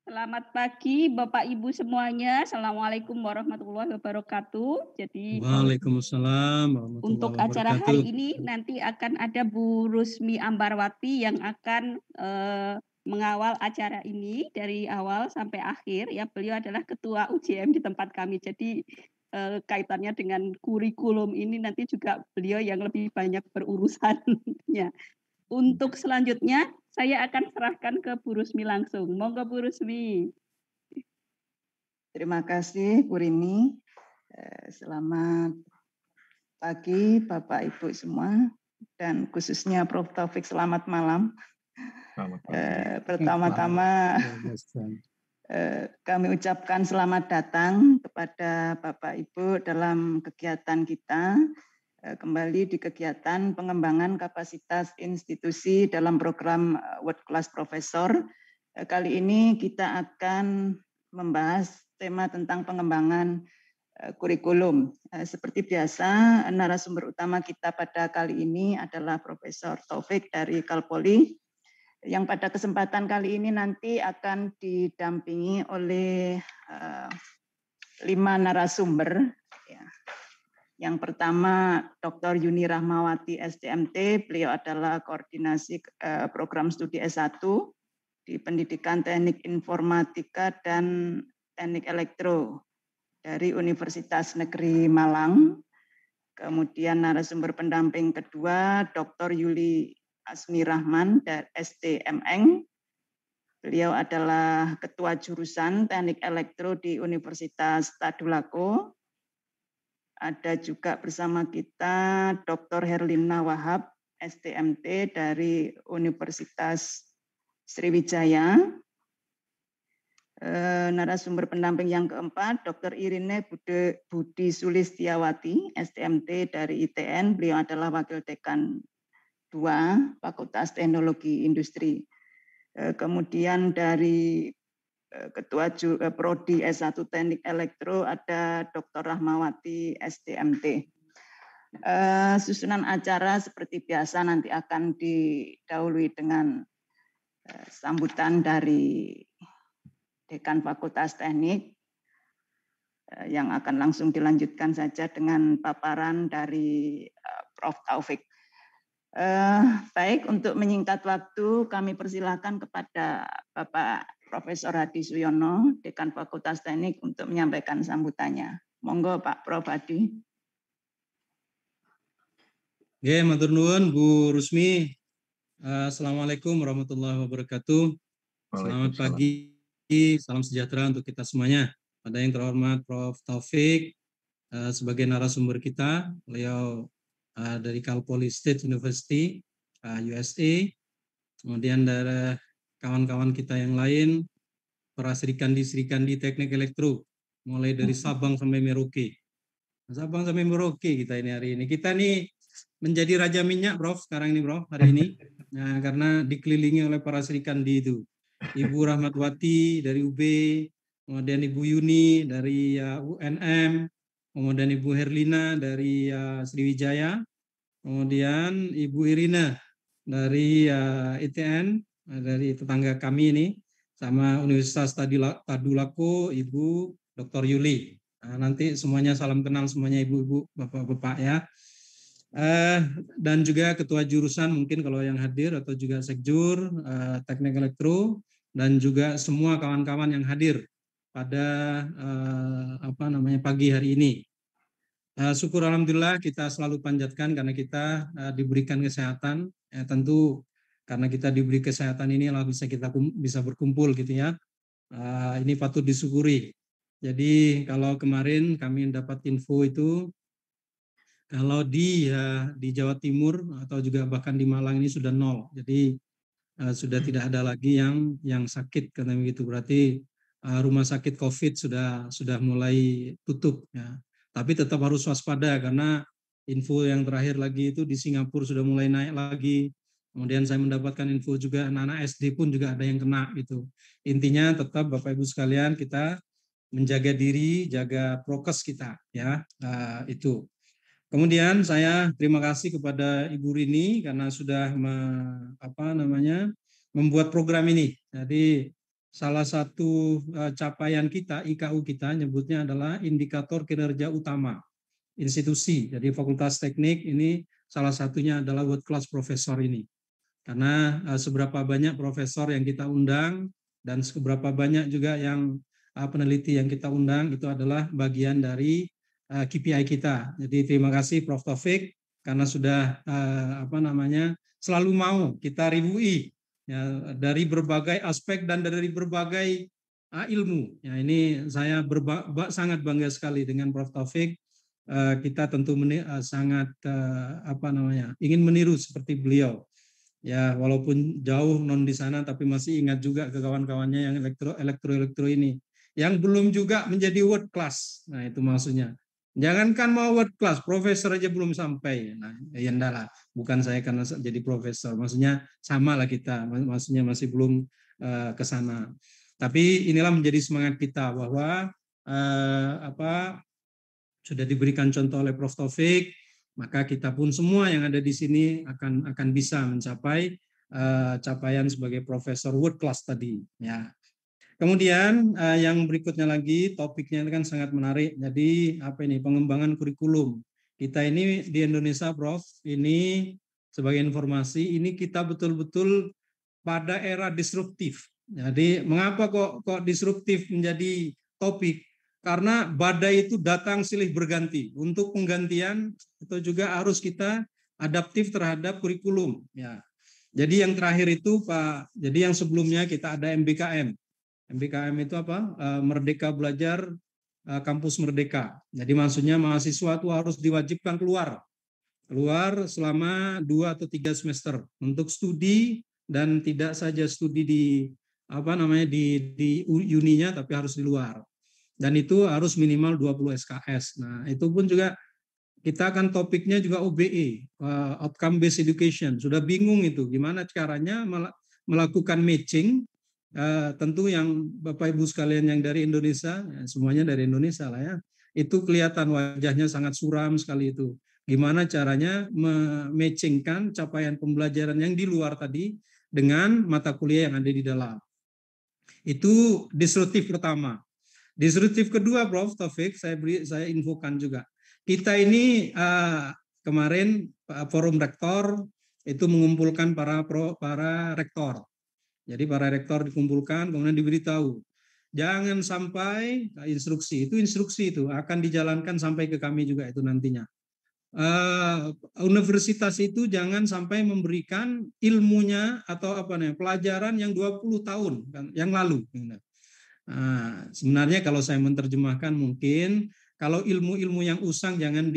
Selamat pagi Bapak Ibu semuanya. Assalamualaikum warahmatullahi wabarakatuh. Jadi Waalaikumsalam warahmatullahi untuk acara wabarakatuh. hari ini nanti akan ada Bu Rusmi Ambarwati yang akan mengawal acara ini dari awal sampai akhir ya. Beliau adalah ketua UJM di tempat kami. Jadi kaitannya dengan kurikulum ini nanti juga beliau yang lebih banyak berurusannya. Untuk selanjutnya saya akan serahkan ke Bu Rusmi langsung. Monggo Bu Rusmi. Terima kasih Bu Rini. Selamat pagi Bapak Ibu semua dan khususnya Prof. Taufik selamat malam. Pertama-tama kami ucapkan selamat datang kepada Bapak Ibu dalam kegiatan kita kembali di kegiatan pengembangan kapasitas institusi dalam program World Class Professor. Kali ini kita akan membahas tema tentang pengembangan kurikulum. Seperti biasa, narasumber utama kita pada kali ini adalah Profesor Taufik dari Kalpoli, yang pada kesempatan kali ini nanti akan didampingi oleh 5 narasumber. Yang pertama, Dr. Yuni Rahmawati, STMT, beliau adalah koordinasi program studi S1 di Pendidikan Teknik Informatika dan Teknik Elektro dari Universitas Negeri Malang. Kemudian narasumber pendamping kedua, Dr. Yuli Asmi Rahman dari STMN. Beliau adalah Ketua Jurusan Teknik Elektro di Universitas Tadulako. Ada juga bersama kita Dr. Herlina Wahab, STMT dari Universitas Sriwijaya. Narasumber pendamping yang keempat, Dr. Irine Budi Sulistiawati, STMT dari ITN. Beliau adalah Wakil Dekan 2, Fakultas Teknologi Industri. Kemudian dari Ketua Prodi S1 Teknik Elektro ada Dr. Rahmawati, STMT. Susunan acara seperti biasa nanti akan didahului dengan sambutan dari Dekan Fakultas Teknik yang akan langsung dilanjutkan saja dengan paparan dari Prof. Taufik. Baik, untuk menyingkat waktu kami persilahkan kepada Bapak Profesor Hadi Suyono, Dekan Fakultas Teknik untuk menyampaikan sambutannya. Monggo Pak Prof. Hadi. Oke, matur nuwun Bu Rusmi. Assalamualaikum warahmatullahi wabarakatuh. Selamat pagi, salam sejahtera untuk kita semuanya. Pada yang terhormat Prof. Taufik sebagai narasumber kita, beliau dari Cal Poly State University, USA. Kemudian dari kawan-kawan kita yang lain, para serikandi teknik elektro, mulai dari Sabang sampai Merauke. Sabang sampai Merauke kita ini hari ini. Kita nih menjadi raja minyak, Prof, sekarang ini, Prof, hari ini. Nah, karena dikelilingi oleh para serikandi itu. Ibu Rahmatwati dari UB, kemudian Ibu Yuni dari UNM, kemudian Ibu Herlina dari Sriwijaya, kemudian Ibu Irina dari ITN, dari tetangga kami ini, sama Universitas Tadulako, Ibu Dr. Yuli. Nah, nanti semuanya salam kenal semuanya ibu-ibu, bapak-bapak ya. Dan juga ketua jurusan mungkin kalau yang hadir atau juga sekjur teknik elektro dan juga semua kawan-kawan yang hadir pada pagi hari ini. Syukur alhamdulillah kita selalu panjatkan karena kita diberikan kesehatan. Tentu karena kita diberi kesehatan inilah bisa berkumpul gitu ya. Ini patut disyukuri. Jadi kalau kemarin kami dapat info itu kalau di Jawa Timur atau juga bahkan di Malang ini sudah 0. Jadi sudah tidak ada lagi yang sakit karena begitu. Berarti rumah sakit COVID sudah mulai tutup ya. Tapi tetap harus waspada karena info yang terakhir lagi itu di Singapura sudah mulai naik lagi. Kemudian saya mendapatkan info juga anak-anak SD pun juga ada yang kena gitu. Intinya tetap Bapak Ibu sekalian kita menjaga diri, jaga prokes kita ya. Itu. Kemudian saya terima kasih kepada Ibu Rini karena sudah membuat program ini. Jadi salah satu capaian kita, IKU kita nyebutnya adalah indikator kinerja utama institusi. Jadi Fakultas Teknik ini salah satunya adalah world class profesor ini. Karena seberapa banyak profesor yang kita undang dan seberapa banyak juga yang peneliti yang kita undang itu adalah bagian dari KPI kita. Jadi terima kasih Prof. Taufik karena sudah selalu mau kita review ya, dari berbagai aspek dan dari berbagai ilmu. Ya, ini saya sangat bangga sekali dengan Prof. Taufik. Kita tentu sangat ingin meniru seperti beliau. Ya, walaupun jauh non di sana, tapi masih ingat juga ke kawan-kawannya yang elektro ini, yang belum juga menjadi world class. Nah, itu maksudnya. Jangankan mau world class, profesor aja belum sampai. Nah, ya enggak lah, bukan saya karena jadi profesor. Maksudnya sama lah kita, maksudnya masih belum ke sana. Tapi inilah menjadi semangat kita bahwa sudah diberikan contoh oleh Prof. Taufik, maka kita pun semua yang ada di sini akan bisa mencapai capaian sebagai profesor world class tadi. Ya. Kemudian yang berikutnya lagi topiknya kan sangat menarik. Jadi pengembangan kurikulum. Kita ini di Indonesia, Prof. Ini sebagai informasi ini kita betul-betul pada era disruptif. Jadi mengapa kok disruptif menjadi topik? Karena badai itu datang silih berganti. Untuk penggantian itu juga harus kita adaptif terhadap kurikulum. Ya. Jadi yang terakhir itu Pak, jadi yang sebelumnya kita ada MBKM. MBKM itu apa? Merdeka Belajar Kampus Merdeka. Jadi maksudnya mahasiswa itu harus diwajibkan keluar selama 2 atau 3 semester untuk studi, dan tidak saja studi di di uninya, tapi harus di luar. Dan itu harus minimal 20 SKS. Nah, itu pun juga kita akan topiknya juga OBE, Outcome Based Education. Sudah bingung itu gimana caranya melakukan matching. Tentu yang Bapak Ibu sekalian yang dari Indonesia, semuanya dari Indonesia lah ya, itu kelihatan wajahnya sangat suram sekali itu. Gimana caranya mematchingkan capaian pembelajaran yang di luar tadi dengan mata kuliah yang ada di dalam. Itu disruptif pertama. Disruptif kedua, Prof. Taufik, saya infokan juga. Kita ini kemarin forum rektor itu mengumpulkan para rektor. Jadi para rektor dikumpulkan, kemudian diberitahu, jangan sampai instruksi itu akan dijalankan sampai ke kami juga itu nantinya. Universitas itu jangan sampai memberikan ilmunya atau pelajaran yang 20 tahun yang lalu. Nah, sebenarnya kalau saya menerjemahkan mungkin kalau ilmu-ilmu yang usang jangan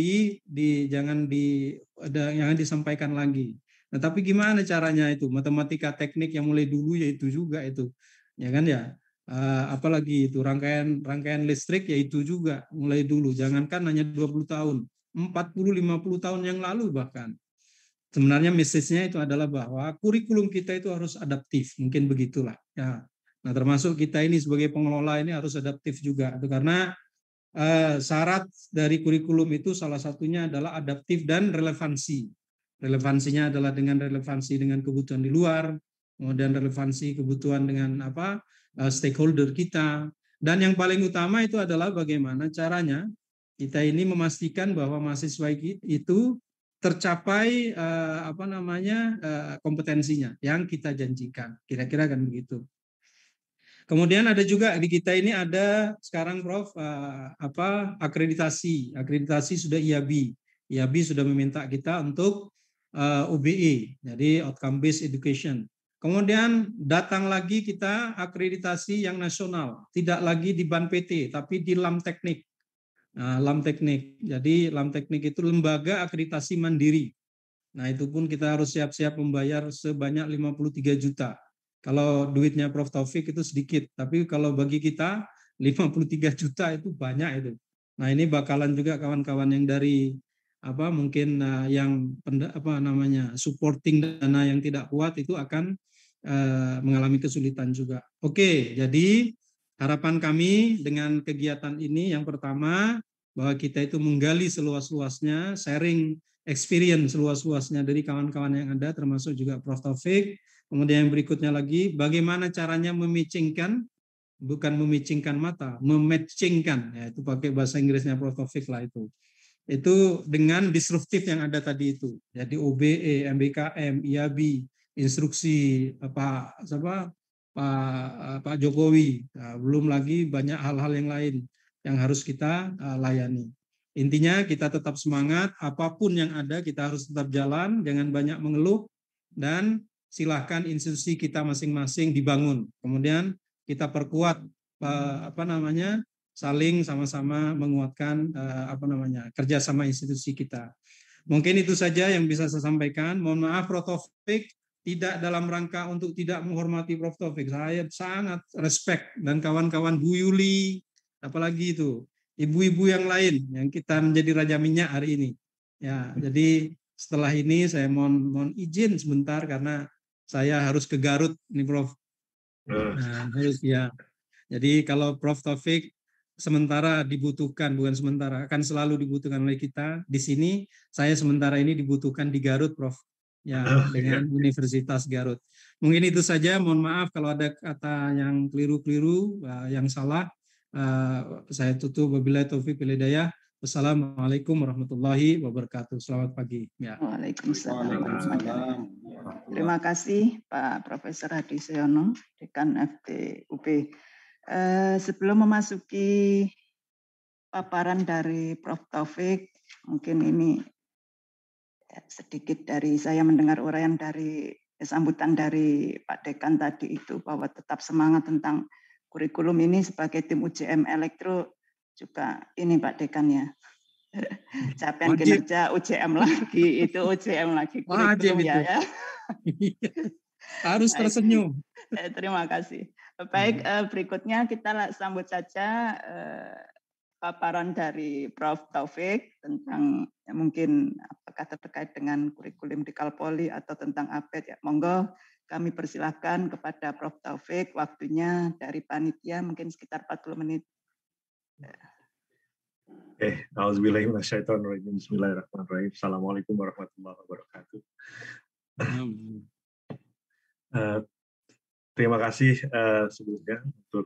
disampaikan lagi. Nah, tapi gimana caranya itu? Matematika teknik yang mulai dulu ya itu juga itu. Ya kan ya? Apalagi itu rangkaian listrik ya itu juga mulai dulu. Jangankan hanya 20 tahun, 40-50 tahun yang lalu bahkan. Sebenarnya message-nya itu adalah bahwa kurikulum kita itu harus adaptif, mungkin begitulah. Ya. Nah, termasuk kita ini sebagai pengelola ini harus adaptif juga. Itu karena syarat dari kurikulum itu salah satunya adalah adaptif dan relevansi. Relevansinya adalah dengan relevansi dengan kebutuhan di luar, kemudian relevansi kebutuhan dengan stakeholder kita. Dan yang paling utama itu adalah bagaimana caranya kita ini memastikan bahwa mahasiswa itu tercapai kompetensinya yang kita janjikan. Kira-kira kan begitu. Kemudian ada juga di kita ini ada sekarang Prof akreditasi sudah IAB. IAB sudah meminta kita untuk OBE, jadi Outcome Based Education. Kemudian datang lagi kita akreditasi yang nasional, tidak lagi di BAN PT tapi di LAM Teknik. Nah, LAM Teknik. Jadi LAM Teknik itu lembaga akreditasi mandiri. Nah, itu pun kita harus siap-siap membayar sebanyak 53 juta. Kalau duitnya Prof. Taufik itu sedikit, tapi kalau bagi kita 53 juta itu banyak itu. Nah, ini bakalan juga kawan-kawan yang dari mungkin yang supporting dana yang tidak kuat itu akan mengalami kesulitan juga. Oke, jadi harapan kami dengan kegiatan ini yang pertama bahwa kita itu menggali seluas-luasnya, sharing experience seluas-luasnya dari kawan-kawan yang ada termasuk juga Prof. Taufik, Kemudian yang berikutnya lagi, bagaimana caranya memicingkan, bukan memicingkan mata, mematchingkan, ya itu pakai bahasa Inggrisnya Prof. Taufik lah itu. Itu dengan disruptif yang ada tadi itu. Jadi OBE, MBKM, IAB, instruksi Pak Jokowi. Nah, belum lagi banyak hal-hal yang lain yang harus kita layani. Intinya kita tetap semangat, apapun yang ada kita harus tetap jalan, jangan banyak mengeluh, dan silahkan institusi kita masing-masing dibangun. Kemudian kita perkuat saling sama-sama menguatkan kerjasama institusi kita. Mungkin itu saja yang bisa saya sampaikan. Mohon maaf Prof. Taufik, tidak dalam rangka untuk tidak menghormati Prof. Taufik. Saya sangat respect, dan kawan-kawan Bu Yuli, apalagi itu ibu-ibu yang lain yang kita menjadi raja minyak hari ini. Ya, jadi setelah ini saya mohon izin sebentar karena saya harus ke Garut nih Prof. Nah, harus ya. Jadi kalau Prof. Taufik sementara dibutuhkan, bukan sementara, akan selalu dibutuhkan oleh kita. Di sini saya sementara ini dibutuhkan di Garut, Prof. Ya, dengan Universitas Garut. Mungkin itu saja. Mohon maaf kalau ada kata yang keliru-keliru, yang salah. Saya tutup. Wabillahi taufiq wal hidayah. Wassalamualaikum warahmatullahi wabarakatuh. Selamat pagi. Ya. Waalaikumsalam. Terima kasih Pak Profesor Hadi Suyono, Dekan FTUB. Sebelum memasuki paparan dari Prof. Taufik, mungkin ini sedikit dari saya mendengar uraian dari sambutan dari Pak Dekan tadi itu, bahwa tetap semangat tentang kurikulum ini sebagai tim UJM Elektro juga ini Pak Dekan ya. Capaian kinerja UJM lagi, itu UJM lagi kurikulum ya. Harus tersenyum. Terima kasih. Baik, berikutnya kita sambut saja paparan dari Prof. Taufik tentang mungkin apakah terkait dengan kurikulum di Kalpoli atau tentang APED ya. Monggo kami persilahkan kepada Prof. Taufik, waktunya dari panitia mungkin sekitar 40 menit. Auzubillahiminasyaitonirrajim. Bismillahirrahmanirrahim. Assalamualaikum warahmatullahi wabarakatuh. Terima kasih sebelumnya untuk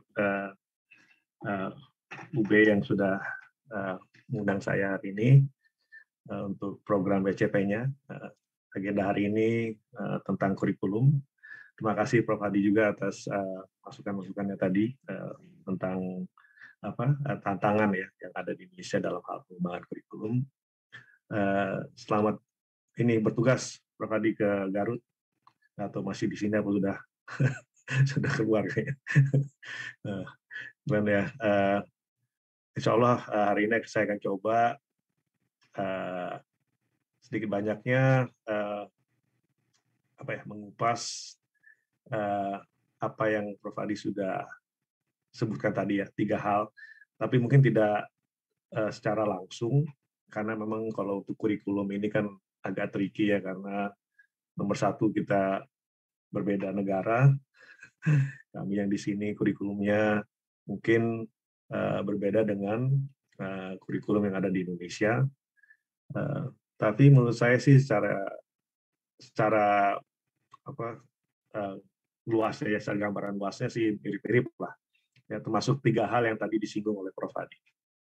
UB yang sudah mengundang saya hari ini untuk program BCP-nya. Agenda hari ini tentang kurikulum. Terima kasih Prof. Hadi juga atas masukan-masukannya tadi tentang tantangan ya yang ada di Indonesia dalam hal pengembangan kurikulum. Selamat ini bertugas Prof. Hadi ke Garut, atau masih di sini apa sudah sudah keluar kayaknya. Dan ya, insya Allah hari ini saya akan coba sedikit banyaknya mengupas apa yang Prof. Hadi sudah sebutkan tadi ya, 3 hal, tapi mungkin tidak secara langsung, karena memang kalau untuk kurikulum ini kan agak tricky ya, karena nomor 1 kita berbeda negara. Kami yang di sini kurikulumnya mungkin berbeda dengan kurikulum yang ada di Indonesia. Tapi menurut saya sih secara luasnya ya, secara gambaran luasnya sih mirip-mirip lah. Ya, termasuk 3 hal yang tadi disinggung oleh Prof. Hadi.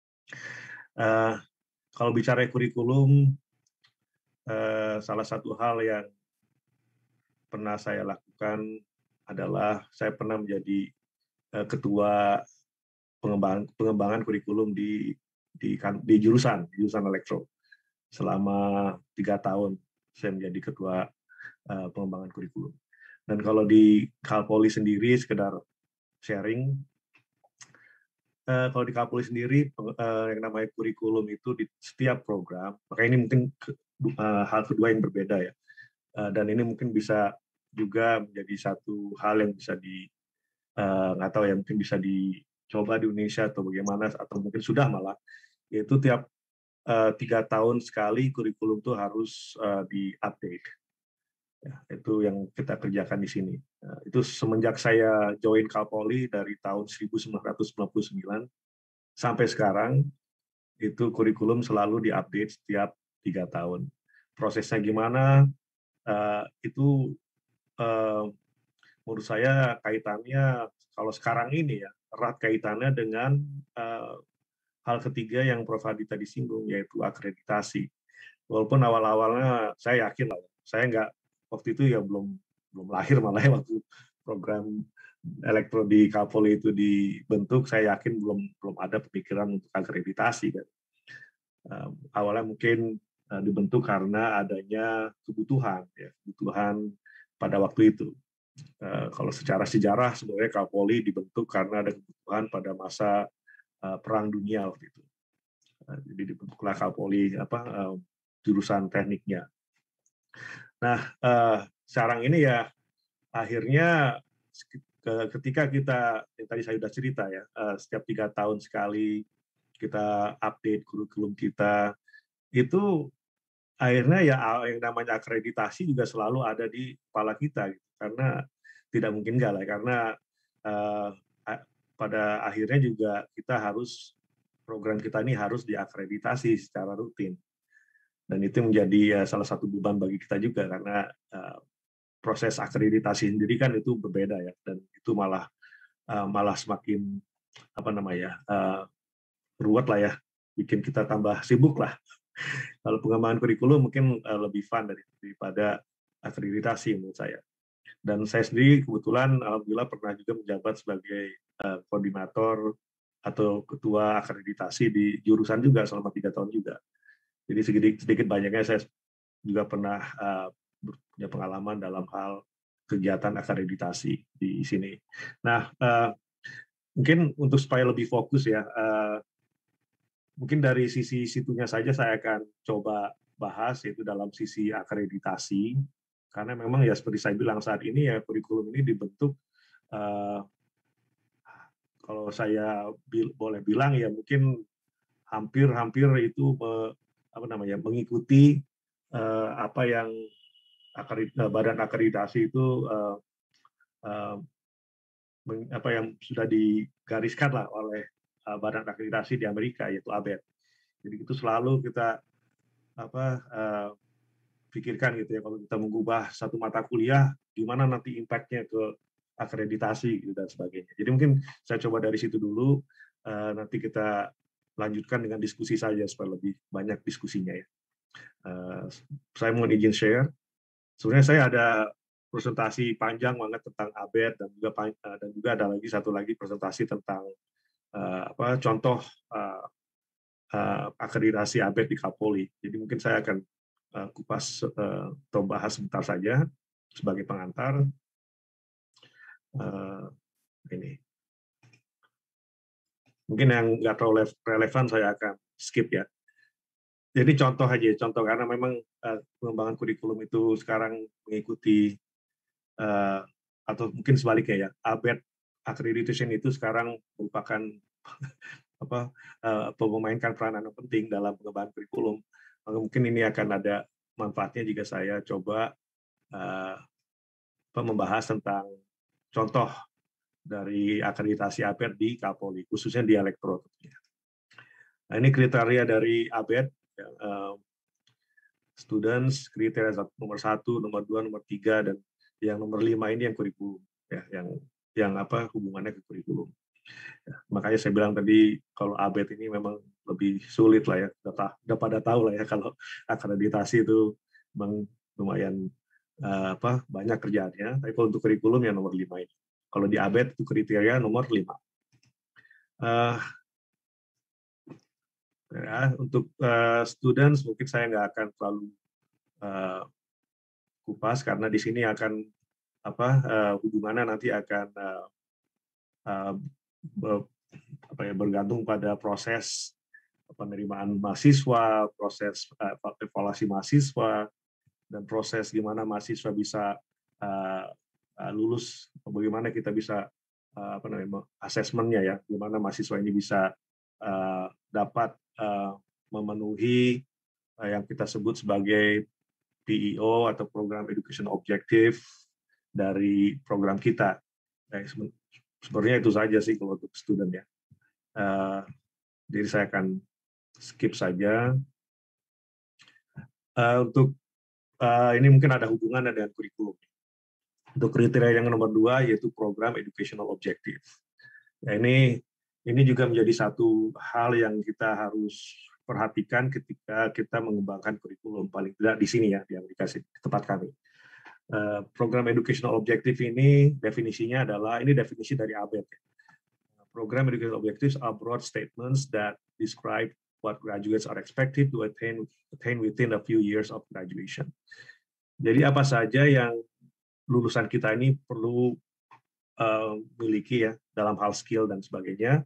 Kalau bicara kurikulum, salah satu hal yang pernah saya lakukan adalah saya pernah menjadi ketua pengembangan kurikulum di jurusan elektro. Selama 3 tahun saya menjadi ketua pengembangan kurikulum. Dan kalau di Kalpoli sendiri, sekedar sharing, kalau di Kalpoli sendiri yang namanya kurikulum itu di setiap program, maka ini mungkin hal kedua yang berbeda ya. Dan ini mungkin bisa juga menjadi satu hal yang bisa nggak tahu ya, mungkin bisa dicoba di Indonesia atau bagaimana, atau mungkin sudah malah, yaitu tiap 3 tahun sekali kurikulum itu harus di-update. Ya, itu yang kita kerjakan di sini. Itu semenjak saya join Kalpoli dari tahun 1999 sampai sekarang, itu kurikulum selalu di-update setiap 3 tahun. Prosesnya gimana? Itu menurut saya kaitannya kalau sekarang ini ya erat kaitannya dengan hal ketiga yang Prof. Hadi tadi singgung, yaitu akreditasi. Walaupun awal-awalnya saya yakin lah, saya nggak waktu itu ya belum lahir malah ya waktu program elektro di Kapolri itu dibentuk, saya yakin belum ada pemikiran untuk akreditasi kan. Awalnya mungkin dibentuk karena adanya kebutuhan pada waktu itu. Kalau secara sejarah sebenarnya Kapolri dibentuk karena ada kebutuhan pada masa Perang Dunia waktu itu. Jadi dibentuklah Kapolri jurusan tekniknya. Nah, sekarang ini ya akhirnya ketika kita yang tadi saya sudah cerita ya, setiap 3 tahun sekali kita update kurikulum kita, itu akhirnya ya yang namanya akreditasi juga selalu ada di kepala kita gitu. Karena tidak mungkin enggak lah, karena pada akhirnya juga kita harus program kita ini harus diakreditasi secara rutin. Dan itu menjadi salah satu beban bagi kita juga karena proses akreditasi sendiri kan itu berbeda ya, dan itu malah semakin ruwet lah ya, bikin kita tambah sibuk lah. Kalau pengembangan kurikulum mungkin lebih fun daripada akreditasi menurut saya. Dan saya sendiri kebetulan alhamdulillah pernah juga menjabat sebagai koordinator atau ketua akreditasi di jurusan juga selama 3 tahun juga. Jadi sedikit banyaknya saya juga pernah punya pengalaman dalam hal kegiatan akreditasi di sini. Nah, mungkin untuk supaya lebih fokus ya, mungkin dari sisi situnya saja saya akan coba bahas, yaitu dalam sisi akreditasi, karena memang ya seperti saya bilang saat ini ya kurikulum ini dibentuk, kalau saya boleh bilang ya mungkin hampir itu mengikuti apa yang badan akreditasi itu yang sudah digariskan lah oleh badan akreditasi di Amerika, yaitu ABET. Jadi itu selalu kita pikirkan gitu ya, kalau kita mengubah satu mata kuliah, gimana nanti impact-nya ke akreditasi gitu, dan sebagainya. Jadi mungkin saya coba dari situ dulu, nanti kita lanjutkan dengan diskusi saja supaya lebih banyak diskusinya ya. Saya mohon izin share. Sebenarnya saya ada presentasi panjang banget tentang ABET, dan juga ada lagi satu lagi presentasi tentang contoh akreditasi ABET di Kapolri. Jadi mungkin saya akan kupas atau bahas sebentar saja sebagai pengantar. Ini mungkin yang nggak terlalu relevan saya akan skip ya. Jadi contoh karena memang pengembangan kurikulum itu sekarang mengikuti atau mungkin sebaliknya ya, ABET accreditation itu sekarang merupakan memainkan peranan penting dalam pengembangan kurikulum. Maka mungkin ini akan ada manfaatnya jika saya coba membahas tentang contoh dari akreditasi ABET di Kapolri, khususnya di elektro. Nah, ini kriteria dari ABET, students, kriteria nomor 1, nomor 2, nomor 3, dan yang nomor 5 ini yang kurikulum, ya, yang hubungannya ke kurikulum. Ya, makanya saya bilang tadi kalau ABET ini memang lebih sulit lah ya, udah pada tahu lah ya kalau akreditasi itu memang lumayan banyak kerjaannya. Tapi kalau untuk kurikulum yang nomor 5 ini, kalau di ABET itu kriteria nomor 5. Ya, untuk students mungkin saya nggak akan terlalu kupas karena di sini akan hubungannya nanti akan bergantung pada proses penerimaan mahasiswa, proses evaluasi mahasiswa, dan proses gimana mahasiswa bisa lulus, bagaimana kita bisa asesmennya ya, gimana mahasiswa ini bisa dapat memenuhi yang kita sebut sebagai PEO atau Program Education Objective dari program kita. Sebenarnya itu saja sih kalau untuk student ya. Jadi saya akan skip saja. Untuk ini mungkin ada hubungannya dengan kurikulum. Untuk kriteria yang nomor 2 yaitu program educational objective. Ya, ini juga menjadi satu hal yang kita harus perhatikan ketika kita mengembangkan kurikulum, paling tidak di sini ya, yang dikasih di tempat kami. Program educational objective ini definisinya adalah, ini definisi dari ABET. Program educational objectives are broad statements that describe what graduates are expected to attain within a few years of graduation. Jadi apa saja yang lulusan kita ini perlu miliki ya dalam hal skill dan sebagainya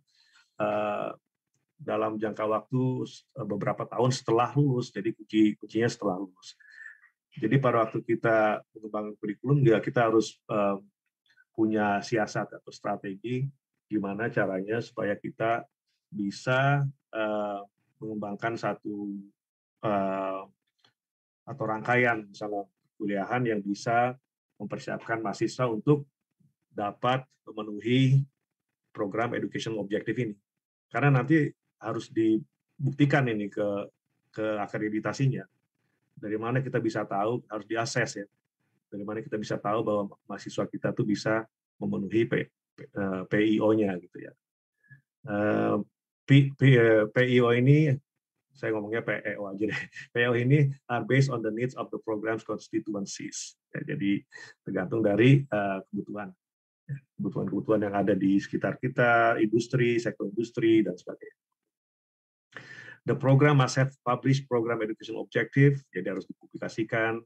dalam jangka waktu beberapa tahun setelah lulus. Jadi kuncinya setelah lulus. Jadi pada waktu kita mengembangkan kurikulum ya kita harus punya siasat atau strategi gimana caranya supaya kita bisa mengembangkan satu atau rangkaian misalnya kuliahan yang bisa mempersiapkan mahasiswa untuk dapat memenuhi program education objektif ini. Karena nanti harus dibuktikan ini ke akreditasinya. Dari mana kita bisa tahu, harus diakses ya. Dari mana kita bisa tahu bahwa mahasiswa kita tuh bisa memenuhi PIO-nya gitu ya. PIO ini, saya ngomongnya PEO aja deh. PEO ini are based on the needs of the program's constituencies. Ya, jadi tergantung dari kebutuhan yang ada di sekitar kita, industri, sektor industri, dan sebagainya. The program must have published program education objective, jadi harus dipublikasikan.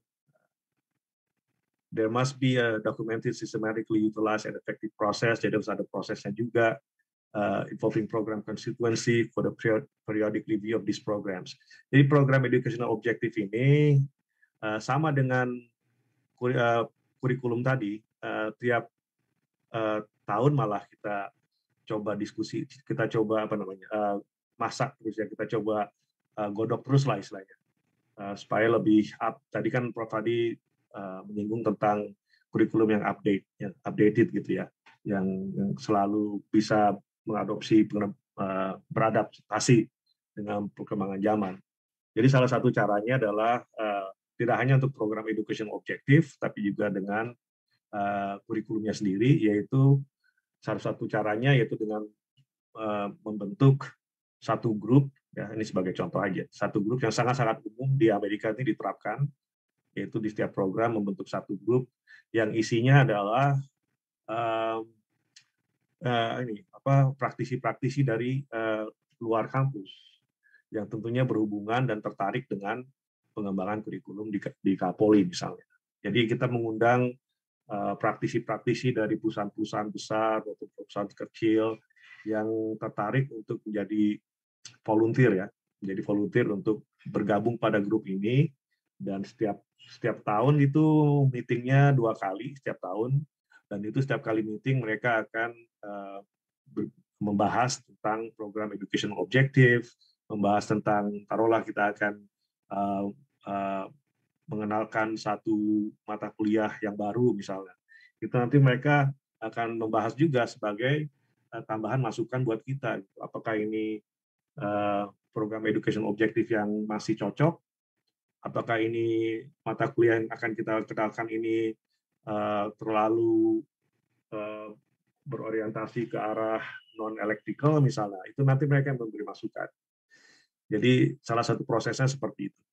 There must be a documented, systematically utilized and effective process, jadi harus ada prosesnya juga. Involving program constituency for the periodic review of these programs. Jadi program educational objective ini sama dengan kurikulum tadi, tiap tahun malah kita coba diskusi, kita coba masak terus ya, kita coba godok terus lah istilahnya, supaya lebih up. Tadi kan Prof tadi menyinggung tentang kurikulum yang updated gitu ya, yang selalu bisa mengadopsi, beradaptasi dengan perkembangan zaman. Jadi salah satu caranya adalah tidak hanya untuk program education objektif, tapi juga dengan kurikulumnya sendiri, yaitu salah satu caranya yaitu dengan membentuk satu grup, ya ini sebagai contoh aja, satu grup yang sangat-sangat umum di Amerika ini diterapkan, yaitu di setiap program membentuk satu grup yang isinya adalah praktisi-praktisi dari luar kampus yang tentunya berhubungan dan tertarik dengan pengembangan kurikulum di Kapolri misalnya. Jadi kita mengundang praktisi-praktisi dari perusahaan-perusahaan besar atau perusahaan kecil yang tertarik untuk menjadi volunteer untuk bergabung pada grup ini, dan setiap tahun itu meetingnya 2 kali setiap tahun. Dan itu setiap kali meeting mereka akan membahas tentang program education objektif, membahas tentang, taruhlah kita akan mengenalkan satu mata kuliah yang baru misalnya. Itu nanti mereka akan membahas juga sebagai tambahan masukan buat kita. Apakah ini program education objektif yang masih cocok? Apakah ini mata kuliah yang akan kita kenalkan ini terlalu berorientasi ke arah non-electrical misalnya, itu nanti mereka yang memberi masukan. Jadi salah satu prosesnya seperti itu.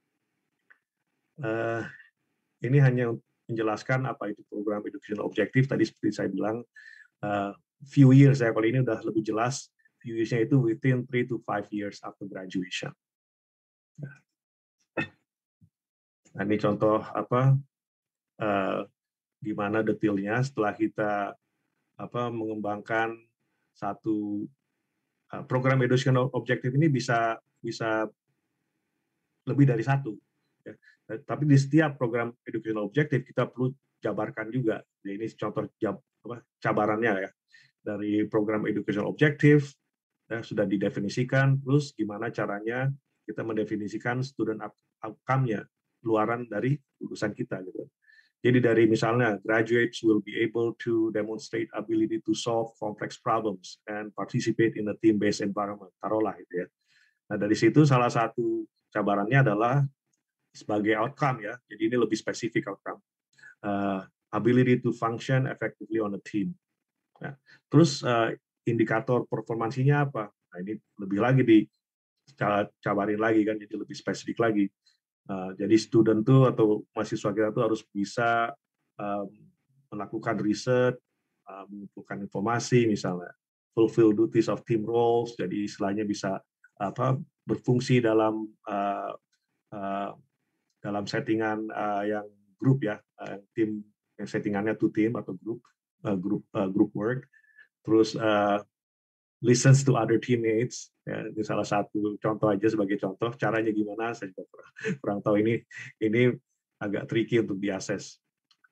Ini hanya menjelaskan apa itu program education objektif. Tadi seperti saya bilang, few years ya, kalau ini udah lebih jelas, few years-nya itu within 3 to 5 years after graduation. Nah, ini contoh gimana detailnya setelah kita mengembangkan satu program educational objektif ini bisa lebih dari satu. Ya. Tapi di setiap program educational objektif kita perlu jabarkan juga. Jadi ini contoh cabarannya ya. Dari program educational objektif ya, sudah didefinisikan, terus gimana caranya kita mendefinisikan student outcome-nya, luaran dari lulusan kita gitu. Jadi dari misalnya graduates will be able to demonstrate ability to solve complex problems and participate in a team-based environment. Taruhlah itu ya. Nah dari situ salah satu cabarannya adalah sebagai outcome ya. Jadi ini lebih spesifik outcome. ability to function effectively on a team. Ya. Terus indikator performansinya apa? Nah, ini lebih lagi dicabarin lagi kan, jadi lebih spesifik lagi. Jadi student tuh atau mahasiswa kita tuh harus bisa melakukan riset, mengumpulkan informasi, misalnya fulfill duties of team roles, jadi istilahnya bisa berfungsi dalam settingan yang grup ya, tim yang settingannya to team atau group work. Terus listens to other teammates, ya, ini salah satu contoh aja sebagai contoh. Caranya gimana saya juga kurang tahu, ini agak tricky untuk diakses.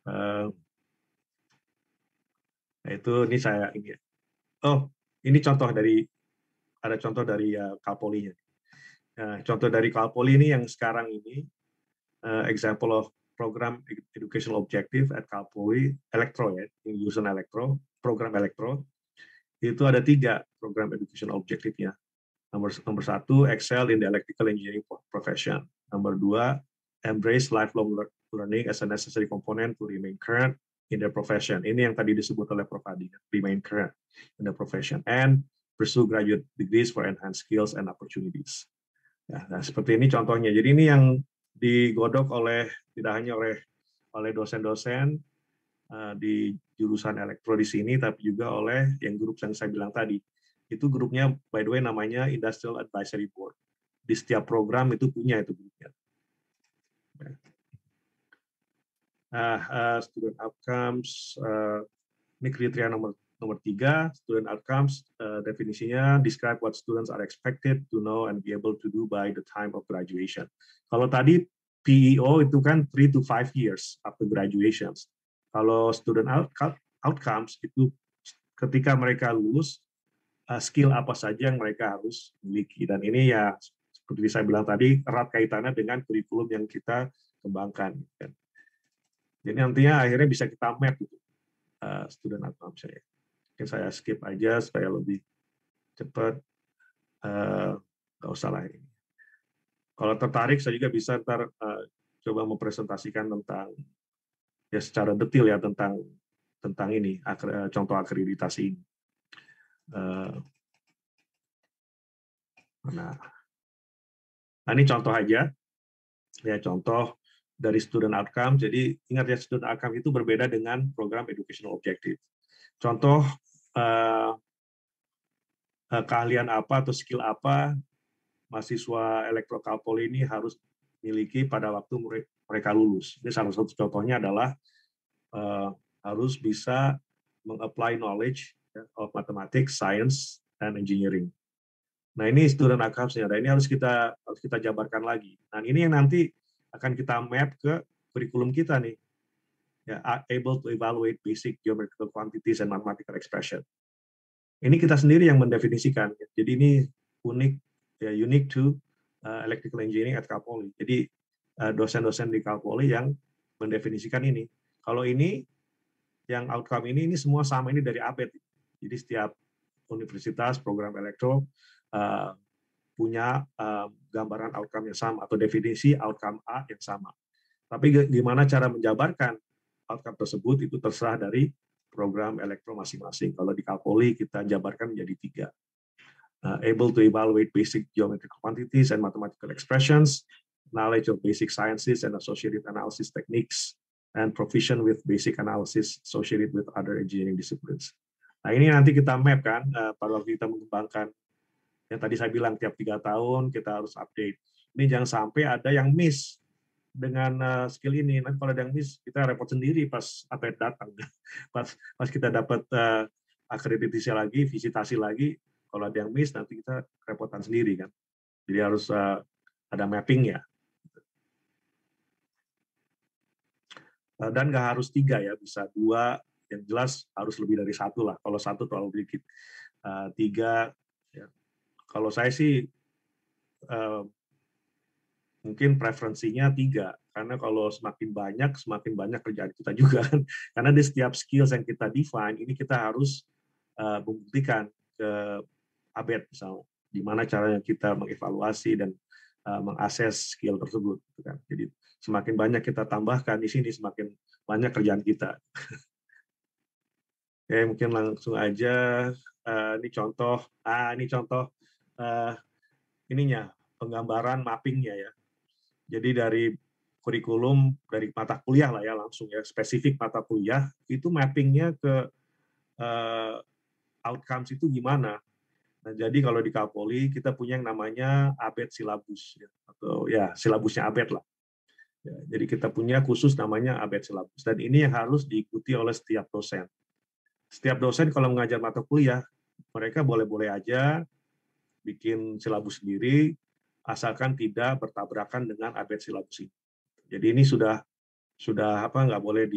Ini saya ini. Oh, ini ada contoh dari Calpoli-nya. Contoh dari Calpoli ini yang sekarang ini example of program educational objective at Calpoli Elektro ya, jurusan Elektro, program Elektro. Itu ada 3 program educational objective-nya. Nomor 1, excel in the electrical engineering profession. Nomor 2, embrace lifelong learning as a necessary component to remain current in their profession. Ini yang tadi disebut oleh Prof. Adi, remain current in the profession, and pursue graduate degrees for enhanced skills and opportunities. Nah, seperti ini contohnya. Jadi ini yang digodok tidak hanya oleh dosen-dosen di jurusan elektro di sini, tapi juga oleh yang grup yang saya bilang tadi. Itu grupnya, by the way, namanya Industrial Advisory Board. Di setiap program itu punya itu grupnya. Student outcomes, ini kriteria nomor 3, student outcomes, definisinya describe what students are expected to know and be able to do by the time of graduation. Kalau tadi PEO itu kan 3 to 5 years after graduations. Kalau student outcomes itu ketika mereka lulus, skill apa saja yang mereka harus miliki. Dan ini ya seperti saya bilang tadi, erat kaitannya dengan kurikulum yang kita kembangkan. Jadi nantinya akhirnya bisa kita map gitu, student outcomes saya. Mungkin saya skip aja supaya lebih cepat. Nggak usah lah ini. Kalau tertarik saya juga bisa ntar coba mempresentasikan tentang ya secara detail ya tentang ini contoh akreditasi ini. Nah, ini contoh aja ya, contoh dari student outcome. Jadi ingat ya, student outcome itu berbeda dengan program educational objective. Contoh keahlian apa atau skill apa mahasiswa Elektro Calpoli ini harus miliki pada waktu mereka lulus. Ini salah satu contohnya adalah harus bisa mengapply knowledge of mathematics, science, and engineering. Nah, ini student outcomes-nya. Nah, ini harus kita jabarkan lagi. Nah, ini yang nanti akan kita map ke kurikulum kita nih. Ya, able to evaluate basic geometrical quantities and mathematical expression. Ini kita sendiri yang mendefinisikan. Jadi ini unique to electrical engineering at Calpoli. Jadi dosen-dosen di Calpoli yang mendefinisikan ini. Kalau ini yang outcome ini semua sama, ini dari APET. Jadi setiap universitas program elektro punya gambaran outcome yang sama atau definisi outcome A yang sama. Tapi gimana cara menjabarkan outcome tersebut itu terserah dari program elektro masing-masing. Kalau di Calpoli kita jabarkan menjadi 3. Able to evaluate basic geometrical quantities and mathematical expressions, knowledge of basic sciences and associated analysis techniques, and proficient with basic analysis associated with other engineering disciplines. Nah, ini nanti kita map kan, pada waktu kita mengembangkan, yang tadi saya bilang tiap 3 tahun kita harus update. Ini jangan sampai ada yang miss dengan skill ini. Nanti kalau ada yang miss, kita repot sendiri pas APET datang. Pas kita dapat akreditasi lagi, visitasi lagi, kalau ada yang miss, nanti kita repotan sendiri kan. Jadi harus ada mapping ya. Dan nggak harus 3 ya, bisa 2, yang jelas harus lebih dari 1 lah. Kalau 1 terlalu dikit. 3, ya. Kalau saya sih mungkin preferensinya 3, karena kalau semakin banyak kerjaan kita juga kan. Karena di setiap skills yang kita define, ini kita harus membuktikan ke ABET misalnya, gimana caranya kita mengevaluasi dan mengakses skill tersebut. Gitu kan. Jadi semakin banyak kita tambahkan di sini, semakin banyak kerjaan kita. Oke, mungkin langsung aja. Ini contoh. Ini contoh ininya, penggambaran mappingnya ya. Jadi dari kurikulum, dari mata kuliah lah ya langsung ya, spesifik mata kuliah, itu mappingnya ke outcomes itu gimana. Nah, jadi kalau di Kapolri kita punya yang namanya ABET silabus, ya, atau ya silabusnya ABET lah. Ya, jadi kita punya khusus namanya ABET silabus, dan ini yang harus diikuti oleh setiap dosen. Setiap dosen kalau mengajar mata kuliah, mereka boleh-boleh aja bikin silabus sendiri, asalkan tidak bertabrakan dengan ABET silabus ini. Jadi ini sudah nggak boleh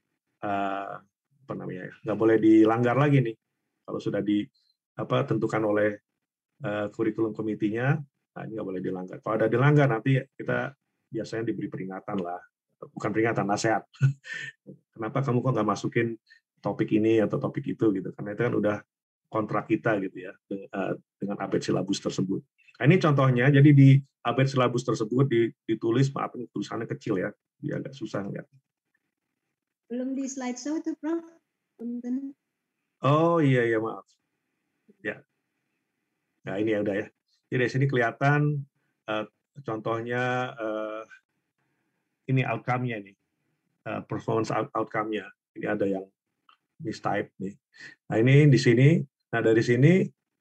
nggak boleh dilanggar lagi nih. Kalau sudah tentukan oleh kurikulum komitinya, nah ini nggak boleh dilanggar. Kalau ada dilanggar nanti kita biasanya diberi peringatan lah, bukan peringatan, nasihat. Kenapa kamu kok nggak masukin topik ini atau topik itu gitu? Karena itu kan udah kontrak kita gitu ya dengan ABET silabus tersebut. Nah, ini contohnya, jadi di ABET silabus tersebut ditulis, maaf ini tulisannya kecil ya, dia agak susah lihat. Belum di slideshow itu, Prof. Oh iya maaf. Ya. Nah ini ya udah ya. Jadi di sini kelihatan contohnya ini outcome-nya nih, performance outcome-nya. Ini ada yang mistype nih. Nah ini di sini. Nah dari sini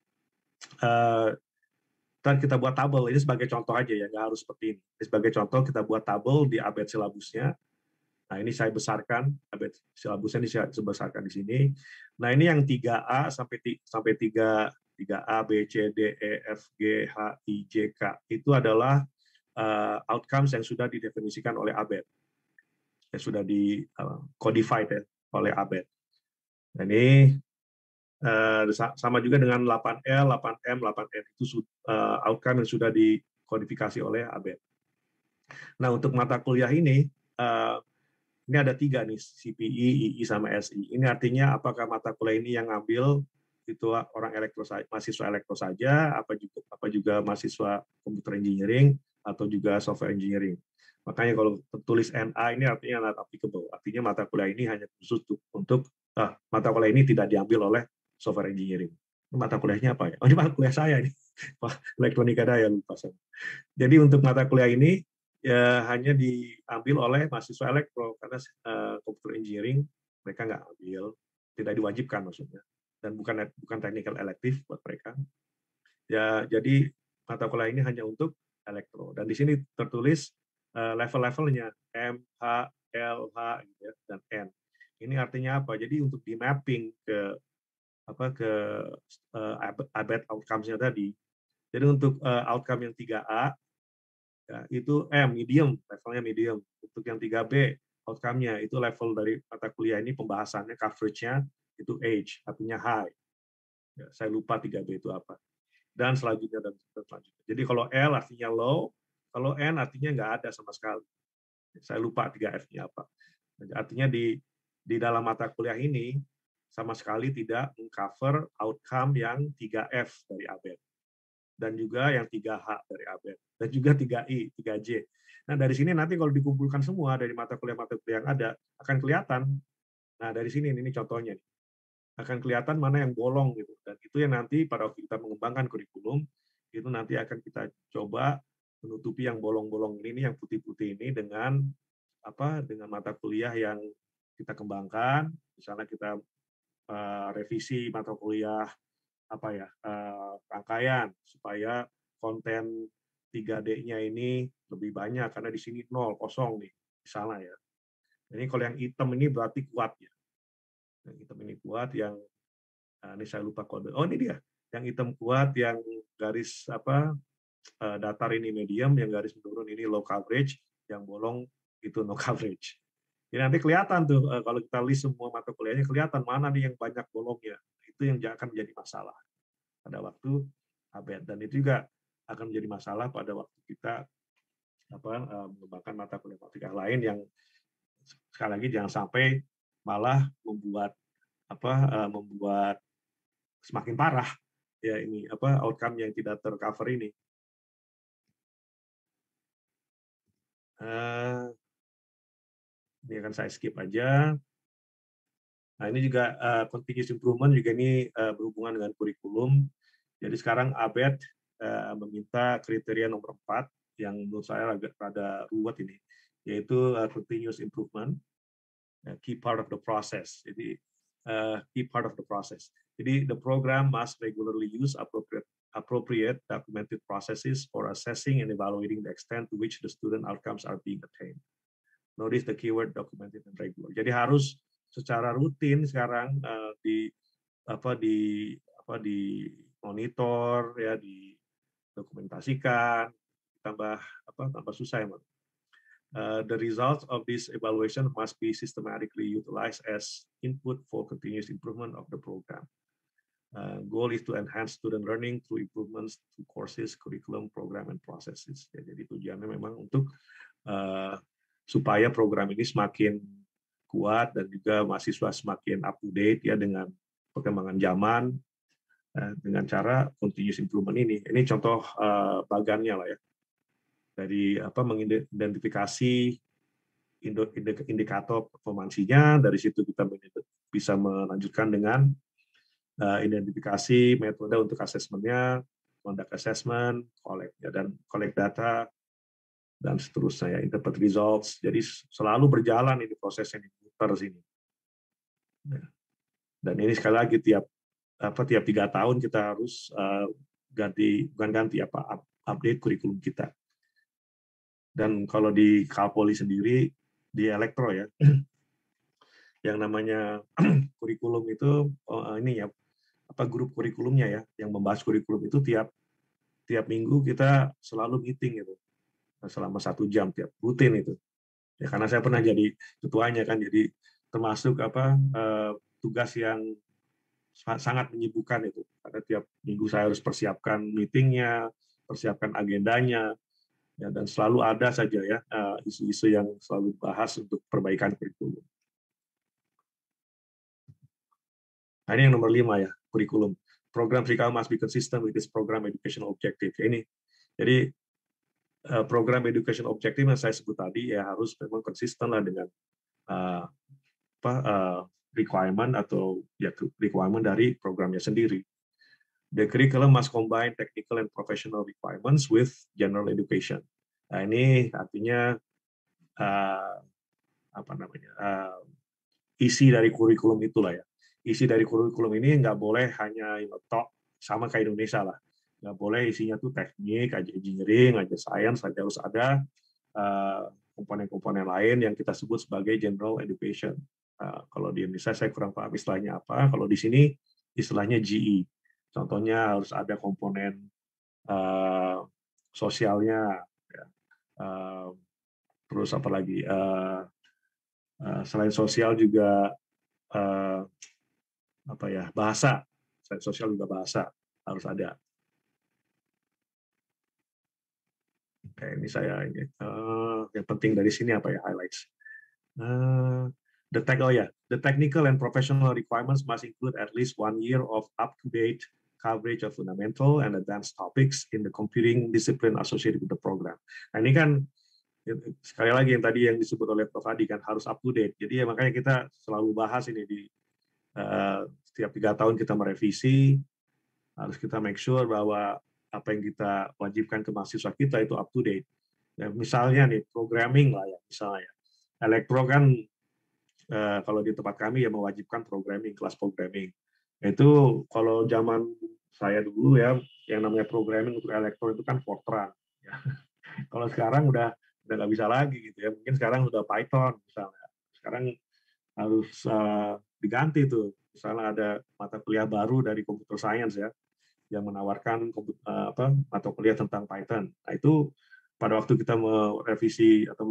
kita buat tabel. Ini sebagai contoh aja ya, nggak harus seperti ini. Ini sebagai contoh kita buat tabel di ABET silabusnya. Nah ini saya besarkan, ABET silabusnya ini saya besarkan di sini. Nah ini yang 3A sampai 3A, B, C, D, E, F, G, H, I, J, K. Itu adalah outcomes yang sudah didefinisikan oleh ABET. Yang sudah di-codified ya, oleh ABET. Nah, ini sama juga dengan 8L, 8M, 8N. Itu outcome yang sudah dikodifikasi oleh ABET. Nah, untuk mata kuliah ini ada 3 nih, CPI, II, sama SI. Ini artinya apakah mata kuliah ini yang ngambil itu orang mahasiswa elektro saja, apa juga mahasiswa computer engineering atau juga software engineering. Makanya kalau tertulis NA ini artinya not applicable. Artinya mata kuliah ini hanya khusus untuk mata kuliah ini tidak diambil oleh software engineering. Ini mata kuliahnya apa ya? Oh, ini mata kuliah saya nih. Elektronika daya lupa saya. Jadi untuk mata kuliah ini ya hanya diambil oleh mahasiswa elektro, karena computer engineering mereka nggak ambil, tidak diwajibkan maksudnya, dan bukan technical elective buat mereka. Ya, jadi mata kuliah ini hanya untuk elektro. Dan di sini tertulis level-levelnya M, H, L, H, gitu ya, dan N. Ini artinya apa? Jadi untuk di mapping ke ABET outcomes-nya tadi. Jadi untuk outcome yang 3A ya, itu medium, levelnya medium. Untuk yang 3B outcome-nya itu level dari mata kuliah ini, pembahasannya, coverage-nya itu H, artinya high. Ya, saya lupa 3B itu apa. Dan selanjutnya dan selanjutnya. Jadi kalau L artinya low, kalau N artinya nggak ada sama sekali. Saya lupa 3F-nya apa. Artinya di dalam mata kuliah ini sama sekali tidak mengcover outcome yang 3F dari ABET. Dan juga yang 3H dari ABET. Dan juga 3I, 3J. Nah dari sini nanti kalau dikumpulkan semua dari mata kuliah yang ada, akan kelihatan. Nah dari sini, ini contohnya. Akan kelihatan mana yang bolong gitu, dan itu yang nanti pada waktu kita mengembangkan kurikulum itu nanti akan kita coba menutupi yang bolong-bolong ini, yang putih-putih ini dengan mata kuliah yang kita kembangkan. Misalnya kita revisi mata kuliah rangkaian supaya konten 3D-nya ini lebih banyak, karena di sini 0, kosong nih misalnya ya. Ini kalau yang hitam ini berarti kuat ya. Yang hitam ini kuat, yang ini saya lupa kode. Oh ini dia, yang hitam kuat, yang garis datar ini medium, yang garis menurun ini low coverage, yang bolong itu no coverage. Jadi nanti kelihatan tuh kalau kita list semua mata kuliahnya, kelihatan mana nih yang banyak bolongnya. Itu yang akan menjadi masalah pada waktu ABET, dan itu juga akan menjadi masalah pada waktu kita mengembangkan mata kuliah matematika lain, yang sekali lagi jangan sampai malah membuat semakin parah ya ini outcome yang tidak tercover ini. Ini akan saya skip aja. Nah, ini juga continuous improvement juga ini berhubungan dengan kurikulum. Jadi sekarang ABED meminta kriteria nomor 4 yang menurut saya agak rada ruwet ini, yaitu continuous improvement, key part of the process. Jadi key part of the process. Jadi the program must regularly use appropriate documented processes for assessing and evaluating the extent to which the student outcomes are being attained. Notice the keyword documented and regular. Jadi harus secara rutin sekarang di monitor ya, didokumentasikan, tambah susah ya. The results of this evaluation must be systematically utilized as input for continuous improvement of the program. Goal is to enhance student learning through improvements to courses, curriculum, program, and processes. Ya, jadi tujuannya memang untuk supaya program ini semakin kuat dan juga mahasiswa semakin up to date ya dengan perkembangan zaman dengan cara continuous improvement ini. Ini contoh bagannya lah ya. Dari mengidentifikasi indikator performansinya, dari situ kita bisa melanjutkan dengan identifikasi metode untuk asesmennya, conduct assessment, collect data, dan seterusnya ya, interpret results. Jadi selalu berjalan ini proses yang diputar sini. Dan ini sekali lagi tiap 3 tahun kita harus update kurikulum kita. Dan kalau di Kalpoli sendiri di elektro ya, yang namanya kurikulum itu ini ya, grup kurikulumnya ya, yang membahas kurikulum itu tiap minggu kita selalu meeting itu selama 1 jam tiap rutin itu ya, karena saya pernah jadi ketuanya kan, jadi termasuk tugas yang sangat menyibukkan itu, karena tiap minggu saya harus persiapkan meetingnya, persiapkan agendanya ya, dan selalu ada saja ya isu-isu yang selalu dibahas untuk perbaikan kurikulum. Nah, ini yang nomor 5 ya, kurikulum. Program curriculum must be consistent with this program educational objective. Ya, ini jadi program education objective yang saya sebut tadi ya harus memang konsisten lah dengan requirement atau ya requirement dari programnya sendiri. The curriculum must combine technical and professional requirements with general education. Nah, ini artinya isi dari kurikulum itulah ya. Isi dari kurikulum ini nggak boleh hanya talk sama kayak Indonesia lah. Nggak boleh isinya tuh teknik, aja engineering, aja science, aja harus ada komponen-komponen lain yang kita sebut sebagai general education. Kalau di Indonesia saya kurang paham istilahnya apa. Kalau di sini istilahnya GE. Contohnya harus ada komponen sosialnya, ya. Terus apa lagi? Selain sosial juga bahasa. Selain sosial juga bahasa harus ada. Oke, ini saya yang penting dari sini apa ya, highlights. The technical and professional requirements must include at least 1 year of up-to-date coverage of fundamental and advanced topics in the computing discipline associated with the program. Nah, ini kan sekali lagi yang tadi yang disebut oleh Prof. Adi kan harus up-to-date. Jadi ya makanya kita selalu bahas ini di setiap 3 tahun kita merevisi, harus kita make sure bahwa apa yang kita wajibkan ke mahasiswa kita itu up-to-date. Ya, misalnya nih programming lah ya, misalnya elektro kan kalau di tempat kami ya mewajibkan programming, kelas programming. Itu kalau zaman saya dulu ya, yang namanya programming untuk elektro itu kan Fortran. Ya. Kalau sekarang udah nggak bisa lagi gitu ya. Mungkin sekarang udah Python misalnya. Sekarang harus diganti tuh. Misalnya ada mata kuliah baru dari computer science ya, yang menawarkan mata kuliah tentang Python. Nah, itu pada waktu kita merevisi atau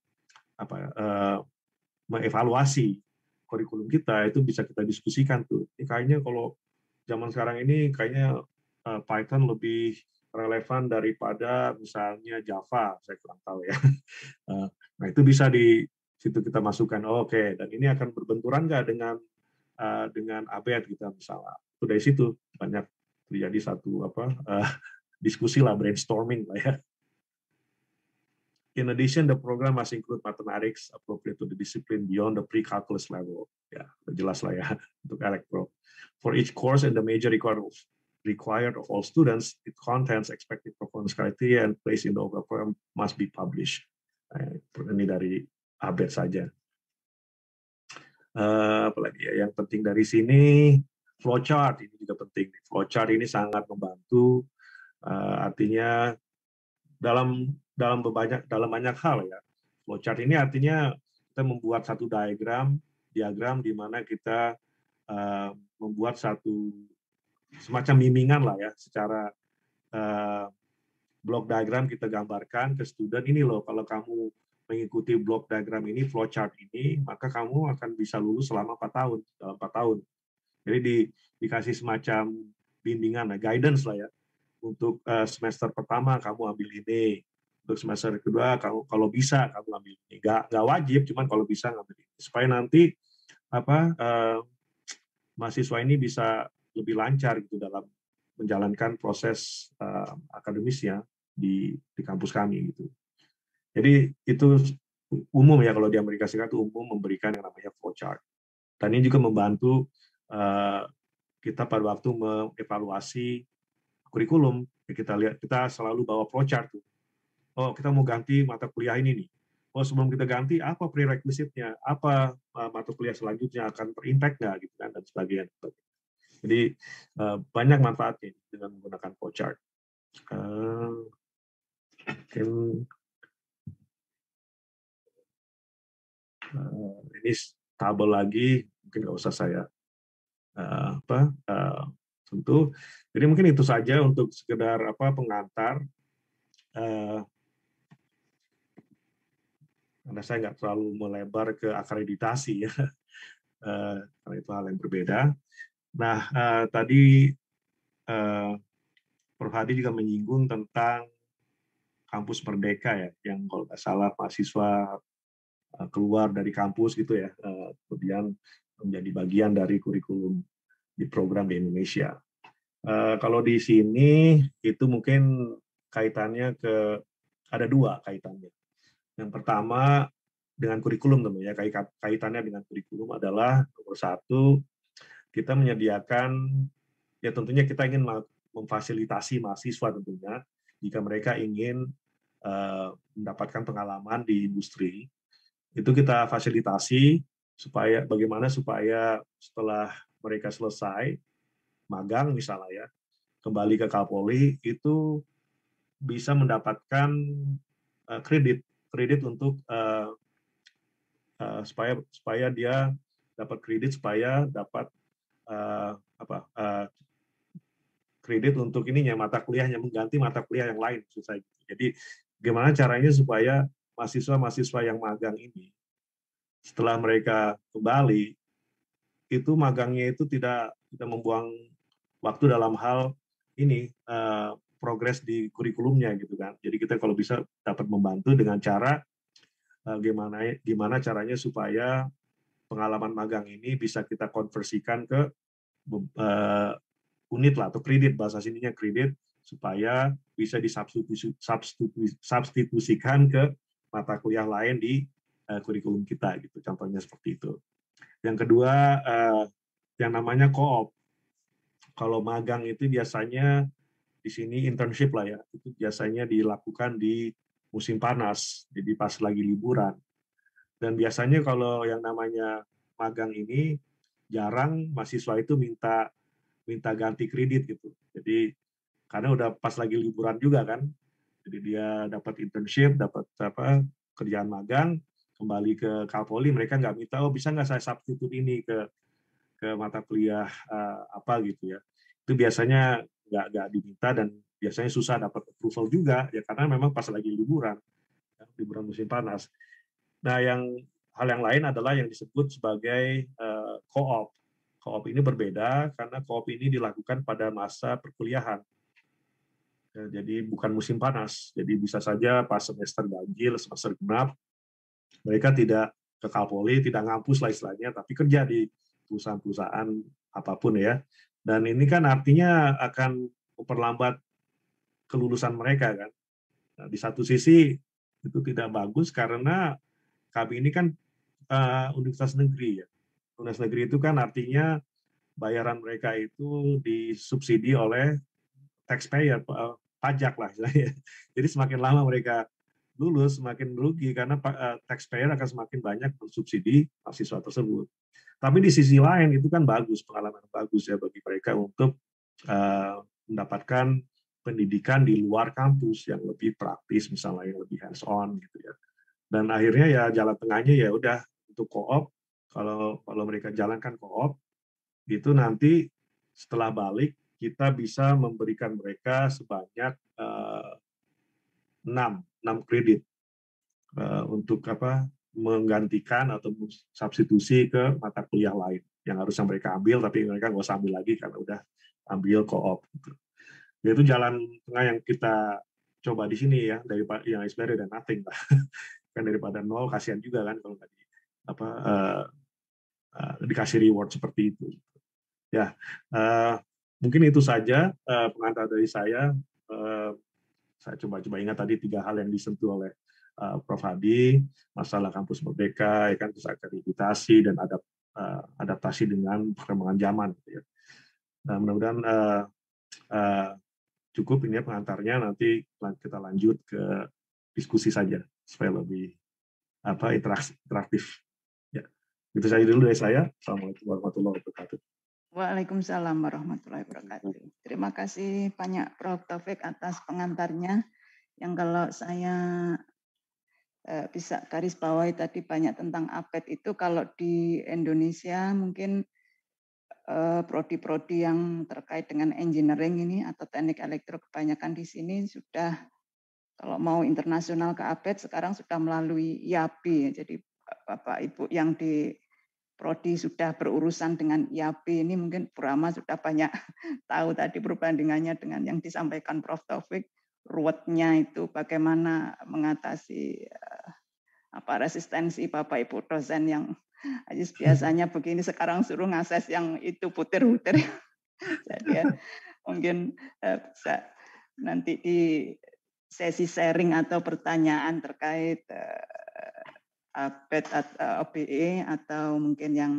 mengevaluasi kurikulum kita, itu bisa kita diskusikan tuh. Ini kayaknya kalau zaman sekarang ini kayaknya Python lebih relevan daripada misalnya Java, saya kurang tahu ya. Nah, itu bisa di situ kita masukkan. Oke, dan ini akan berbenturan nggak dengan ABED kita misalnya. Itu dari situ banyak terjadi satu diskusi lah, brainstorming lah ya. In addition, the program must include mathematics appropriate to the discipline beyond the pre-calculus level. Ya, jelas lah ya untuk elektro. For each course and the major required of all students, it contains expected performance criteria and placed in the overall program must be published. Ini dari update saja. Apalagi ya, yang penting dari sini flowchart ini juga penting. Flowchart ini sangat membantu, artinya dalam banyak hal ya. Flowchart ini artinya kita membuat satu diagram di mana kita membuat satu semacam bimbingan lah ya, secara block diagram kita gambarkan ke student, ini loh kalau kamu mengikuti block diagram ini, flowchart ini, maka kamu akan bisa lulus selama 4 tahun, dalam 4 tahun. Jadi dikasih semacam bimbingan, guidance lah ya. Untuk semester pertama kamu ambil ini, untuk semester kedua kalau bisa kamu ambil ini. Nggak wajib, cuman kalau bisa ngambil ini. Supaya nanti mahasiswa ini bisa lebih lancar gitu dalam menjalankan proses akademisnya di kampus kami gitu. Jadi itu umum ya, kalau di Amerika Serikat itu umum memberikan yang namanya flowchart. Dan ini juga membantu kita pada waktu mengevaluasi kurikulum. Kita lihat, kita selalu bawa flowchart tuh. Oh, kita mau ganti mata kuliah ini nih. Oh, sebelum kita ganti, apa prerequisite-nya? Apa mata kuliah selanjutnya akan berimpact nggak gitu kan, dan sebagainya. Jadi banyak manfaatnya dengan menggunakan flowchart. Mungkin ini tabel lagi, mungkin nggak usah saya sentuh. Jadi mungkin itu saja untuk sekedar pengantar. Karena saya nggak terlalu melebar ke akreditasi ya, karena itu hal yang berbeda. Nah, tadi Prof. Hadi juga menyinggung tentang kampus merdeka ya, yang kalau nggak salah mahasiswa keluar dari kampus gitu ya, kemudian menjadi bagian dari kurikulum di program di Indonesia. Kalau di sini itu mungkin kaitannya ada 2 kaitannya. Yang pertama dengan kurikulum tentunya, kaitannya dengan kurikulum adalah nomor 1, kita menyediakan, ya tentunya kita ingin memfasilitasi mahasiswa tentunya jika mereka ingin mendapatkan pengalaman di industri. Itu kita fasilitasi bagaimana supaya setelah mereka selesai magang misalnya ya, kembali ke Kapolri itu bisa mendapatkan kredit untuk supaya dia dapat kredit, supaya dapat kredit untuk mata kuliahnya, mengganti mata kuliah yang lain. Jadi gimana caranya supaya mahasiswa yang magang ini setelah mereka kembali itu magangnya itu tidak membuang waktu dalam hal progres di kurikulumnya gitu kan. Jadi kita kalau bisa dapat membantu dengan cara gimana caranya supaya pengalaman magang ini bisa kita konversikan ke unit lah, atau kredit, bahasa sininya kredit, supaya bisa disubstitusikan ke mata kuliah lain di kurikulum kita gitu. Contohnya seperti itu. Yang kedua, yang namanya co-op. Kalau magang itu biasanya di sini internship lah ya, itu biasanya dilakukan di musim panas, jadi pas lagi liburan. Dan biasanya kalau yang namanya magang ini jarang mahasiswa itu minta ganti kredit gitu. Jadi karena udah pas lagi liburan juga kan, jadi dia dapat internship, dapat kerjaan magang, kembali ke Kapolri, mereka nggak minta, oh bisa nggak saya substitut ini ke mata kuliah gitu ya. Itu biasanya nggak diminta, dan biasanya susah dapat approval juga ya, karena memang pas lagi liburan musim panas. Nah, hal yang lain adalah yang disebut sebagai co-op. Co-op ini berbeda karena co-op ini dilakukan pada masa perkuliahan. Jadi bukan musim panas. Jadi bisa saja pas semester ganjil, semester genap, mereka tidak ke Kapolri, tidak ngampus lah istilahnya, tapi kerja di perusahaan-perusahaan apapun ya. Dan ini kan artinya akan memperlambat kelulusan mereka kan. Nah, di satu sisi itu tidak bagus karena kami ini kan universitas negeri ya. Universitas negeri itu kan artinya bayaran mereka itu disubsidi oleh taxpayer, pajak lah istilahnya. Jadi semakin lama mereka lulus, semakin rugi karena taxpayer akan semakin banyak mensubsidi mahasiswa tersebut. Tapi di sisi lain itu kan bagus, pengalaman bagus ya bagi mereka untuk mendapatkan pendidikan di luar kampus yang lebih praktis, misalnya yang lebih hands on gitu ya. Dan akhirnya ya jalan tengahnya ya udah untuk co-op, kalau mereka jalankan co-op itu nanti setelah balik kita bisa memberikan mereka sebanyak 6 kredit untuk menggantikan atau substitusi ke mata kuliah lain yang harusnya mereka ambil tapi mereka nggak usah ambil lagi karena udah ambil co-op. Itu jalan tengah yang kita coba di sini ya, daripada yang is better than nothing lah. Kan daripada nol, kasihan juga kan kalau nggak dikasih reward seperti itu. Ya, mungkin itu saja pengantar dari saya. Saya coba ingat tadi 3 hal yang disentuh oleh Prof. Hadi, masalah kampus merdeka, ya kan, terus akreditasi dan adaptasi dengan perkembangan zaman. Gitu ya. Nah, mudah-mudahan cukup ini ya pengantarnya, nanti kita lanjut ke diskusi saja supaya lebih interaktif. Ya, itu saja dulu dari saya. Assalamualaikum warahmatullahi wabarakatuh. Waalaikumsalam warahmatullahi wabarakatuh. Terima kasih banyak Prof. Taufik atas pengantarnya, yang kalau saya bisa garis bawahi tadi banyak tentang APET itu, kalau di Indonesia mungkin prodi-prodi yang terkait dengan engineering ini atau teknik elektro kebanyakan di sini sudah, kalau mau internasional ke APET sekarang sudah melalui IAB. Jadi Bapak Ibu yang di prodi sudah berurusan dengan IAB ini mungkin Burama sudah banyak tahu tadi perbandingannya dengan yang disampaikan Prof. Taufik, ruwetnya itu bagaimana mengatasi resistensi Bapak Ibu dosen yang biasanya begini, sekarang suruh ngakses yang itu puter-puter. Jadi ya, mungkin bisa nanti di sesi sharing atau pertanyaan terkait APET atau OBE atau mungkin yang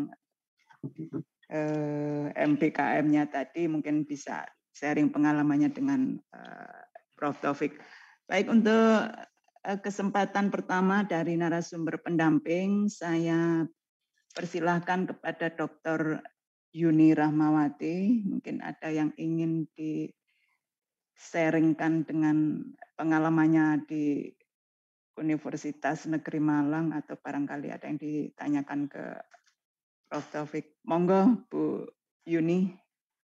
MBKM-nya tadi mungkin bisa sharing pengalamannya dengan Prof. Taufik. Baik, untuk kesempatan pertama dari narasumber pendamping, saya persilahkan kepada Dr. Yuni Rahmawati. Mungkin ada yang ingin di-sharingkan dengan pengalamannya di Universitas Negeri Malang, atau barangkali ada yang ditanyakan ke Prof. Taufik. Monggo, Bu Yuni.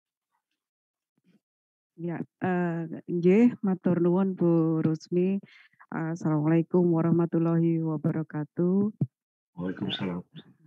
Ya, nggih, matur nuwun Bu Rusmi. Assalamualaikum warahmatullahi wabarakatuh. Waalaikumsalam.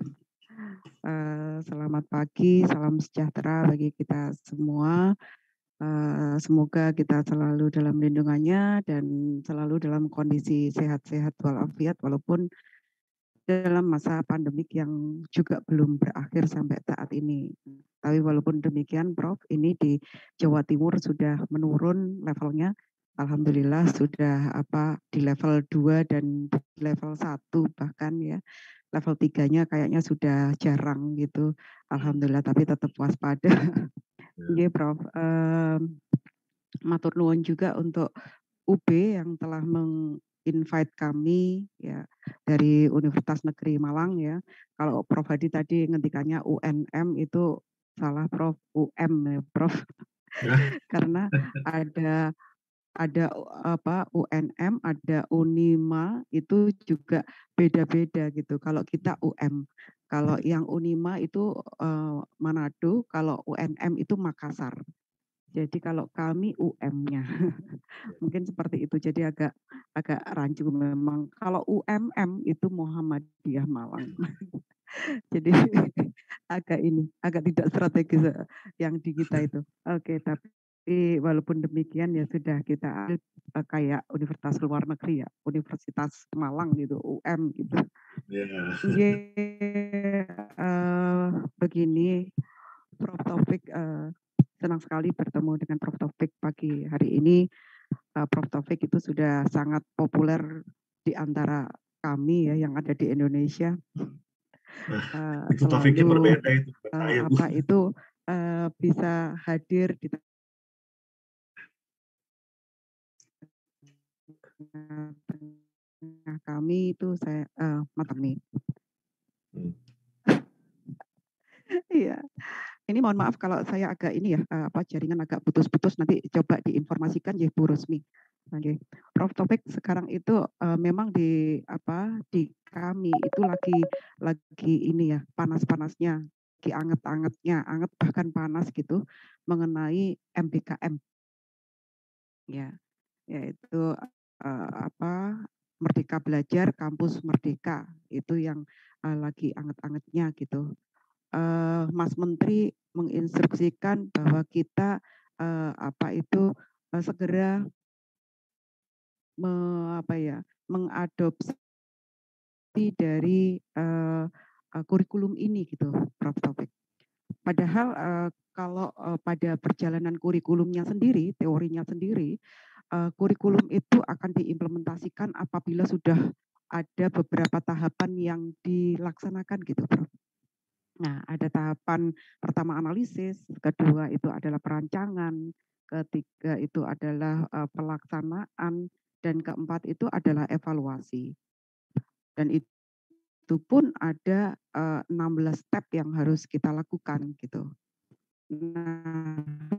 Selamat pagi, salam sejahtera bagi kita semua. Semoga kita selalu dalam lindungannya dan selalu dalam kondisi sehat-sehat walafiat, walaupun dalam masa pandemik yang juga belum berakhir sampai saat ini. Tapi walaupun demikian, Prof, ini di Jawa Timur sudah menurun levelnya. Alhamdulillah sudah di level 2 dan di level 1 bahkan ya. Level 3-nya kayaknya sudah jarang gitu. Alhamdulillah, tapi tetap waspada. Oke, Prof. Matur nuwun juga untuk UB yang telah invite kami ya dari Universitas Negeri Malang ya. Kalau Prof Hadi tadi ngendikannya UNM, itu salah Prof, UM ya Prof. Karena ada UNM, ada Unima, itu juga beda-beda gitu. Kalau kita UM, kalau yang Unima itu Manado, kalau UNM itu Makassar. Jadi kalau kami UM-nya, mungkin seperti itu. Jadi agak rancu memang. Kalau UMM itu Muhammadiyah Malang. Jadi agak tidak strategis yang di kita itu. Oke, tapi walaupun demikian ya sudah kita kayak universitas luar negeri ya, Universitas Malang gitu, UM gitu. Begini, Prof Taufik, senang sekali bertemu dengan Prof Taufik pagi hari ini. Prof Taufik itu sudah sangat populer di antara kami ya yang ada di Indonesia Itu topiknya selalu berbeda itu, bukan saya, Bu. apa itu bisa hadir di tengah kami itu saya matami. Iya. Ini mohon maaf kalau saya agak ini ya apa jaringan agak putus-putus, nanti coba diinformasikan ya Bu Rusmi. Oke. Prof Taufik sekarang itu memang di apa di kami itu lagi ini ya panas-panasnya, lagi anget-angetnya, anget bahkan panas gitu mengenai MBKM. Ya, yaitu apa Merdeka Belajar Kampus Merdeka itu yang lagi anget-angetnya gitu. Mas Menteri menginstruksikan bahwa kita apa itu segera mengadopsi dari kurikulum ini gitu, Prof. Taufik. Padahal kalau pada perjalanan kurikulumnya sendiri, teorinya sendiri, kurikulum itu akan diimplementasikan apabila sudah ada beberapa tahapan yang dilaksanakan gitu, Prof. Nah, ada tahapan pertama analisis, kedua itu adalah perancangan, ketiga itu adalah pelaksanaan, dan keempat itu adalah evaluasi. Dan itu pun ada 16 step yang harus kita lakukan gitu. Nah,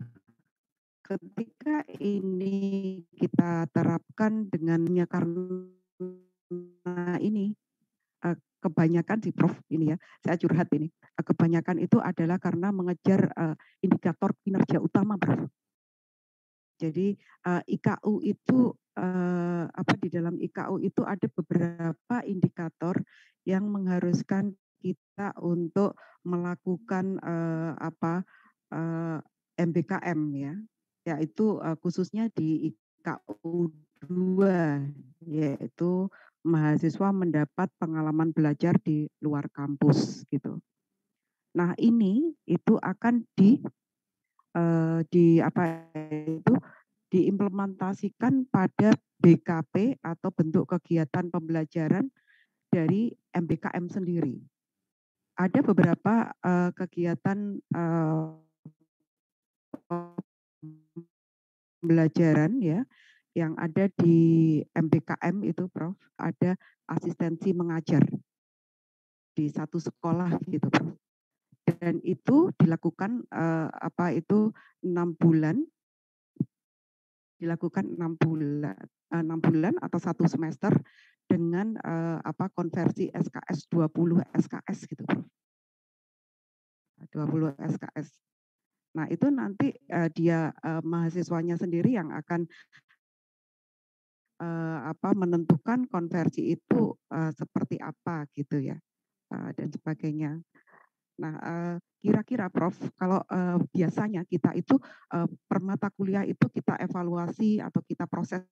ketika ini kita terapkan dengannya karena ini kebanyakan sih Prof ini ya, saya curhat ini. Kebanyakan itu adalah karena mengejar indikator kinerja utama, Prof. Jadi IKU itu apa di dalam IKU itu ada beberapa indikator yang mengharuskan kita untuk melakukan apa MBKM ya, yaitu khususnya di IKU 2 yaitu mahasiswa mendapat pengalaman belajar di luar kampus gitu. Nah, ini itu akan di apa itu diimplementasikan pada BKP atau bentuk kegiatan pembelajaran dari MBKM sendiri. Ada beberapa kegiatan pembelajaran ya yang ada di MBKM itu Prof, ada asistensi mengajar di satu sekolah gitu Prof. Dan itu dilakukan apa itu 6 bulan, dilakukan 6 bulan atau 1 semester dengan apa konversi SKS 20 SKS gitu Prof. 20 SKS. Nah, itu nanti dia mahasiswanya sendiri yang akan apa menentukan konversi itu seperti apa gitu ya dan sebagainya. Nah, kira-kira Prof, kalau biasanya kita itu per mata kuliah itu kita evaluasi atau kita proses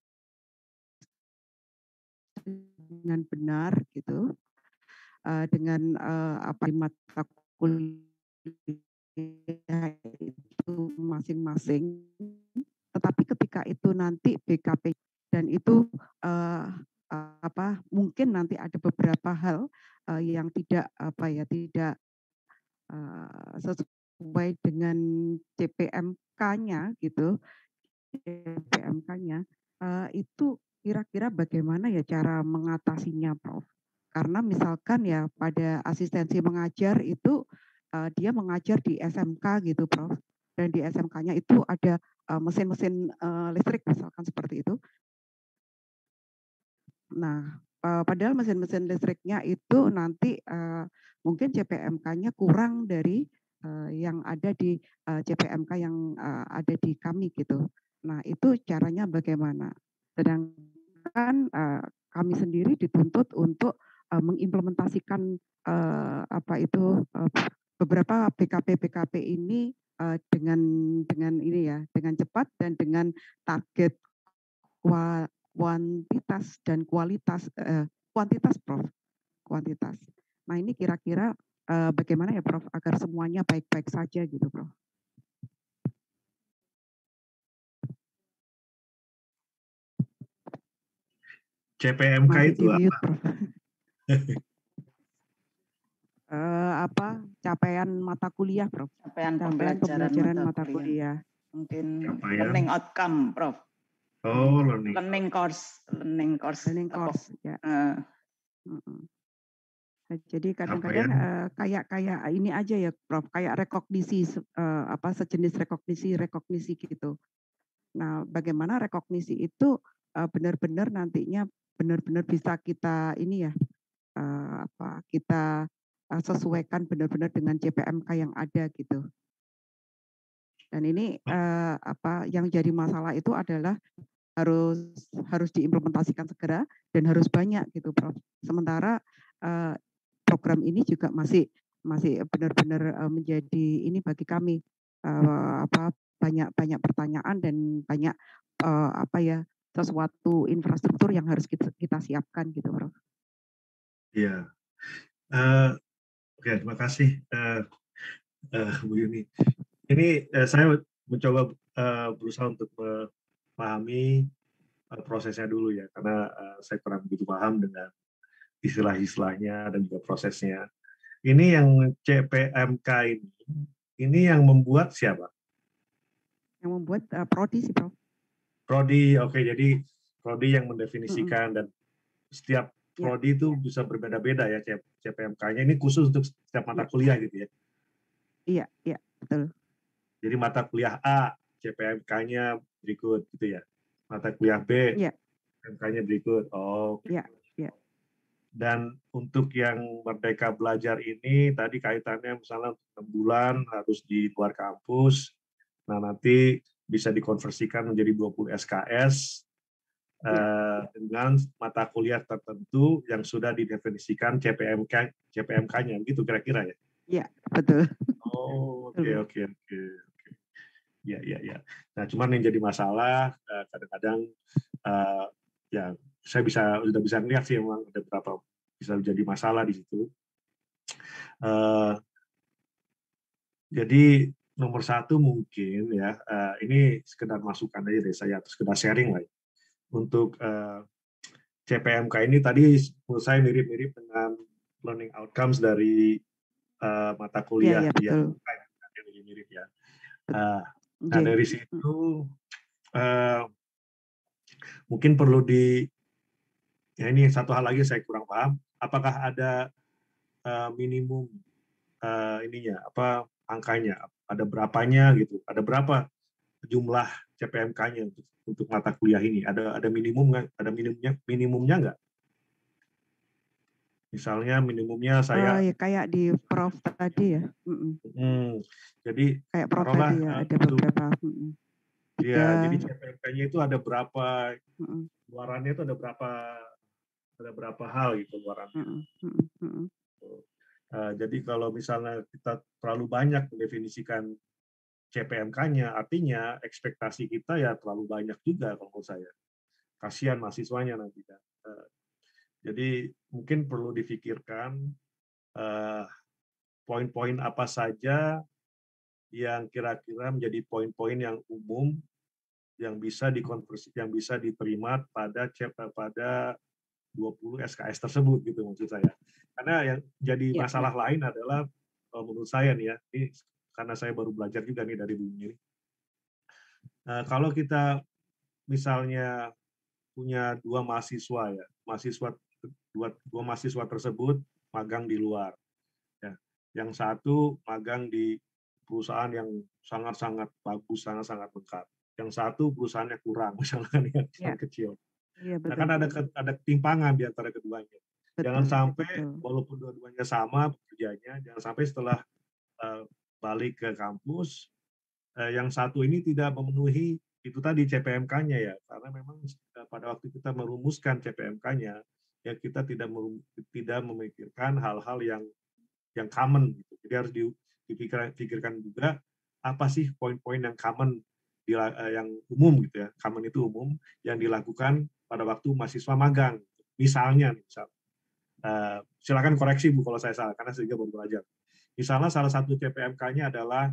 dengan benar gitu dengan apa mata kuliah itu masing-masing. Tetapi ketika itu nanti BKP dan itu apa mungkin nanti ada beberapa hal yang tidak apa ya tidak sesuai dengan CPMK-nya gitu, CPMK-nya itu kira-kira bagaimana ya cara mengatasinya, Prof? Karena misalkan ya pada asistensi mengajar itu dia mengajar di SMK gitu, Prof. Dan di SMK-nya itu ada mesin-mesin listrik misalkan seperti itu. Nah, padahal mesin-mesin listriknya itu nanti mungkin CPMK-nya kurang dari yang ada di CPMK yang ada di kami gitu. Nah, itu caranya bagaimana? Sedangkan kami sendiri dituntut untuk mengimplementasikan apa itu beberapa BKP ini dengan ini ya, dengan cepat dan dengan target kuantitas dan kualitas kuantitas Prof, kuantitas. Nah, ini kira-kira bagaimana ya Prof agar semuanya baik-baik saja gitu Prof. CPMK Masih itu di mute, apa? Prof. Capaian mata kuliah, Prof. Capaian Capaian pembelajaran mata mata kuliah. kuliah. Mungkin Capaian. learning outcome, Prof. Oh, learning. Learning course. Learning course, ya. Jadi kadang-kadang kayak ini aja ya, Prof. Kayak rekognisi, sejenis rekognisi gitu. Nah, bagaimana rekognisi itu benar-benar nantinya benar-benar bisa kita ini ya, kita sesuaikan benar-benar dengan CPMK yang ada gitu. Dan ini yang jadi masalah itu adalah harus diimplementasikan segera dan harus banyak gitu, Prof. Sementara program ini juga masih benar-benar menjadi ini bagi kami banyak pertanyaan dan banyak sesuatu infrastruktur yang harus kita siapkan gitu, Prof. Iya. Oke, terima kasih Bu Yuni. Ini saya mencoba berusaha untuk memahami prosesnya dulu ya, karena saya kurang begitu paham dengan istilah-istilahnya dan juga prosesnya. Ini yang CPMK ini yang membuat siapa? Yang membuat Prodi sih, Prof. Prodi, oke. Jadi Prodi yang mendefinisikan dan setiap Prodi itu bisa berbeda-beda ya CPMK-nya. Ini khusus untuk setiap mata kuliah gitu ya? Iya, betul. Jadi mata kuliah A, CPMK-nya berikut gitu ya? Mata kuliah B, CPMK-nya berikut. Oh, iya. Dan untuk yang Merdeka Belajar ini, tadi kaitannya misalnya 6 bulan harus di luar kampus, nah nanti bisa dikonversikan menjadi 20 SKS dengan mata kuliah tertentu yang sudah didefinisikan CPMK-nya, gitu kira-kira ya? Iya, betul. Oh, oke. Ya. Nah, cuman yang jadi masalah kadang-kadang ya saya sudah bisa melihat sih memang ada beberapa bisa jadi masalah di situ. Jadi nomor satu mungkin ya ini sekedar masukan aja dari saya atau sekedar sharing lah ya. Untuk CPMK ini tadi menurut saya mirip-mirip dengan learning outcomes dari mata kuliah yang mirip ya. Nah, dari situ mungkin perlu ini satu hal lagi saya kurang paham, apakah ada minimum angkanya, ada berapanya gitu, ada berapa jumlah CPMK-nya untuk mata kuliah ini, ada minimum nggak, ada minimumnya nggak? Misalnya minimumnya saya kayak di Prof tadi ya. Jadi kayak Prof tadi ya, ada beberapa. Ya, jadi CPMK-nya itu ada berapa, luarannya itu ada berapa hal gitu luarannya. Jadi kalau misalnya kita terlalu banyak mendefinisikan CPMK-nya, artinya ekspektasi kita ya terlalu banyak juga kalau menurut saya. Kasihan mahasiswanya nanti kan. Jadi mungkin perlu difikirkan poin-poin apa saja yang kira-kira menjadi poin-poin yang umum yang bisa dikonversi, yang bisa diterima pada 20 SKS tersebut gitu maksud saya. Karena yang jadi masalah lain adalah menurut saya nih ya, ini karena saya baru belajar juga nih dari buku ini. Kalau kita misalnya punya dua mahasiswa ya, dua mahasiswa tersebut magang di luar. Ya. Yang satu magang di perusahaan yang sangat-sangat bagus, sangat-sangat lengkap. Yang satu perusahaannya kurang, misalnya yang kecil. Nah, kan ada ketimpangan di antara keduanya. Jangan sampai walaupun dua-duanya sama pekerjaannya, jangan sampai setelah balik ke kampus, yang satu ini tidak memenuhi itu tadi CPMK-nya ya, karena memang pada waktu kita merumuskan CPMK-nya, ya kita tidak memikirkan hal-hal yang common gitu. Jadi harus dipikirkan juga apa sih poin-poin yang common, yang umum gitu ya, common itu umum yang dilakukan pada waktu mahasiswa magang. Misalnya, silakan koreksi Bu kalau saya salah, karena saya juga baru belajar. Misalnya salah satu CPMK-nya adalah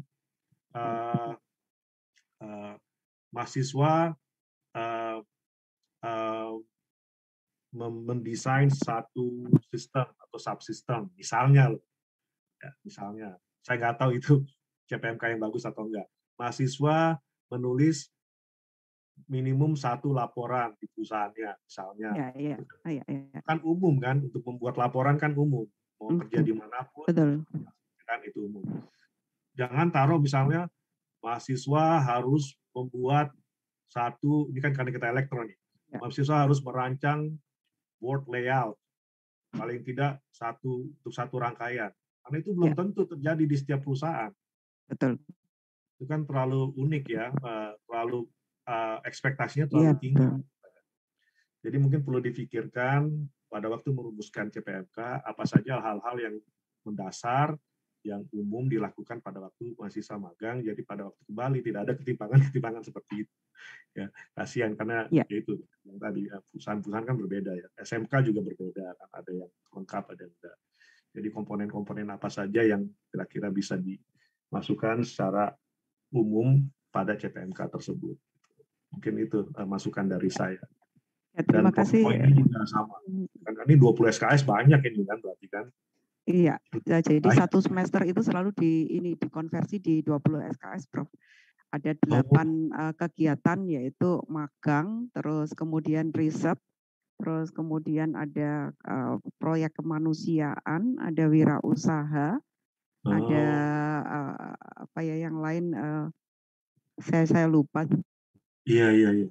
mahasiswa mendesain satu sistem atau subsistem, misalnya loh, ya, misalnya saya nggak tahu itu CPMK yang bagus atau enggak. Mahasiswa menulis minimum 1 laporan di perusahaannya, misalnya. Kan umum kan, untuk membuat laporan kan umum, mau kerja dimanapun, betul. kan itu umum. Jangan taruh misalnya mahasiswa harus membuat satu, ini kan karena kita elektronik, mahasiswa harus merancang board layout, paling tidak untuk satu rangkaian. Karena itu belum tentu terjadi di setiap perusahaan. Betul. Itu kan terlalu unik ya, terlalu ekspektasinya terlalu tinggi. Jadi mungkin perlu difikirkan pada waktu merumuskan CPMK, apa saja hal-hal yang mendasar, yang umum dilakukan pada waktu mahasiswa magang, jadi pada waktu kembali tidak ada ketimpangan-ketimpangan seperti itu. Ya, kasihan karena itu yang tadi perusahaan-perusahaan kan berbeda ya. SMK juga berbeda, kan ada yang lengkap, ada yang tidak. Jadi komponen-komponen apa saja yang kira-kira bisa dimasukkan secara umum pada CPMK tersebut. Mungkin itu masukan dari saya. Ya, terima kasih. Poinnya juga sama. Kan ini 20 SKS banyak ini kan berarti kan. Iya, ya, jadi satu semester itu selalu dikonversi di 20 SKS, Prof. Ada 8 kegiatan, yaitu magang, terus kemudian riset, terus kemudian ada proyek kemanusiaan, ada wirausaha, ada apa ya yang lain, saya lupa. Iya.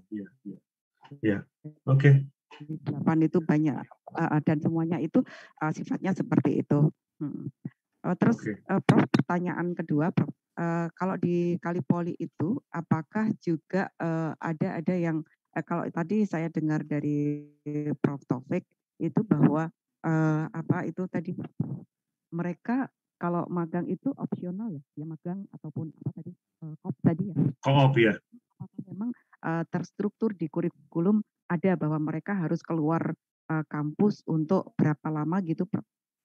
Oke. 8 itu banyak, dan semuanya itu sifatnya seperti itu. Terus Prof, pertanyaan kedua, Prof, kalau di Kalipoli itu apakah juga ada yang kalau tadi saya dengar dari Prof Taufik itu bahwa apa itu tadi mereka kalau magang itu opsional ya magang ataupun apa tadi koop tadi ya. Koop ya. Apakah memang terstruktur di kurikulum ada bahwa mereka harus keluar kampus untuk berapa lama gitu, Prof?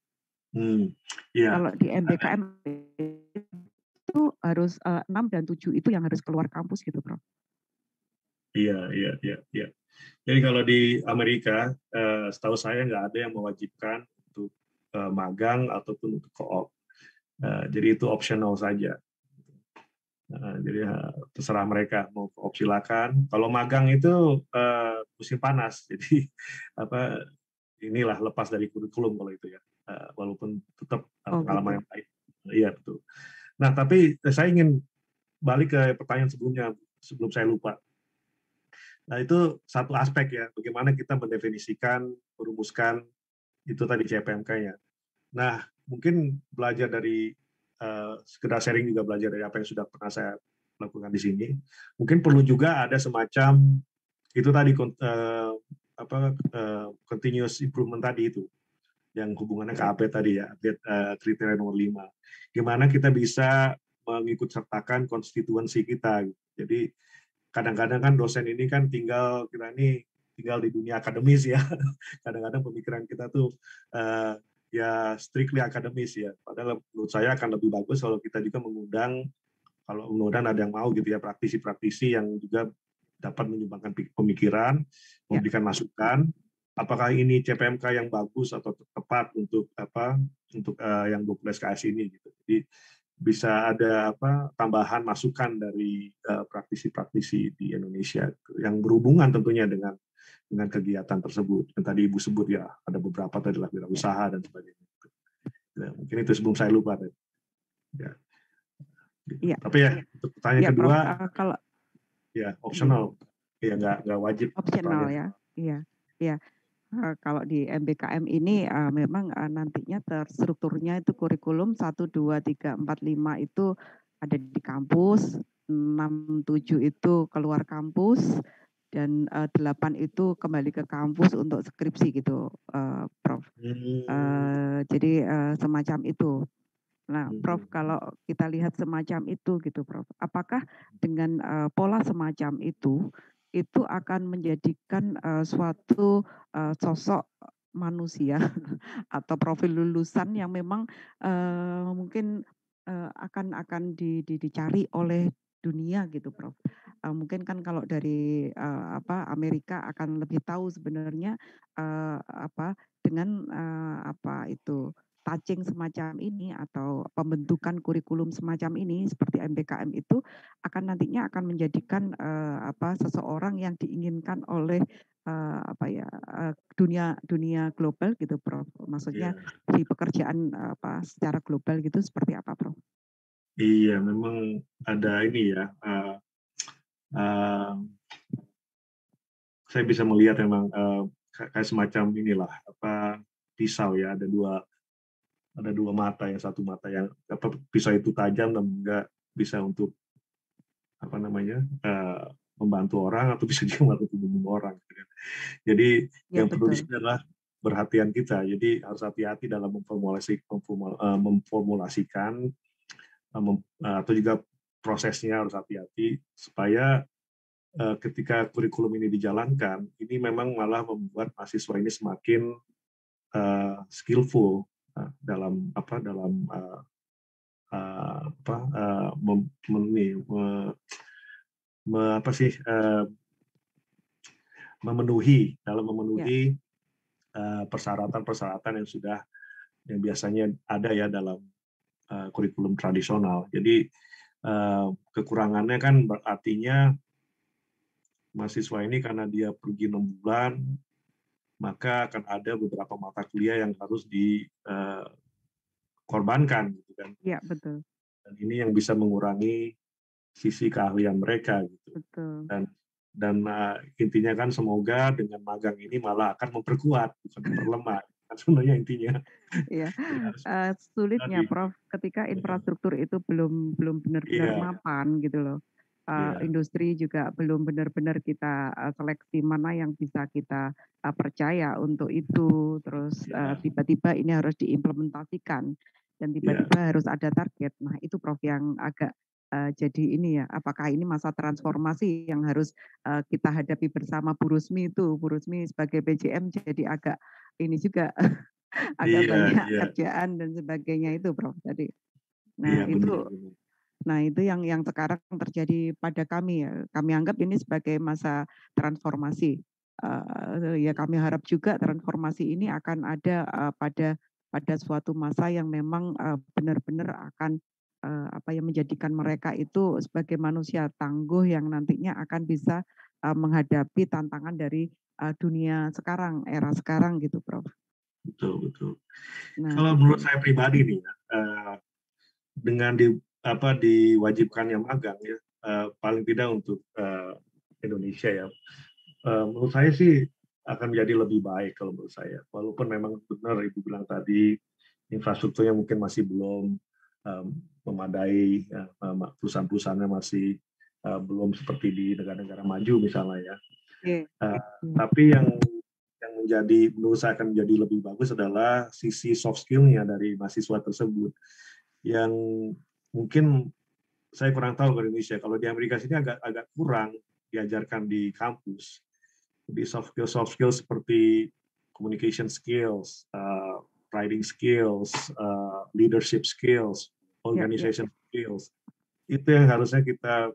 Kalau di MBKM itu harus 6 dan 7 itu yang harus keluar kampus gitu, Prof. Iya. Jadi kalau di Amerika, setahu saya nggak ada yang mewajibkan untuk magang ataupun untuk koop. Jadi itu optional saja. Jadi terserah mereka mau koop silakan. Kalau magang itu musim panas, jadi inilah lepas dari kurikulum kalau itu ya. Walaupun tetap pengalaman yang baik. Iya betul. Nah tapi saya ingin balik ke pertanyaan sebelumnya sebelum saya lupa. Nah itu satu aspek ya, bagaimana kita mendefinisikan, merumuskan itu tadi CPMK-nya. Nah mungkin belajar dari sekedar sharing juga belajar dari apa yang sudah pernah saya lakukan di sini. Mungkin perlu juga ada semacam itu tadi continuous improvement tadi itu, yang hubungannya ke update tadi ya, update kriteria nomor 5. Gimana kita bisa mengikut sertakan konstituensi kita. Jadi kadang-kadang kan dosen ini kan tinggal di dunia akademis ya. Kadang-kadang pemikiran kita tuh ya strictly akademis ya. Padahal menurut saya akan lebih bagus kalau kita juga mengundang, kalau mudah-mudahan ada yang mau gitu ya, praktisi-praktisi yang juga dapat menyumbangkan pemikiran, memberikan masukan. Apakah ini CPMK yang bagus atau tepat untuk yang 20 SKS ini gitu. Jadi bisa ada tambahan masukan dari praktisi-praktisi di Indonesia yang berhubungan tentunya dengan kegiatan tersebut. Yang tadi Ibu sebut ya, ada beberapa tadi lah wirausaha dan sebagainya. Ya, mungkin itu sebelum saya lupa tadi. Ya. Iya. Tapi ya untuk pertanyaan kedua, Prof, kalau ya optional, ya nggak wajib. Optional ya, iya. Kalau di MBKM ini memang nantinya terstrukturnya itu kurikulum 1, 2, 3, 4, 5 itu ada di kampus, 6, 7 itu keluar kampus, dan 8 itu kembali ke kampus untuk skripsi gitu, Prof. Jadi semacam itu. Nah, Prof, kalau kita lihat semacam itu gitu, Prof, apakah dengan pola semacam itu akan menjadikan suatu sosok manusia atau profil lulusan yang memang mungkin akan dicari oleh dunia gitu, Prof. Mungkin kan kalau dari Amerika akan lebih tahu sebenarnya dengan touching semacam ini atau pembentukan kurikulum semacam ini seperti MBKM itu akan nantinya akan menjadikan seseorang yang diinginkan oleh dunia global gitu, Prof. Maksudnya di pekerjaan secara global gitu seperti apa, Prof? Iya, memang ada ini ya. Saya bisa melihat memang kayak semacam inilah pisau ya, ada dua mata, yang satu mata yang pisau itu tajam dan enggak bisa untuk membantu orang atau bisa juga membunuh orang. Jadi Ya, yang perlu di betul. sini adalah perhatian kita. Jadi harus hati-hati dalam memformulasikan atau juga prosesnya harus hati-hati supaya ketika kurikulum ini dijalankan, ini memang malah membuat mahasiswa ini semakin skillful dalam memenuhi persyaratan-persyaratan yang biasanya ada ya dalam kurikulum tradisional. Jadi kekurangannya kan artinya mahasiswa ini karena dia pergi 6 bulan, maka akan ada beberapa mata kuliah yang harus dikorbankan, gitu kan? Iya, betul. Dan ini yang bisa mengurangi sisi keahlian mereka, gitu. Betul. Dan intinya kan semoga dengan magang ini malah akan memperkuat, bukan memperlemah. Sebenarnya intinya. Iya, sulitnya Prof ketika infrastruktur itu belum benar-benar mapan gitu loh. Industri juga belum benar-benar kita seleksi mana yang bisa kita percaya untuk itu. Terus tiba-tiba ini harus diimplementasikan dan tiba-tiba harus ada target. Nah itu Prof yang agak jadi ini ya, apakah ini masa transformasi yang harus kita hadapi bersama Bu Rusmi itu. Bu Rusmi sebagai PJM jadi agak ini juga agak banyak kerjaan dan sebagainya itu, Prof. Tadi. Nah itu yang sekarang terjadi pada kami ya. Kami anggap ini sebagai masa transformasi. Ya kami harap juga transformasi ini akan ada pada suatu masa yang memang benar-benar akan yang menjadikan mereka itu sebagai manusia tangguh yang nantinya akan bisa menghadapi tantangan dari dunia sekarang, era sekarang gitu, Prof. Betul. Nah, kalau menurut saya pribadi nih, dengan diwajibkannya magang ya, paling tidak untuk Indonesia ya, menurut saya sih akan menjadi lebih baik kalau menurut saya. Walaupun memang benar Ibu bilang tadi infrastrukturnya mungkin masih belum memadai, perusahaan-perusahaannya masih belum seperti di negara-negara maju misalnya ya. Tapi yang menurut saya akan menjadi lebih bagus adalah sisi soft skill-nya dari mahasiswa tersebut yang mungkin saya kurang tahu di Indonesia. Kalau di Amerika sini agak kurang diajarkan di kampus. Jadi soft skill seperti communication skills, writing skills, leadership skills, organization skills, itu yang harusnya kita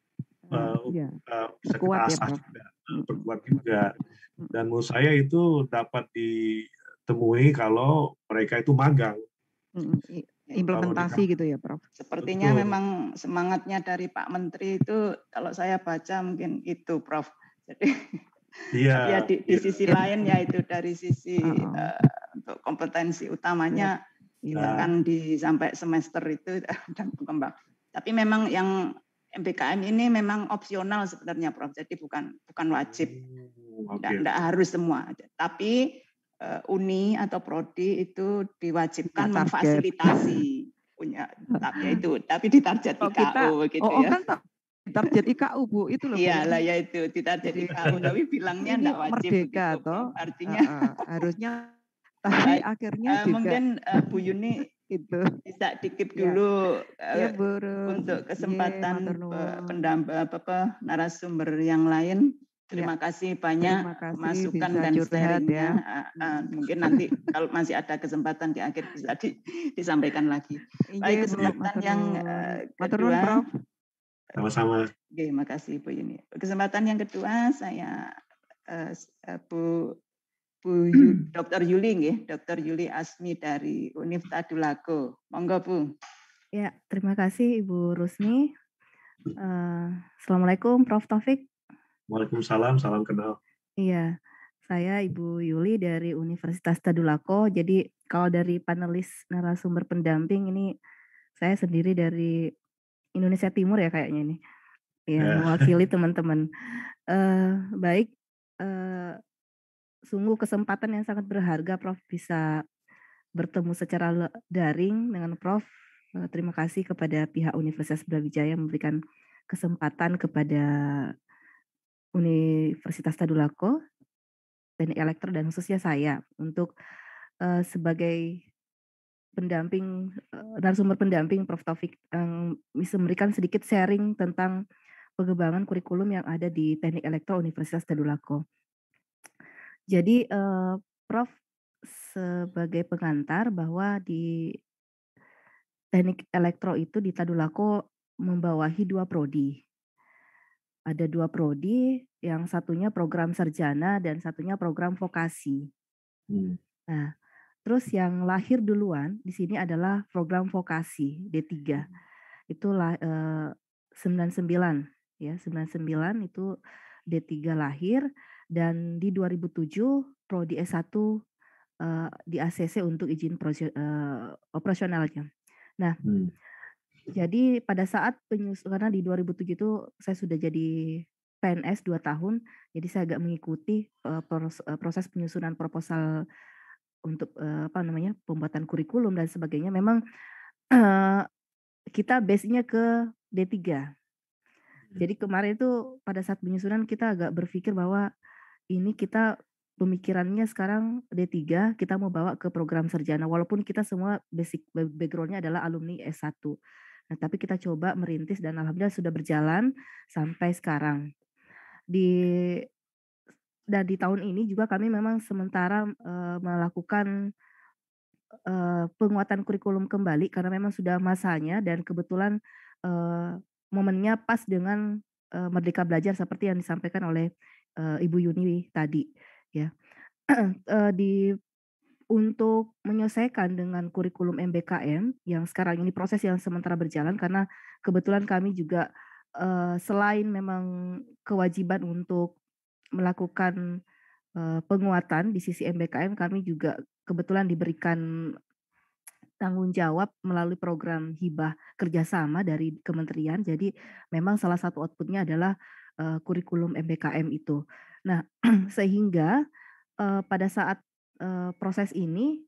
bisa kita asah juga, perkuat juga. Dan menurut saya itu dapat ditemui kalau mereka itu magang. Implementasi gitu ya, Prof. Sepertinya memang semangatnya dari Pak Menteri itu kalau saya baca mungkin itu, Prof. Jadi di sisi lain ya itu dari sisi untuk kompetensi utamanya akan sampai semester itu dan berkembang. Tapi memang yang MBKM ini memang opsional sebenarnya, Prof. Jadi bukan wajib. Tidak harus semua. Tapi Uni atau Prodi itu diwajibkan memfasilitasi punya tapi ditarget IKU gitu ya. Kan ditarget IKU Bu itu loh. Iyalah ya itu ditarget IKU tapi bilangnya enggak wajib merdeka begitu, toh. Artinya harusnya tapi akhirnya juga mungkin Bu Yuni itu bisa dikip dulu untuk kesempatan narasumber yang lain. Terima kasih banyak masukan dan sharingnya. Mungkin nanti kalau masih ada kesempatan di akhir bisa disampaikan lagi. Baik, kesempatan yang kedua. Sama-sama. Oke, makasih Bu Yuni. Kesempatan yang kedua saya Dr. Yuli nggih, Dr. Yuli Asmi dari Universitas Tadulako. Monggo Bu. Ya, terima kasih Ibu Rusmi. Assalamualaikum Prof. Taufik. Waalaikumsalam, salam kenal. Iya, saya Ibu Yuli dari Universitas Tadulako. Jadi kalau dari panelis narasumber pendamping ini saya sendiri dari Indonesia Timur ya kayaknya ini. Ya, mewakili teman-teman. Baik, sungguh kesempatan yang sangat berharga Prof bisa bertemu secara daring dengan Prof. Terima kasih kepada pihak Universitas Brawijaya memberikan kesempatan kepada Universitas Tadulako, Teknik Elektro dan khususnya saya untuk sebagai pendamping narasumber pendamping Prof Taufik bisa memberikan sedikit sharing tentang pengembangan kurikulum yang ada di Teknik Elektro Universitas Tadulako. Jadi Prof sebagai pengantar bahwa di Teknik Elektro itu di Tadulako membawahi 2 prodi. Ada 2 prodi, yang satunya program sarjana dan satunya program vokasi. Nah, terus yang lahir duluan di sini adalah program vokasi D3. Itulah 99 ya, 99 itu D3 lahir dan di 2007 prodi S1 di ACC untuk izin operasionalnya. Nah, jadi pada saat karena di 2007 itu saya sudah jadi PNS 2 tahun, jadi saya agak mengikuti proses penyusunan proposal untuk pembuatan kurikulum dan sebagainya. Memang kita base-nya ke D3. Jadi kemarin itu pada saat penyusunan kita agak berpikir bahwa ini kita pemikirannya sekarang D3, kita mau bawa ke program sarjana, walaupun kita semua basic background-nya adalah alumni S1. Nah, tapi kita coba merintis dan alhamdulillah sudah berjalan sampai sekarang. Dan di tahun ini juga kami memang sementara melakukan penguatan kurikulum kembali karena memang sudah masanya dan kebetulan momennya pas dengan Merdeka Belajar seperti yang disampaikan oleh Ibu Yuni tadi ya. Untuk menyelesaikan dengan kurikulum MBKM yang sekarang ini proses yang sementara berjalan karena kebetulan kami juga selain memang kewajiban untuk melakukan penguatan di sisi MBKM, kami juga kebetulan diberikan tanggung jawab melalui program hibah kerjasama dari kementerian. Jadi memang salah satu outputnya adalah kurikulum MBKM itu. Nah, sehingga pada saat proses ini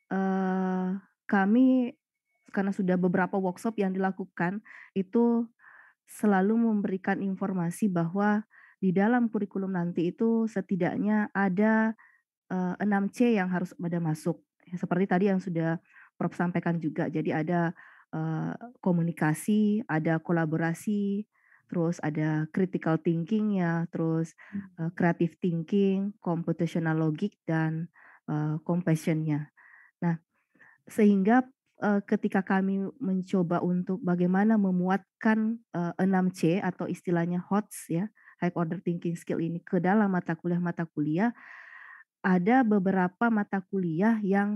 kami karena sudah beberapa workshop yang dilakukan itu selalu memberikan informasi bahwa di dalam kurikulum nanti itu setidaknya ada 6C yang harus pada masuk. Seperti tadi yang sudah Prof sampaikan juga. Jadi ada komunikasi, ada kolaborasi, terus ada critical thinking-nya, terus creative thinking, computational logic dan compassion-nya. Nah, sehingga ketika kami mencoba untuk bagaimana memuatkan 6C atau istilahnya HOTS ya, high order thinking skill ini ke dalam mata kuliah, ada beberapa mata kuliah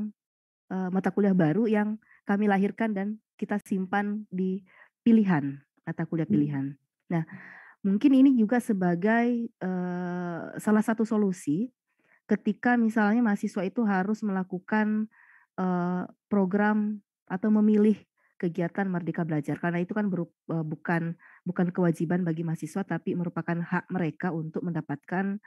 baru yang kami lahirkan dan kita simpan di pilihan, mata kuliah pilihan. Nah, mungkin ini juga sebagai salah satu solusi ketika misalnya mahasiswa itu harus melakukan program atau memilih kegiatan Merdeka Belajar karena itu kan bukan kewajiban bagi mahasiswa tapi merupakan hak mereka untuk mendapatkan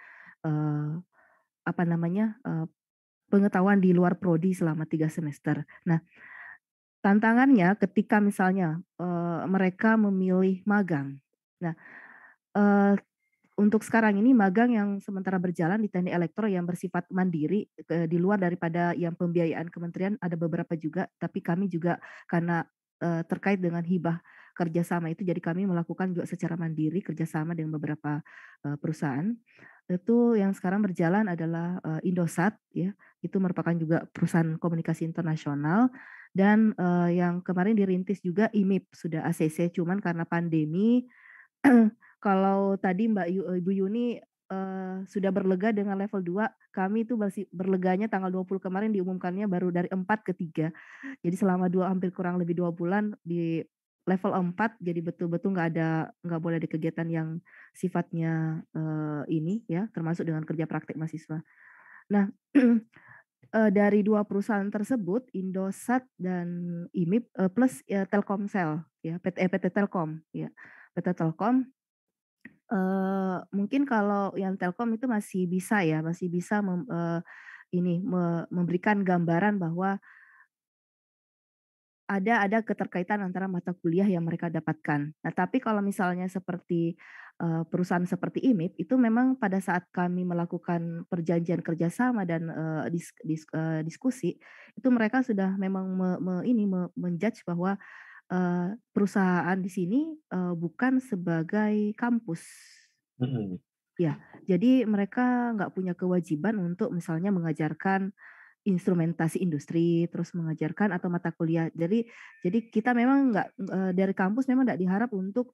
pengetahuan di luar prodi selama 3 semester. Nah, tantangannya ketika misalnya mereka memilih magang. Nah, untuk sekarang ini magang yang sementara berjalan di Teknik Elektro yang bersifat mandiri di luar daripada yang pembiayaan kementerian ada beberapa juga, tapi kami juga karena terkait dengan hibah kerjasama itu, jadi kami melakukan juga secara mandiri kerjasama dengan beberapa perusahaan. Itu yang sekarang berjalan adalah Indosat, ya, itu merupakan juga perusahaan komunikasi internasional dan yang kemarin dirintis juga IMIP sudah ACC, cuman karena pandemi Kalau tadi Ibu Yuni sudah berlega dengan level 2, kami itu masih berleganya tanggal 20 kemarin diumumkannya baru dari 4 ke 3. Jadi selama hampir kurang lebih 2 bulan di level 4, jadi betul-betul nggak boleh ada kegiatan yang sifatnya ini ya, termasuk dengan kerja praktek mahasiswa. Nah, dari 2 perusahaan tersebut, Indosat dan IMIP plus Telkomsel ya, PT Telkom ya. PT Telkom mungkin kalau yang Telkom itu masih bisa ya, masih bisa memberikan gambaran bahwa ada keterkaitan antara mata kuliah yang mereka dapatkan. Nah, tapi kalau misalnya seperti perusahaan seperti IMIP itu memang pada saat kami melakukan perjanjian kerjasama dan diskusi itu mereka sudah memang menjudge bahwa perusahaan di sini bukan sebagai kampus. Ya, jadi mereka nggak punya kewajiban untuk misalnya mengajarkan instrumentasi industri, terus mengajarkan atau mata kuliah. Jadi kita memang nggak dari kampus memang nggak diharap untuk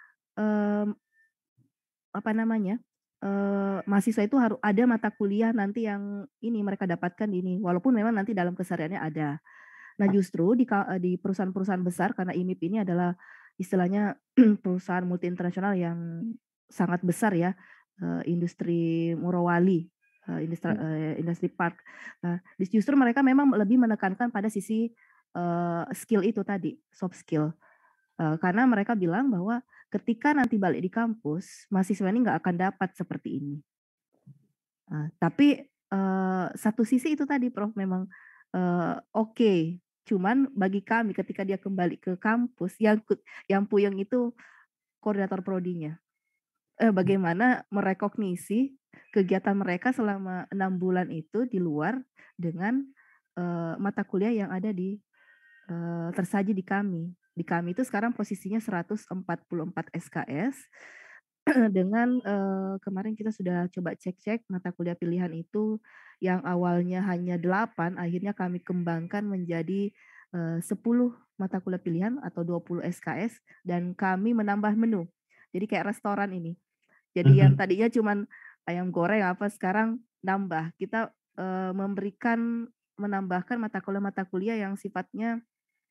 apa namanya mahasiswa itu harus ada mata kuliah nanti yang ini mereka dapatkan di ini, walaupun memang nanti dalam kesehariannya ada. Nah, justru di perusahaan-perusahaan besar karena IMIP ini adalah istilahnya perusahaan multi internasional yang sangat besar ya, industri Morowali, industri park. Nah, justru mereka memang lebih menekankan pada sisi skill itu tadi, soft skill. Karena mereka bilang bahwa ketika nanti balik di kampus, mahasiswa ini nggak akan dapat seperti ini. Tapi satu sisi itu tadi Prof memang oke. Cuman bagi kami ketika dia kembali ke kampus, yang puyeng itu koordinator prodinya. Bagaimana merekognisi kegiatan mereka selama 6 bulan itu di luar dengan mata kuliah yang ada tersaji di kami. Di kami itu sekarang posisinya 144 SKS dengan kemarin kita sudah coba cek-cek mata kuliah pilihan itu yang awalnya hanya 8, akhirnya kami kembangkan menjadi 10 mata kuliah pilihan atau 20 SKS dan kami menambah menu. Jadi kayak restoran ini. Jadi yang tadinya cuman ayam goreng apa sekarang nambah. Kita menambahkan mata kuliah yang sifatnya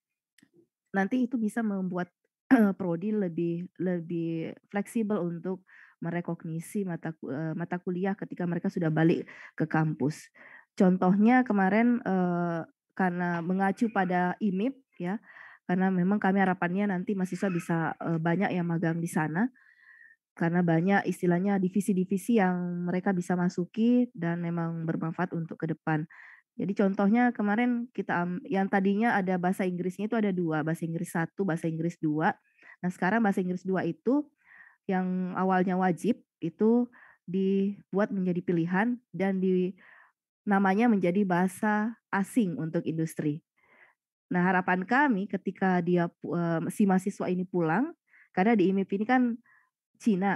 nanti itu bisa membuat prodi lebih fleksibel untuk merekognisi mata kuliah ketika mereka sudah balik ke kampus. Contohnya kemarin karena mengacu pada IMIP ya, karena memang kami harapannya nanti mahasiswa bisa banyak yang magang di sana, karena banyak istilahnya divisi-divisi yang mereka bisa masuki dan memang bermanfaat untuk ke depan. Jadi contohnya kemarin yang tadinya ada bahasa Inggrisnya itu ada 2, bahasa Inggris 1, bahasa Inggris 2. Nah sekarang bahasa Inggris 2 itu yang awalnya wajib itu dibuat menjadi pilihan dan namanya menjadi bahasa asing untuk industri. Nah harapan kami ketika si mahasiswa ini pulang, karena di IMIP ini kan Cina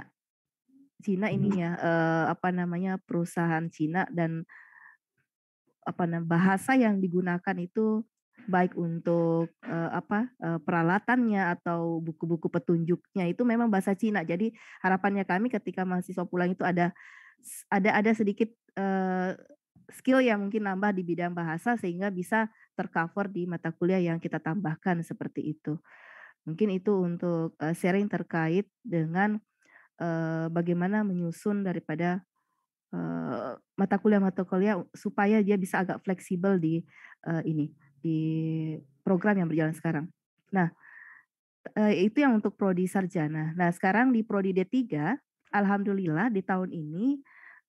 ininya perusahaan Cina dan bahasa yang digunakan itu baik untuk peralatannya atau buku-buku petunjuknya itu memang bahasa Cina. Jadi harapannya kami ketika mahasiswa pulang itu ada sedikit skill yang mungkin nambah di bidang bahasa sehingga bisa tercover di mata kuliah yang kita tambahkan seperti itu. Mungkin itu untuk sharing terkait dengan bagaimana menyusun daripada mata kuliah supaya dia bisa agak fleksibel di program yang berjalan sekarang. Nah, itu yang untuk prodi sarjana. Nah, sekarang di prodi D3, alhamdulillah di tahun ini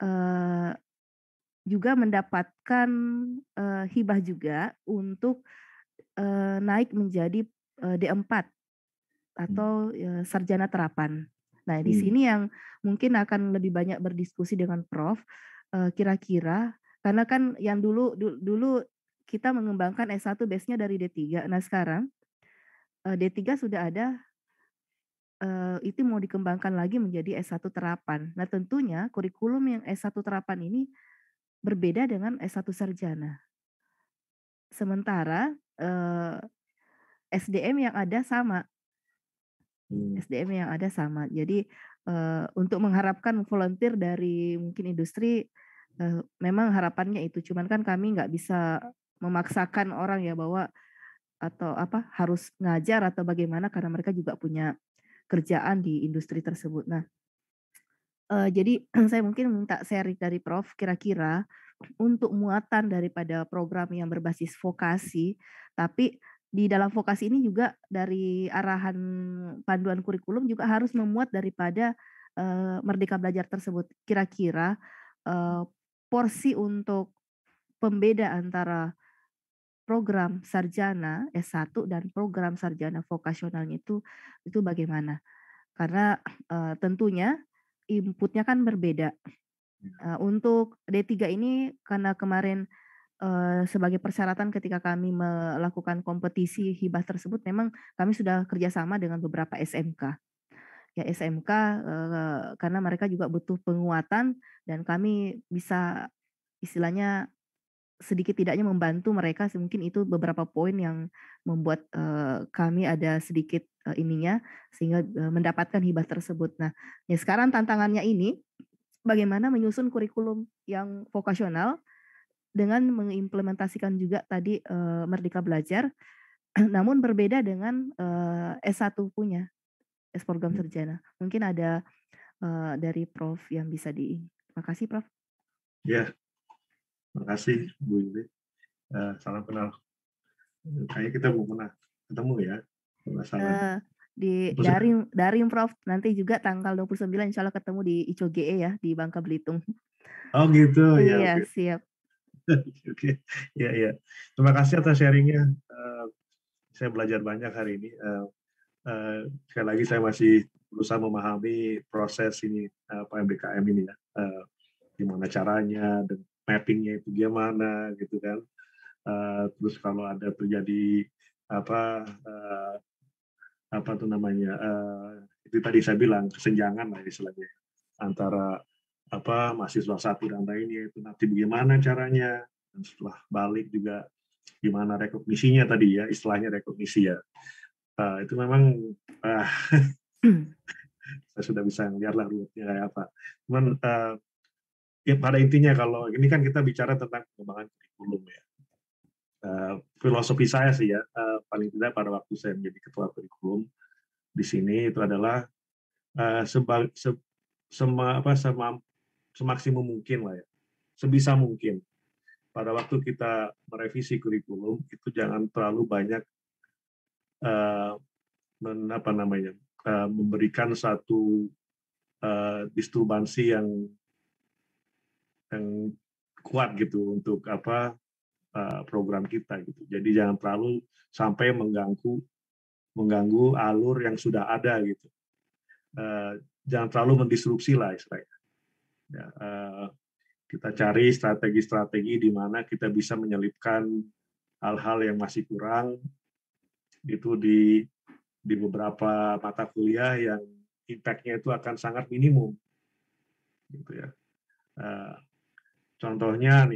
juga mendapatkan hibah juga untuk naik menjadi D4 atau sarjana terapan. Nah, di sini yang mungkin akan lebih banyak berdiskusi dengan Prof. Kira-kira karena kan yang dulu kita mengembangkan S1 base-nya dari D3. Nah, sekarang D3 sudah ada itu mau dikembangkan lagi menjadi S1 terapan. Nah, tentunya kurikulum yang S1 terapan ini berbeda dengan S1 sarjana. Sementara SDM yang ada sama. SDM yang ada sama. Jadi untuk mengharapkan volunteer dari mungkin industri, memang harapannya itu. Cuman kan kami nggak bisa memaksakan orang ya bahwa atau apa harus ngajar atau bagaimana karena mereka juga punya kerjaan di industri tersebut. Nah, jadi saya mungkin minta sharing dari Prof. Kira-kira untuk muatan daripada program yang berbasis vokasi, tapi di dalam vokasi ini juga dari arahan panduan kurikulum juga harus memuat daripada Merdeka Belajar tersebut. Kira-kira porsi untuk pembeda antara program sarjana S1 dan program sarjana vokasionalnya itu bagaimana? Karena tentunya inputnya kan berbeda. Untuk D3 ini karena kemarin sebagai persyaratan ketika kami melakukan kompetisi hibah tersebut, memang kami sudah kerjasama dengan beberapa SMK. Ya SMK karena mereka juga butuh penguatan dan kami bisa istilahnya sedikit tidaknya membantu mereka, mungkin itu beberapa poin yang membuat kami ada sedikit ininya sehingga mendapatkan hibah tersebut. Nah, ya sekarang tantangannya ini bagaimana menyusun kurikulum yang vokasional dengan mengimplementasikan juga tadi Merdeka Belajar, namun berbeda dengan S1 punya, program sarjana. Mungkin ada dari Prof yang bisa terima kasih Prof. Ya, terima kasih Bu Yuli. Salam kenal. Kayaknya kita belum pernah ketemu ya. Di daring Prof, nanti juga tanggal 29 insya Allah ketemu di ICOGE ya di Bangka Belitung. Oh gitu ya. Iya, okay. Siap. Oke, ya. Terima kasih atas sharingnya. Saya belajar banyak hari ini. Sekali lagi saya masih berusaha memahami proses ini MBKM ini ya. Gimana caranya dan mappingnya itu gimana gitu kan. Terus kalau ada terjadi itu tadi saya bilang kesenjangan lah istilahnya antara mahasiswa satu dan lainnya itu nanti bagaimana caranya, dan setelah balik juga gimana rekognisinya tadi ya, istilahnya rekognisi ya. Itu memang saya sudah bisa melihat lah rumitnya kayak apa. Cuman ya pada intinya kalau ini kan kita bicara tentang pengembangan kurikulum ya. Filosofi saya sih ya, paling tidak pada waktu saya menjadi ketua kurikulum di sini itu adalah semaksimum mungkin lah ya, sebisa mungkin pada waktu kita merevisi kurikulum itu jangan terlalu banyak memberikan satu disturbansi yang kuat gitu untuk program kita gitu. Jadi jangan terlalu sampai mengganggu alur yang sudah ada gitu. Jangan terlalu mendisrupsi lah istilahnya. Ya, kita cari strategi-strategi di mana kita bisa menyelipkan hal-hal yang masih kurang itu di beberapa mata kuliah yang impact-nya itu akan sangat minimum, gitu ya. Contohnya,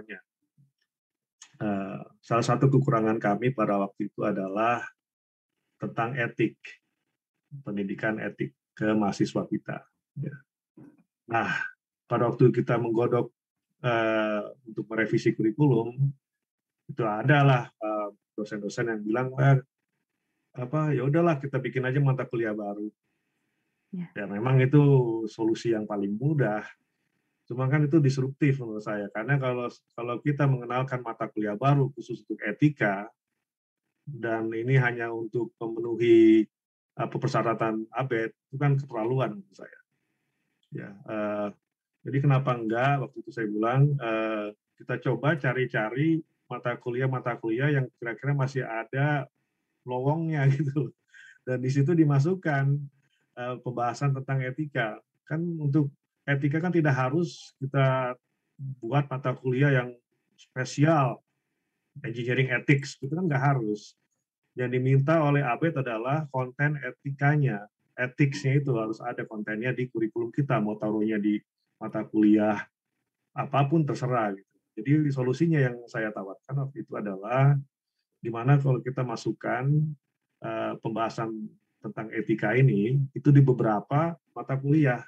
salah satu kekurangan kami pada waktu itu adalah tentang etik, pendidikan etik ke mahasiswa kita. Ya. Nah, pada waktu kita menggodok untuk merevisi kurikulum, itu adalah dosen-dosen yang bilang ya udahlah kita bikin aja mata kuliah baru. Ya memang itu solusi yang paling mudah. Cuma kan itu disruptif menurut saya, karena kalau kita mengenalkan mata kuliah baru khusus untuk etika dan ini hanya untuk memenuhi persyaratan ABET, itu kan keterlaluan menurut saya. Ya. Jadi kenapa enggak waktu itu saya bilang kita coba cari-cari mata kuliah yang kira-kira masih ada lowongnya gitu, dan di situ dimasukkan pembahasan tentang etika. Kan untuk etika kan tidak harus kita buat mata kuliah yang spesial, engineering ethics itu kan nggak harus. Yang diminta oleh ABET adalah konten etikanya, ethics-nya itu harus ada kontennya di kurikulum kita, mau taruhnya di mata kuliah apapun terserah gitu. Jadi solusinya yang saya tawarkan waktu itu adalah gimana kalau kita masukkan pembahasan tentang etika ini itu di beberapa mata kuliah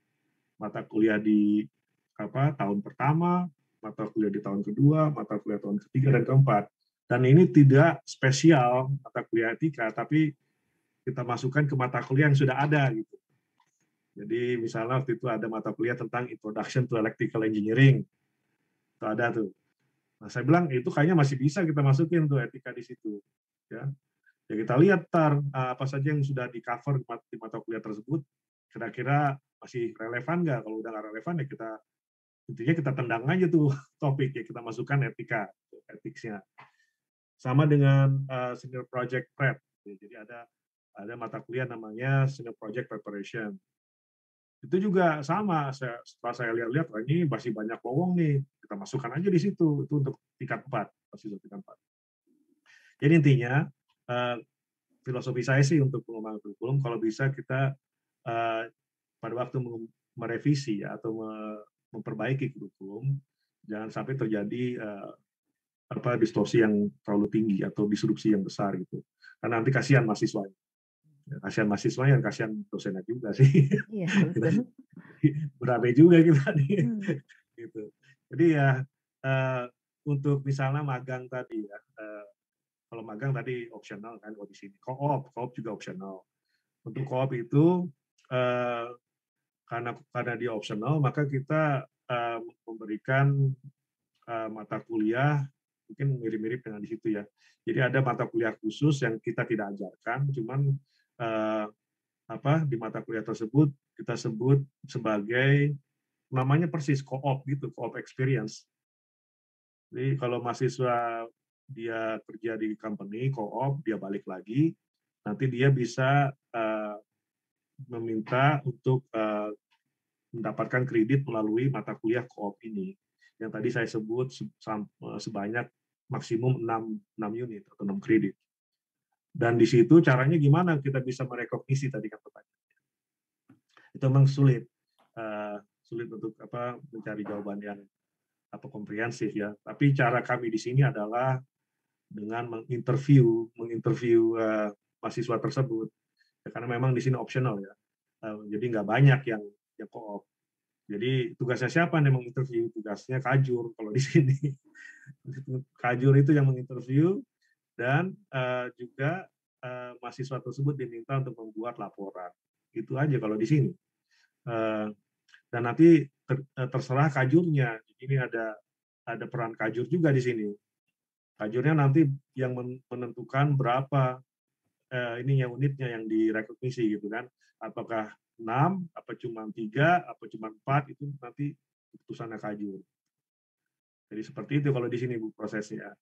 di tahun pertama, mata kuliah di tahun kedua, mata kuliah tahun ketiga dan keempat. Dan ini tidak spesial mata kuliah etika, tapi kita masukkan ke mata kuliah yang sudah ada gitu. Jadi misalnya waktu itu ada mata kuliah tentang Introduction to Electrical Engineering, itu ada tuh. Nah saya bilang itu kayaknya masih bisa kita masukin tuh etika di situ. Ya kita lihat apa saja yang sudah di cover di mata kuliah tersebut, kira-kira masih relevan nggak? Kalau udah nggak relevan ya intinya kita tendang aja tuh topik ya, kita masukkan etiknya. Sama dengan senior project prep. Jadi ada mata kuliah namanya senior project preparation. Itu juga sama. Setelah saya lihat-lihat, ini masih banyak lowong nih. Kita masukkan aja di situ. Itu untuk tingkat 4, masih untuk tingkat 4. Jadi intinya filosofi saya sih untuk pengembangan kurikulum, kalau bisa kita pada waktu merevisi atau memperbaiki kurikulum, jangan sampai terjadi distorsi yang terlalu tinggi atau disrupsi yang besar gitu. Karena nanti kasihan mahasiswanya. Kasihan mahasiswanya dan kasihan dosennya juga sih. Iya, Berabe juga kita nih. Gitu. Jadi ya untuk misalnya magang tadi ya, kalau magang tadi opsional kan kalau di sini. Co-op juga opsional. Untuk co-op itu karena dia opsional, maka kita memberikan mata kuliah mungkin mirip-mirip dengan di situ ya. Jadi ada mata kuliah khusus yang kita tidak ajarkan, cuman di mata kuliah tersebut kita sebut sebagai namanya persis co-op gitu, co-op experience. Jadi kalau mahasiswa dia kerja di company co-op, dia balik lagi, nanti dia bisa meminta untuk mendapatkan kredit melalui mata kuliah co-op ini. Yang tadi saya sebut sebanyak maksimum 6 unit atau 6 kredit. Dan di situ caranya gimana kita bisa merekognisi tadi kan pertanyaannya. Itu memang sulit untuk mencari jawaban yang komprehensif ya. Tapi cara kami di sini adalah dengan menginterview mahasiswa tersebut. Ya, karena memang di sini optional ya. Jadi nggak banyak yang co-op. Jadi tugasnya siapa yang menginterview? Tugasnya kajur kalau di sini. Kajur itu yang menginterview dan juga mahasiswa tersebut diminta untuk membuat laporan. Itu aja kalau di sini. Dan nanti terserah kajurnya. Ini ada peran kajur juga di sini. Kajurnya nanti yang menentukan berapa unitnya yang direkognisi gitu kan. Apakah 6, apa cuma 3, apa cuma 4, itu nanti keputusannya kajur. Jadi seperti itu kalau di sini Bu prosesnya.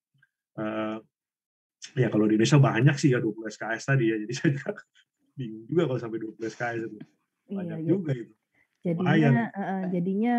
Ya kalau di Indonesia banyak sih ya 20 SKS tadi ya. Jadi saya juga bingung juga kalau sampai 20 SKS itu. Banyak juga itu. Jadinya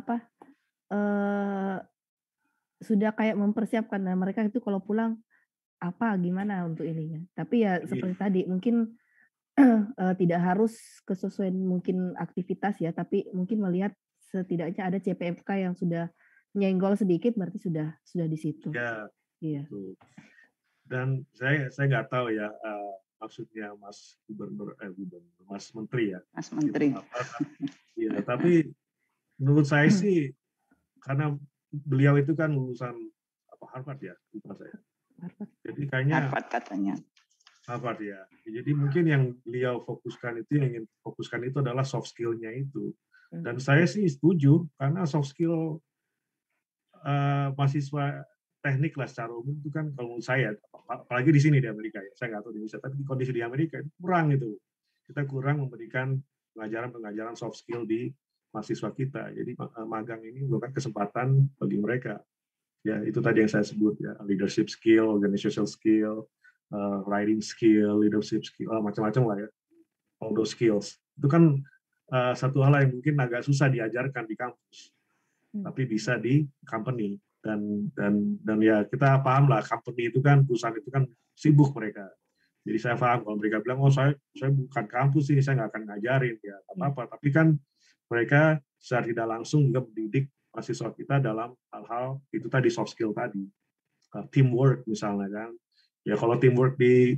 sudah kayak mempersiapkan. Nah, mereka itu kalau pulang gimana untuk ininya. Tapi ya seperti tadi mungkin tidak harus kesesuaian mungkin aktivitas ya, tapi mungkin melihat setidaknya ada CPMK yang sudah nyenggol sedikit, berarti sudah di situ. Ya, iya. Dan saya nggak tahu ya maksudnya Mas Gubernur, Mas Menteri ya. Mas Menteri. Iya, tapi menurut saya sih karena beliau itu kan lulusan Harvard ya, lupa saya. Harvard. Jadi kayaknya Harvard katanya. Harvard ya. Jadi mungkin yang beliau fokuskan itu, yang ingin fokuskan itu adalah soft skill-nya itu. Dan saya sih setuju karena soft skill mahasiswa teknik lah secara umum itu kan kalau menurut saya, apalagi di sini di Amerika ya, saya nggak tahu di Indonesia, tapi kondisi di Amerika itu kurang itu. Kita kurang memberikan pengajaran soft skill di mahasiswa kita. Jadi magang ini merupakan kesempatan bagi mereka. Ya itu tadi yang saya sebut ya, leadership skill, organizational skill, writing skill, leadership skill, macam-macam lah ya. All those skills. Itu kan satu hal yang mungkin agak susah diajarkan di kampus, tapi bisa di company. Dan ya kita paham lah, company itu kan, perusahaan itu kan sibuk mereka. Jadi saya paham kalau mereka bilang, saya bukan kampus ini, saya nggak akan ngajarin ya apa-apa. Tapi kan mereka secara tidak langsung juga mendidik mahasiswa kita dalam hal-hal itu tadi, soft skill tadi, teamwork misalnya kan. Ya kalau teamwork di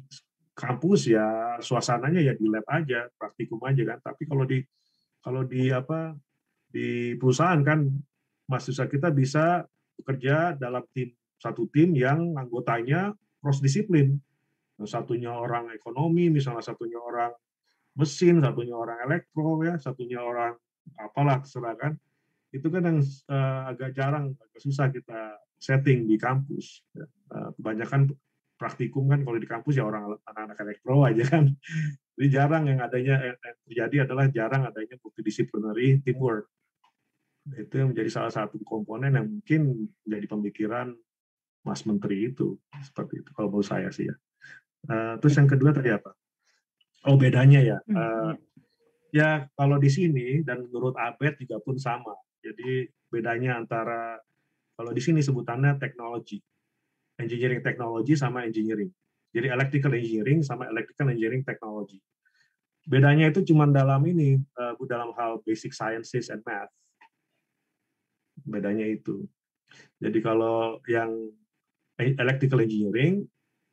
kampus ya suasananya ya di lab aja, praktikum aja kan. Tapi kalau di perusahaan kan mahasiswa kita bisa bekerja dalam satu tim yang anggotanya cross disiplin. Satunya orang ekonomi, misalnya satunya orang mesin, satunya orang elektro, ya, satunya orang apalah terserah kan. Itu kan yang agak jarang, agak susah kita setting di kampus. Ya. Kebanyakan praktikum kan kalau di kampus ya orang anak-anak elektro aja kan. Jadi jarang yang terjadi adalah jarang adanya multidisciplinary teamwork. Itu yang menjadi salah satu komponen yang mungkin menjadi pemikiran Mas Menteri itu. Seperti itu kalau menurut saya sih ya. Terus yang kedua tadi apa? Oh bedanya ya. Ya kalau di sini dan menurut Abed juga pun sama. Jadi bedanya antara kalau di sini sebutannya teknologi, engineering technology sama engineering. Jadi electrical engineering sama electrical engineering technology. Bedanya itu cuma dalam dalam hal basic sciences and math. Bedanya itu. Jadi kalau yang electrical engineering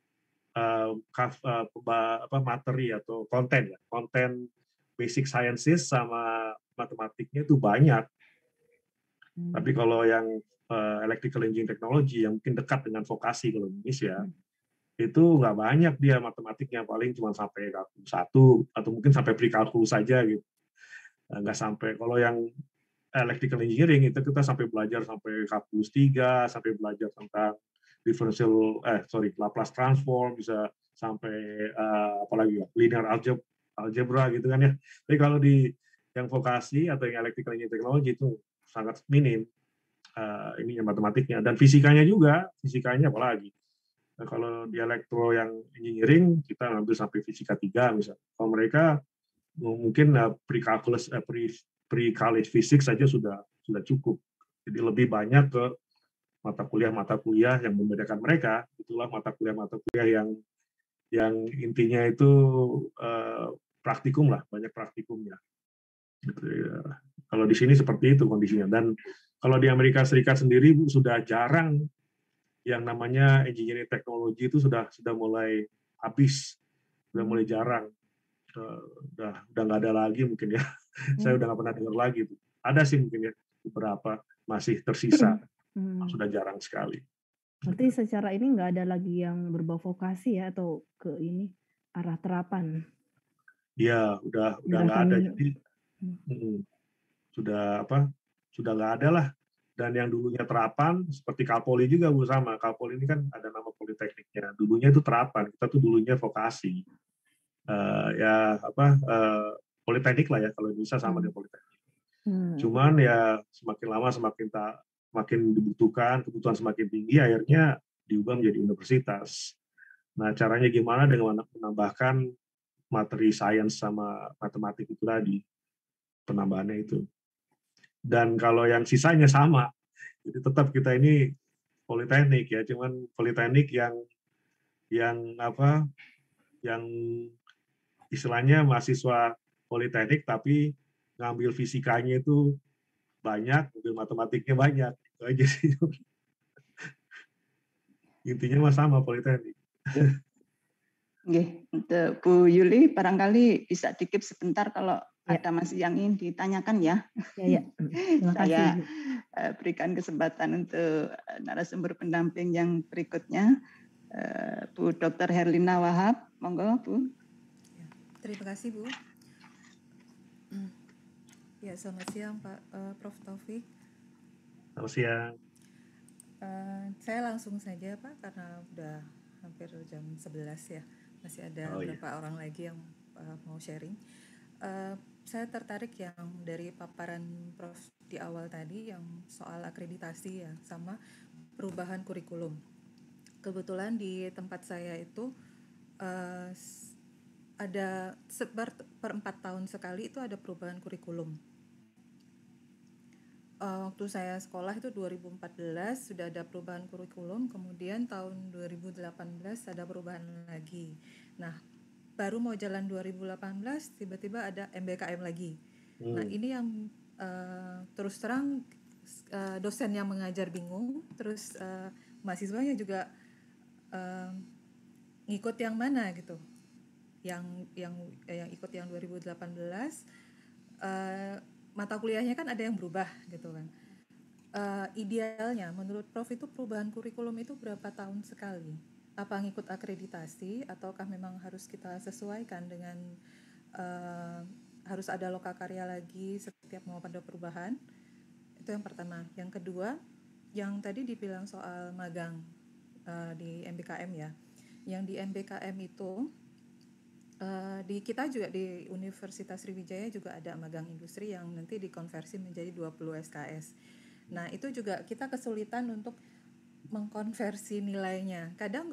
materi atau konten basic sciences sama matematiknya itu banyak. Tapi kalau yang electrical engineering technology yang mungkin dekat dengan vokasi kalau Indonesia itu nggak banyak dia matematiknya, paling cuma sampai kalkulus 1 atau mungkin sampai pre-kalkulus saja gitu. Nggak sampai. Kalau yang electrical engineering itu kita sampai belajar sampai kalkulus 3, sampai belajar tentang Laplace transform, bisa sampai apalagi ya, linear algebra gitu kan ya. Tapi kalau di yang vokasi atau yang electrical engineering technology itu sangat minim ininya matematiknya, dan fisikanya apalagi. Nah, kalau di elektro yang engineering kita ngambil sampai fisika 3 misalnya. Kalau mereka mungkin pre-college physics saja sudah cukup. Jadi lebih banyak ke mata kuliah yang membedakan mereka. Itulah mata kuliah yang intinya itu praktikum lah, banyak praktikumnya. Gitu ya. Kalau di sini seperti itu kondisinya. Dan kalau di Amerika Serikat sendiri sudah jarang yang namanya engineering teknologi itu sudah mulai habis, sudah mulai jarang, udah nggak ada lagi mungkin ya. Saya udah nggak pernah dengar lagi. Ada sih mungkin ya beberapa masih tersisa, sudah jarang sekali. Berarti secara ini nggak ada lagi yang berbau vokasi ya, atau ke ini arah terapan? Iya, udah nggak ada. Jadi sudah nggak ada lah. Dan yang dulunya terapan seperti Kapolri juga Bu, sama. Kapolri ini kan ada nama politekniknya. Dulunya itu terapan, kita tuh dulunya vokasi. Politeknik lah ya, kalau Indonesia sama dengan politeknik. Cuman ya semakin lama semakin dibutuhkan, kebutuhan semakin tinggi, akhirnya diubah menjadi universitas. Nah, caranya gimana dengan menambahkan materi sains sama matematik itu tadi, penambahannya itu. Dan kalau yang sisanya sama, jadi tetap kita ini politeknik ya, cuman politeknik yang istilahnya mahasiswa politeknik tapi ngambil fisikanya itu banyak, ngambil matematiknya banyak, itu aja sih. Intinya mah sama politeknik. Untuk Bu Yuli barangkali bisa dikip sebentar kalau ada masih yang ingin ditanyakan ya. Ya. Saya berikan kesempatan untuk narasumber pendamping yang berikutnya, Bu Dr. Herlina Wahab, monggo Bu. Terima kasih Bu. Ya, selamat siang Pak Prof. Taufik. Selamat siang. Saya langsung saja Pak, karena udah hampir jam 11 ya. Masih ada beberapa orang lagi yang mau sharing. Saya tertarik yang dari paparan Prof di awal tadi yang soal akreditasi ya, sama perubahan kurikulum. Kebetulan di tempat saya itu ada per 4 tahun sekali itu ada perubahan kurikulum. Waktu saya sekolah itu 2014 sudah ada perubahan kurikulum, kemudian tahun 2018 ada perubahan lagi. Nah, baru mau jalan 2018 tiba-tiba ada MBKM lagi. Nah, ini yang terus terang dosen yang mengajar bingung, terus mahasiswanya juga ngikut yang mana gitu. yang ikut yang 2018 mata kuliahnya kan ada yang berubah gitu kan. Idealnya menurut Prof itu perubahan kurikulum itu berapa tahun sekali? Apa ngikut akreditasi ataukah memang harus kita sesuaikan dengan harus ada lokakarya lagi setiap mau pada perubahan? Itu yang pertama. Yang kedua, yang tadi dibilang soal magang di MBKM ya. Yang di MBKM itu di kita juga di Universitas Sriwijaya juga ada magang industri yang nanti dikonversi menjadi 20 SKS. Nah, itu juga kita kesulitan untuk mengkonversi nilainya. Kadang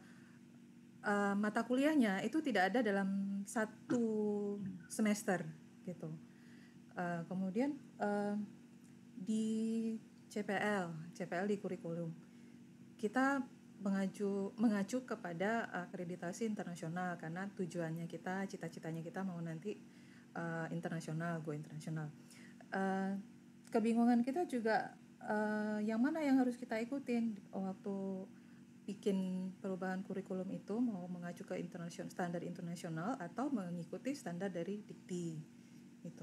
mata kuliahnya itu tidak ada dalam satu semester gitu. Kemudian di CPL di kurikulum kita mengacu kepada akreditasi internasional karena tujuannya kita, cita-citanya kita mau nanti internasional, go internasional. Kebingungan kita juga yang mana yang harus kita ikutin waktu bikin perubahan kurikulum itu, mau mengacu ke standar internasional atau mengikuti standar dari Dikti itu.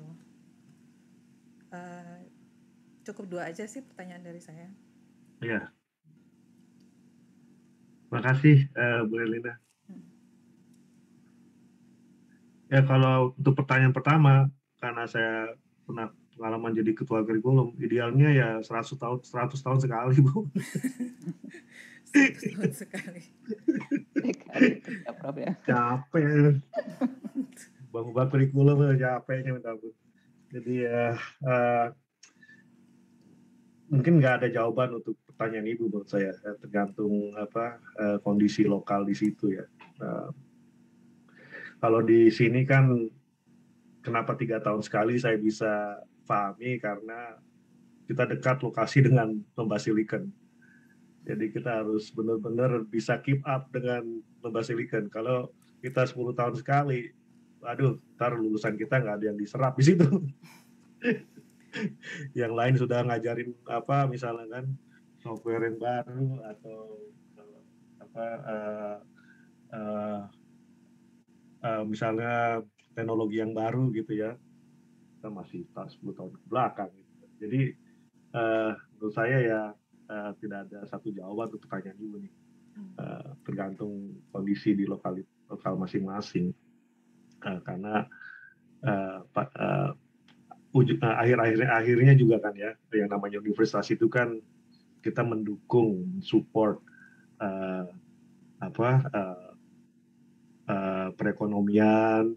Cukup 2 aja sih pertanyaan dari saya. Iya. Terima kasih Bu Elina. Ya, kalau untuk pertanyaan pertama, karena saya pernah pengalaman jadi ketua kurikulum, idealnya ya 100 tahun sekali, Bu. 100 tahun sekali. Ya, Prof ya. Capek. Ubah kurikulum capeknya minta ampun. Jadi ya mungkin nggak ada jawaban untuk pertanyaan Ibu menurut saya, tergantung kondisi lokal di situ ya. Kalau di sini kan kenapa 3 tahun sekali saya bisa pahami karena kita dekat lokasi dengan Lembah Silicon. Jadi kita harus benar-benar bisa keep up dengan Lembah Silicon. Kalau kita 10 tahun sekali, aduh, ntar lulusan kita nggak ada yang diserap di situ. Yang lain sudah ngajarin misalnya kan software yang baru atau misalnya teknologi yang baru gitu ya, kita masih 10 tahun ke belakang gitu. Jadi menurut saya ya tidak ada satu jawaban untuk pertanyaan Ibu nih, tergantung kondisi di lokal masing-masing, karena akhirnya juga kan ya, yang namanya universitas itu kan kita mendukung support perekonomian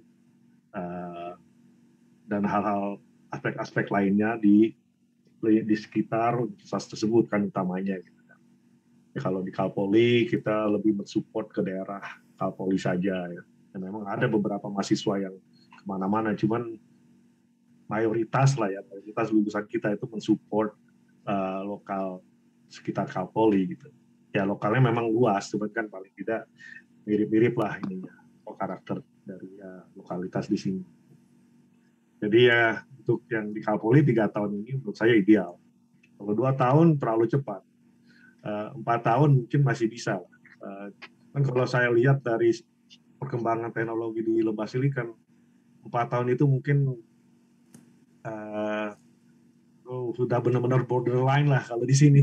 dan hal-hal aspek-aspek lainnya di sekitar universitas tersebut kan utamanya gitu. Ya, kalau di Kalpoli kita lebih mensupport ke daerah Kalpoli saja ya. Dan memang ada beberapa mahasiswa yang kemana-mana, cuman mayoritas lulusan kita itu mensupport lokal sekitar Kalpoli gitu. Ya lokalnya memang luas, cuman kan paling tidak mirip-mirip lah ininya, karakter dari lokalitas di sini. Jadi ya untuk yang di Kalpoli 3 tahun ini menurut saya ideal. Kalau 2 tahun terlalu cepat, 4 tahun mungkin masih bisa. Kan kalau saya lihat dari perkembangan teknologi di Lembah Silicon, 4 tahun itu mungkin sudah benar-benar borderline lah kalau di sini.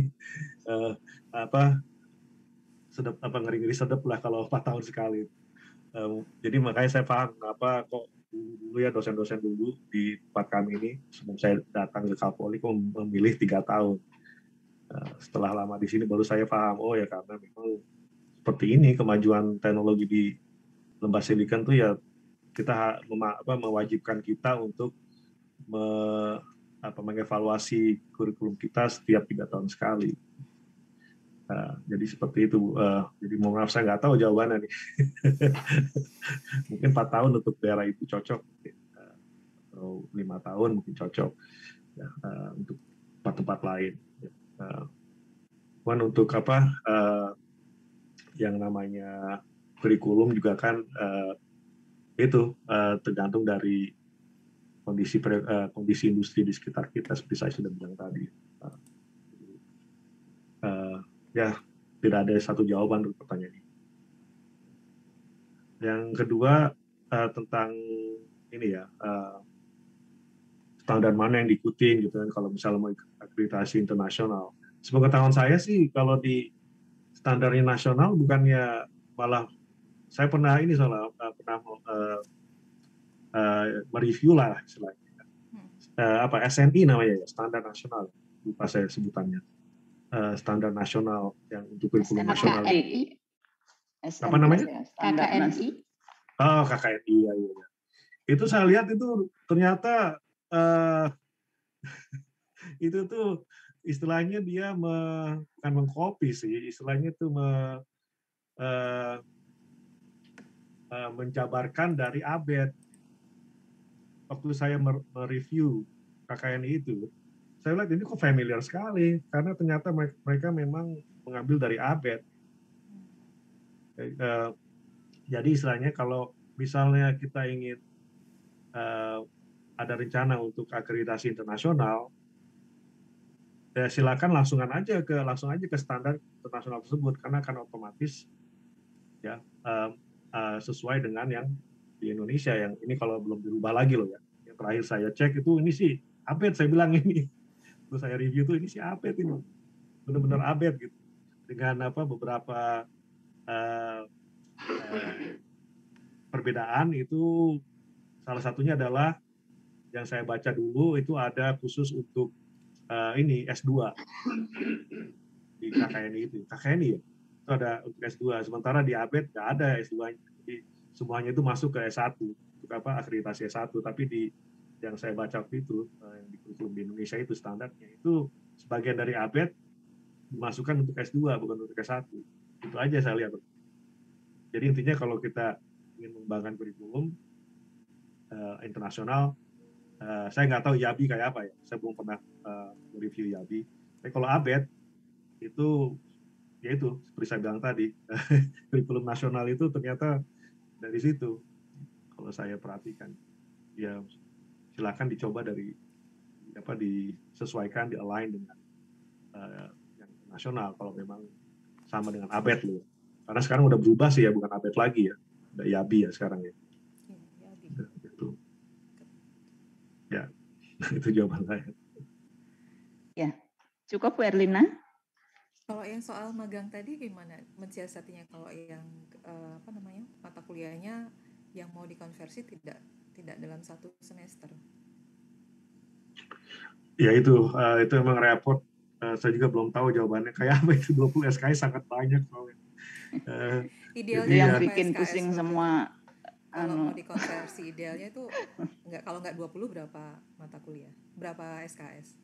Ngeri-ngeri sedap lah kalau 4 tahun sekali. Jadi makanya saya paham kenapa kok dulu ya dosen-dosen dulu di tempat kami ini sebelum saya datang ke Kalpoli kok memilih 3 tahun. Setelah lama di sini baru saya paham, oh ya karena memang seperti ini kemajuan teknologi di Lembah Silicon tuh ya kita mewajibkan kita untuk mengevaluasi kurikulum kita setiap 3 tahun sekali. Jadi seperti itu. Jadi mohon maaf saya nggak tahu jawabannya nih. Mungkin 4 tahun untuk daerah itu cocok, atau 5 tahun mungkin cocok ya, untuk tempat-tempat lain. Untuk yang namanya kurikulum juga kan itu tergantung dari kondisi industri di sekitar kita seperti saya sudah bilang tadi. Ya tidak ada satu jawaban untuk pertanyaan ini. Yang kedua tentang ini ya, standar mana yang diikutin gitu kan kalau misalnya mau akreditasi internasional. Sepengetahuan saya sih kalau di standarnya nasional bukannya malah saya pernah ini soalnya pernah mereview lah istilahnya. Apa SNI namanya ya, standar nasional, lupa saya sebutannya. Standar nasional yang untuk kurikulum nasional. Apa namanya? KKNI. Oh, KKNI ya. Itu saya lihat itu ternyata itu tuh istilahnya dia bukan mengcopy sih, istilahnya itu menjabarkan dari ABET. Waktu saya mereview KKNI itu, saya lihat ini kok familiar sekali, karena ternyata mereka memang mengambil dari ABET. Jadi istilahnya kalau misalnya kita ingin ada rencana untuk akreditasi internasional, ya silakan langsung aja ke standar internasional tersebut, karena akan otomatis ya sesuai dengan yang di Indonesia. Yang ini kalau belum dirubah lagi loh ya. Yang terakhir saya cek itu ini sih ABET, saya bilang ini. Terus saya review tuh ini sih ABET ini. Benar-benar ABET gitu. Dengan beberapa perbedaan itu, salah satunya adalah yang saya baca dulu itu ada khusus untuk ini S2 di KKNI itu. KKNI ya? Itu ada untuk S2, sementara di ABET nggak ada S2-nya. Jadi semuanya itu masuk ke S1, untuk akreditasi S1, tapi di yang saya baca waktu itu, yang di kurikulum di Indonesia itu standarnya, itu sebagian dari ABET dimasukkan untuk S2, bukan untuk S1. Itu aja saya lihat. Jadi intinya kalau kita ingin mengembangkan kurikulum internasional, saya nggak tahu YABI kayak apa ya, saya belum pernah mereview YABI. Tapi kalau ABET, itu ya itu seperti saya bilang tadi, kurikulum nasional itu ternyata dari situ. Kalau saya perhatikan, ya silakan dicoba dari disesuaikan, di-align dengan yang nasional kalau memang sama dengan ABET loh. Karena sekarang udah berubah sih ya, bukan ABET lagi ya, udah YABI ya sekarang ya. Itu. Ya, itu jawaban saya. Ya, cukup Bu Erlina. Kalau yang soal magang tadi gimana mensiasatinya kalau yang mata kuliahnya yang mau dikonversi tidak dalam 1 semester? Ya itu emang repot. Saya juga belum tahu jawabannya kayak apa itu 20 SKS sangat banyak soalnya. Idealnya yang bikin pusing semua. Kalau mau dikonversi idealnya itu kalau nggak 20 berapa mata kuliah? Berapa SKS?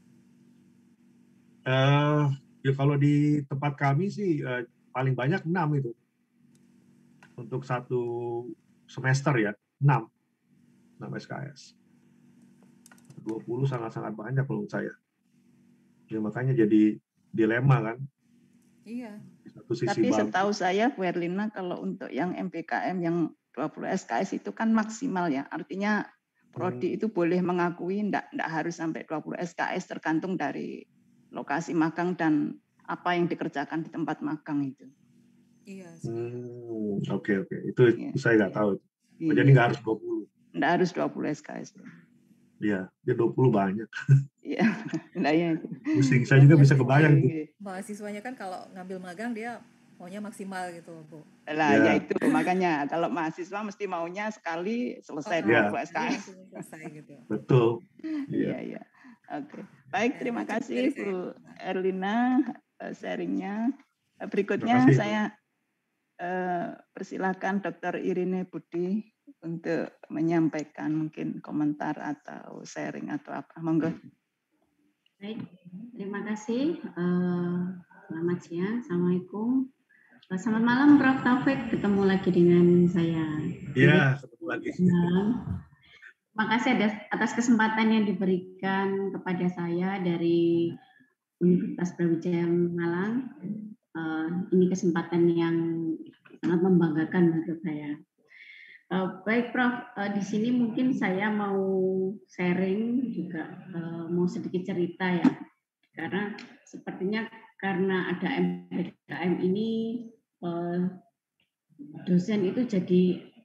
Ya kalau di tempat kami sih paling banyak 6 itu. Untuk 1 semester ya, 6 SKS. 20 sangat-sangat banyak menurut saya. Ya makanya jadi dilema kan. Iya. Tapi setahu saya Bu Erlina, kalau untuk yang MPKM yang 20 SKS itu kan maksimal ya. Artinya prodi itu boleh mengakui enggak harus sampai 20 SKS, tergantung dari lokasi magang dan apa yang dikerjakan di tempat magang itu. Iya. Oke. Itu saya nggak tahu. Jadi nggak harus 20. Nggak harus 20 SKS. Iya, dia 20 banyak. Iya, nah ya. Pusing, saya juga bisa kebayang tuh. Mahasiswanya kan kalau ngambil magang dia maunya maksimal gitu, Bu. Lah ya itu makanya kalau mahasiswa mesti maunya sekali selesai 20 SKS. Selesai gitu. Betul. Iya. Oke. Baik, terima kasih Bu Erlina sharingnya. Berikutnya saya persilakan Dr. Irine Budi untuk menyampaikan mungkin komentar atau sharing atau apa. Monggo. Baik, terima kasih. Selamat siang, Assalamualaikum. Selamat malam Prof. Taufik, ketemu lagi dengan saya. Iya, ketemu lagi. Terima kasih atas kesempatan yang diberikan kepada saya dari Universitas Brawijaya Malang. Ini kesempatan yang sangat membanggakan menurut saya. Baik Prof, di sini mungkin saya mau sharing juga, mau sedikit cerita ya, karena sepertinya karena ada MPKM ini dosen itu jadi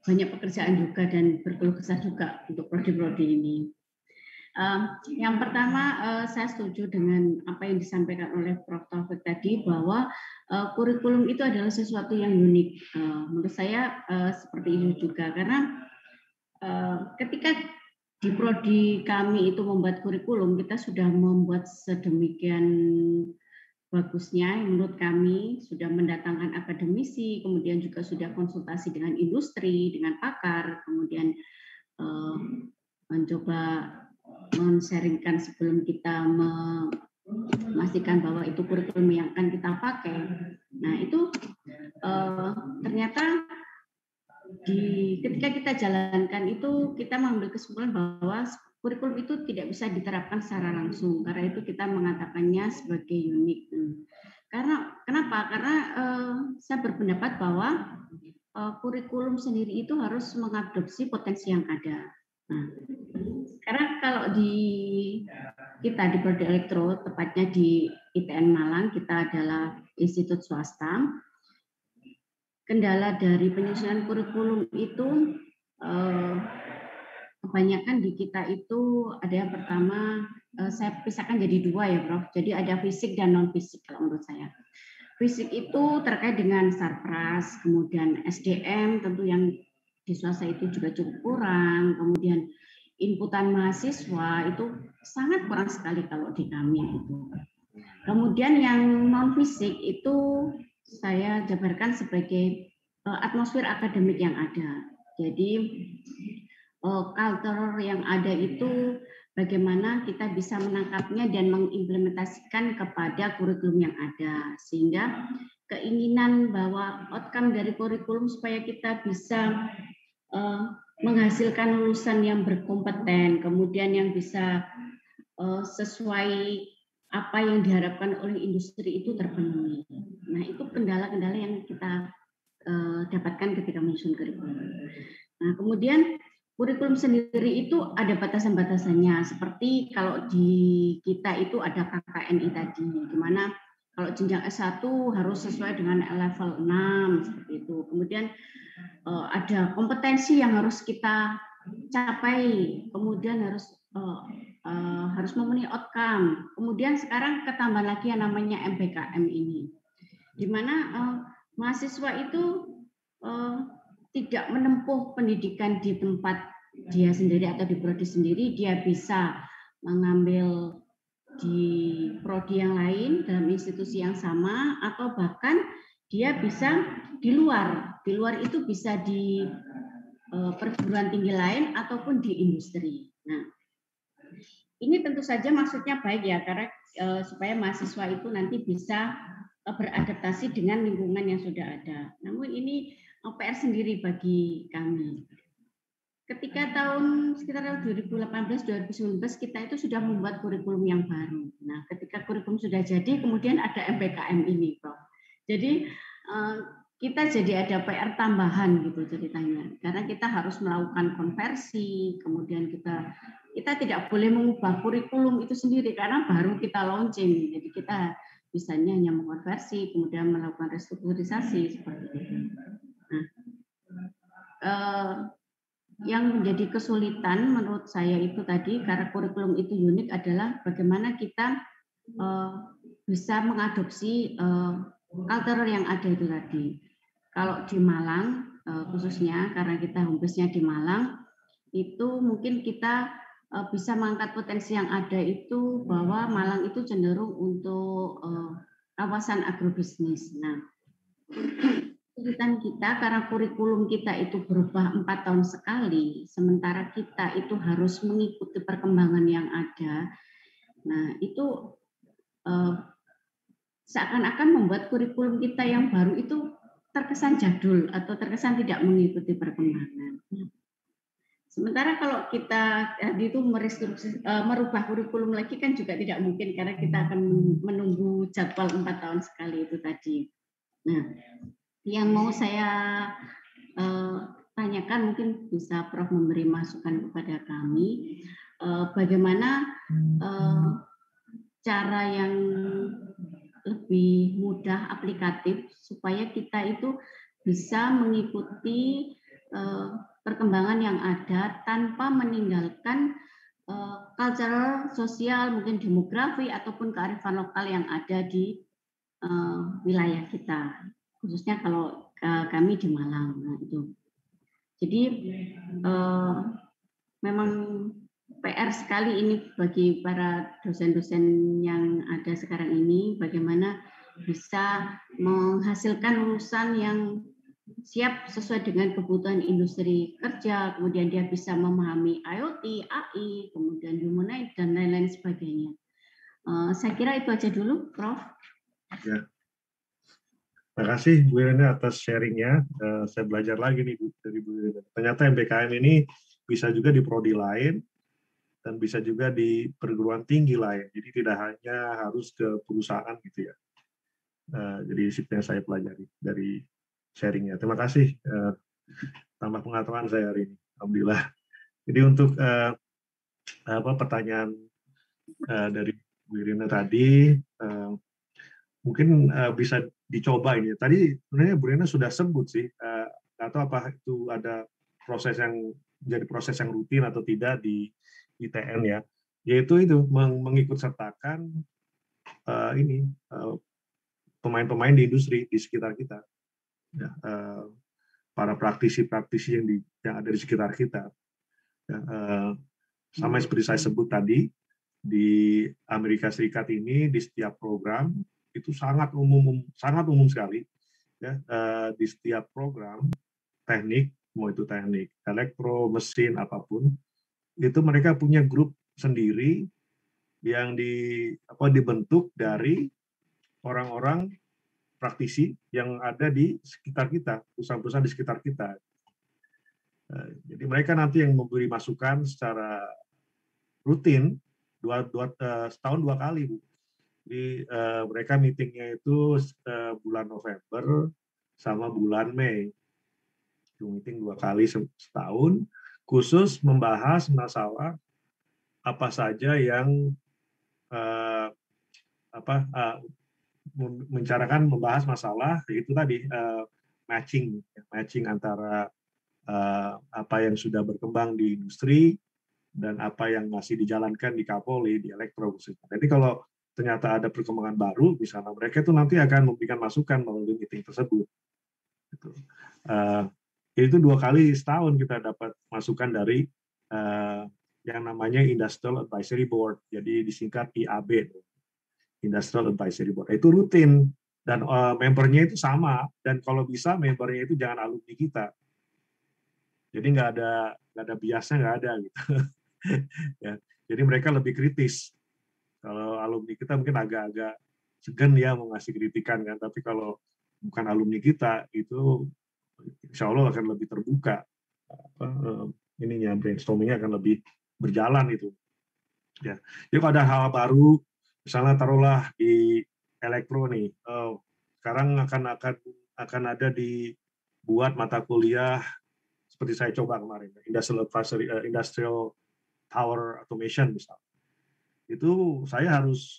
banyak pekerjaan juga dan berkeluh kesah juga untuk prodi-prodi ini. Yang pertama, saya setuju dengan apa yang disampaikan oleh Prof. Taufik tadi, bahwa kurikulum itu adalah sesuatu yang unik. Menurut saya seperti itu juga, karena ketika di prodi kami itu membuat kurikulum, kita sudah membuat sedemikian bagusnya menurut kami, sudah mendatangkan akademisi, kemudian juga sudah konsultasi dengan industri, dengan pakar, kemudian mencoba men-sharingkan sebelum kita memastikan bahwa itu kurikulum yang akan kita pakai. Nah, itu ternyata ketika kita jalankan itu kita mengambil kesimpulan bahwa kurikulum itu tidak bisa diterapkan secara langsung, karena itu kita mengatakannya sebagai unik. Kenapa? Karena saya berpendapat bahwa kurikulum sendiri itu harus mengadopsi potensi yang ada. Nah, karena kalau kita di Prodi Elektro, tepatnya di ITN Malang, kita adalah institut swasta. Kendala dari penyusunan kurikulum itu kebanyakan di kita itu ada yang pertama, saya pisahkan jadi dua ya Prof. Jadi ada fisik dan non fisik kalau menurut saya. Fisik itu terkait dengan sarpras, kemudian SDM tentu yang di swasta itu juga cukup kurang, kemudian inputan mahasiswa itu sangat kurang sekali kalau di kami itu. Kemudian yang non fisik itu saya jabarkan sebagai atmosfer akademik yang ada. Jadi culture yang ada itu bagaimana kita bisa menangkapnya dan mengimplementasikan kepada kurikulum yang ada, sehingga keinginan bahwa outcome dari kurikulum supaya kita bisa menghasilkan lulusan yang berkompeten, kemudian yang bisa sesuai apa yang diharapkan oleh industri itu terpenuhi. Nah, itu kendala-kendala yang kita dapatkan ketika menyusun kurikulum. Nah, kemudian kurikulum sendiri itu ada batasan-batasannya, seperti kalau di kita itu ada KKNI tadi, di mana kalau jenjang S1 harus sesuai dengan level 6, seperti itu. Kemudian ada kompetensi yang harus kita capai, kemudian harus memenuhi outcome. Kemudian sekarang ketambah lagi yang namanya MBKM ini, di mana mahasiswa itu tidak menempuh pendidikan di tempat dia sendiri atau di prodi sendiri, dia bisa mengambil di prodi yang lain dalam institusi yang sama, atau bahkan dia bisa di luar. Di luar itu bisa di perguruan tinggi lain ataupun di industri. Nah, ini tentu saja maksudnya baik ya, karena supaya mahasiswa itu nanti bisa beradaptasi dengan lingkungan yang sudah ada. Namun ini PR sendiri bagi kami. Ketika sekitar 2018-2019 kita itu sudah membuat kurikulum yang baru. Nah, ketika kurikulum sudah jadi, kemudian ada MBKM ini, Prof. Jadi kita jadi ada PR tambahan gitu ceritanya, karena kita harus melakukan konversi, kemudian kita tidak boleh mengubah kurikulum itu sendiri karena baru kita launching, jadi kita bisanya hanya mengkonversi, kemudian melakukan restrukturisasi seperti itu. Nah, yang menjadi kesulitan menurut saya itu tadi, karena kurikulum itu unik, adalah bagaimana kita bisa mengadopsi culture yang ada itu tadi. Kalau di Malang khususnya, karena kita home base-nya di Malang, itu mungkin kita bisa mengangkat potensi yang ada itu, bahwa Malang itu cenderung untuk kawasan agrobisnis. Nah, kesulitan kita karena kurikulum kita itu berubah 4 tahun sekali, sementara kita itu harus mengikuti perkembangan yang ada. Nah, itu seakan-akan membuat kurikulum kita yang baru itu terkesan jadul atau terkesan tidak mengikuti perkembangan. Sementara kalau kita tadi itu merubah kurikulum lagi kan juga tidak mungkin, karena kita akan menunggu jadwal 4 tahun sekali itu tadi. Nah, yang mau saya tanyakan, mungkin bisa Prof memberi masukan kepada kami, bagaimana cara yang lebih mudah, aplikatif, supaya kita itu bisa mengikuti perkembangan yang ada tanpa meninggalkan cultural, sosial, mungkin demografi ataupun kearifan lokal yang ada di wilayah kita, khususnya kalau kami di Malang. Nah, itu. Jadi memang PR sekali ini bagi para dosen-dosen yang ada sekarang ini, bagaimana bisa menghasilkan lulusan yang siap sesuai dengan kebutuhan industri kerja, kemudian dia bisa memahami IoT, AI, kemudian humanoid, dan lain-lain sebagainya. Saya kira itu aja dulu, Prof. Ya. Terima kasih Bu Irene atas sharingnya. Saya belajar lagi nih dari Bu Irene. Ternyata MBKM ini bisa juga di prodi lain dan bisa juga di perguruan tinggi lain. Jadi tidak hanya harus ke perusahaan gitu ya. Jadi itu yang saya pelajari dari sharingnya. Terima kasih. Tambah pengetahuan saya hari ini. Alhamdulillah. Jadi untuk pertanyaan dari Bu Irene tadi, mungkin bisa dicoba ini. Tadi sebenarnya Bu Irene sudah sebut sih, atau apa itu ada proses yang jadi proses yang rutin atau tidak di ITN ya, yaitu itu mengikut sertakan pemain-pemain di industri di sekitar kita, ya, para praktisi-praktisi yang ada di sekitar kita. Ya, sama seperti saya sebut tadi, di Amerika Serikat ini di setiap program itu sangat umum sekali ya, di setiap program teknik, mau itu teknik elektro, mesin, apapun, itu mereka punya grup sendiri yang dibentuk dari orang-orang praktisi yang ada di sekitar kita, perusahaan-perusahaan di sekitar kita. Jadi mereka nanti yang memberi masukan secara rutin, setahun 2 kali, Bu. Jadi mereka meetingnya itu bulan November sama bulan Mei. Meeting 2 kali setahun, khusus membahas masalah apa saja yang membahas masalah itu tadi, matching antara apa yang sudah berkembang di industri dan apa yang masih dijalankan di Kapolri, di elektro. Jadi kalau ternyata ada perkembangan baru, misalnya mereka itu nanti akan memberikan masukan melalui meeting tersebut. Itu 2 kali setahun kita dapat masukan dari yang namanya Industrial Advisory Board, jadi disingkat IAB, Industrial Advisory Board. Itu rutin dan membernya itu sama, dan kalau bisa membernya itu jangan alumni kita. Jadi nggak ada biasnya, nggak ada gitu. Ya, jadi mereka lebih kritis. Kalau alumni kita mungkin agak-agak segan ya mau ngasih kritikan kan, tapi kalau bukan alumni kita itu insya Allah akan lebih terbuka. Brainstormingnya akan lebih berjalan itu. Ya, jadi kalau ada hal baru, misalnya taruhlah di elektro nih, sekarang akan ada dibuat mata kuliah seperti saya coba kemarin, Industrial Power Automation misalnya. Itu saya harus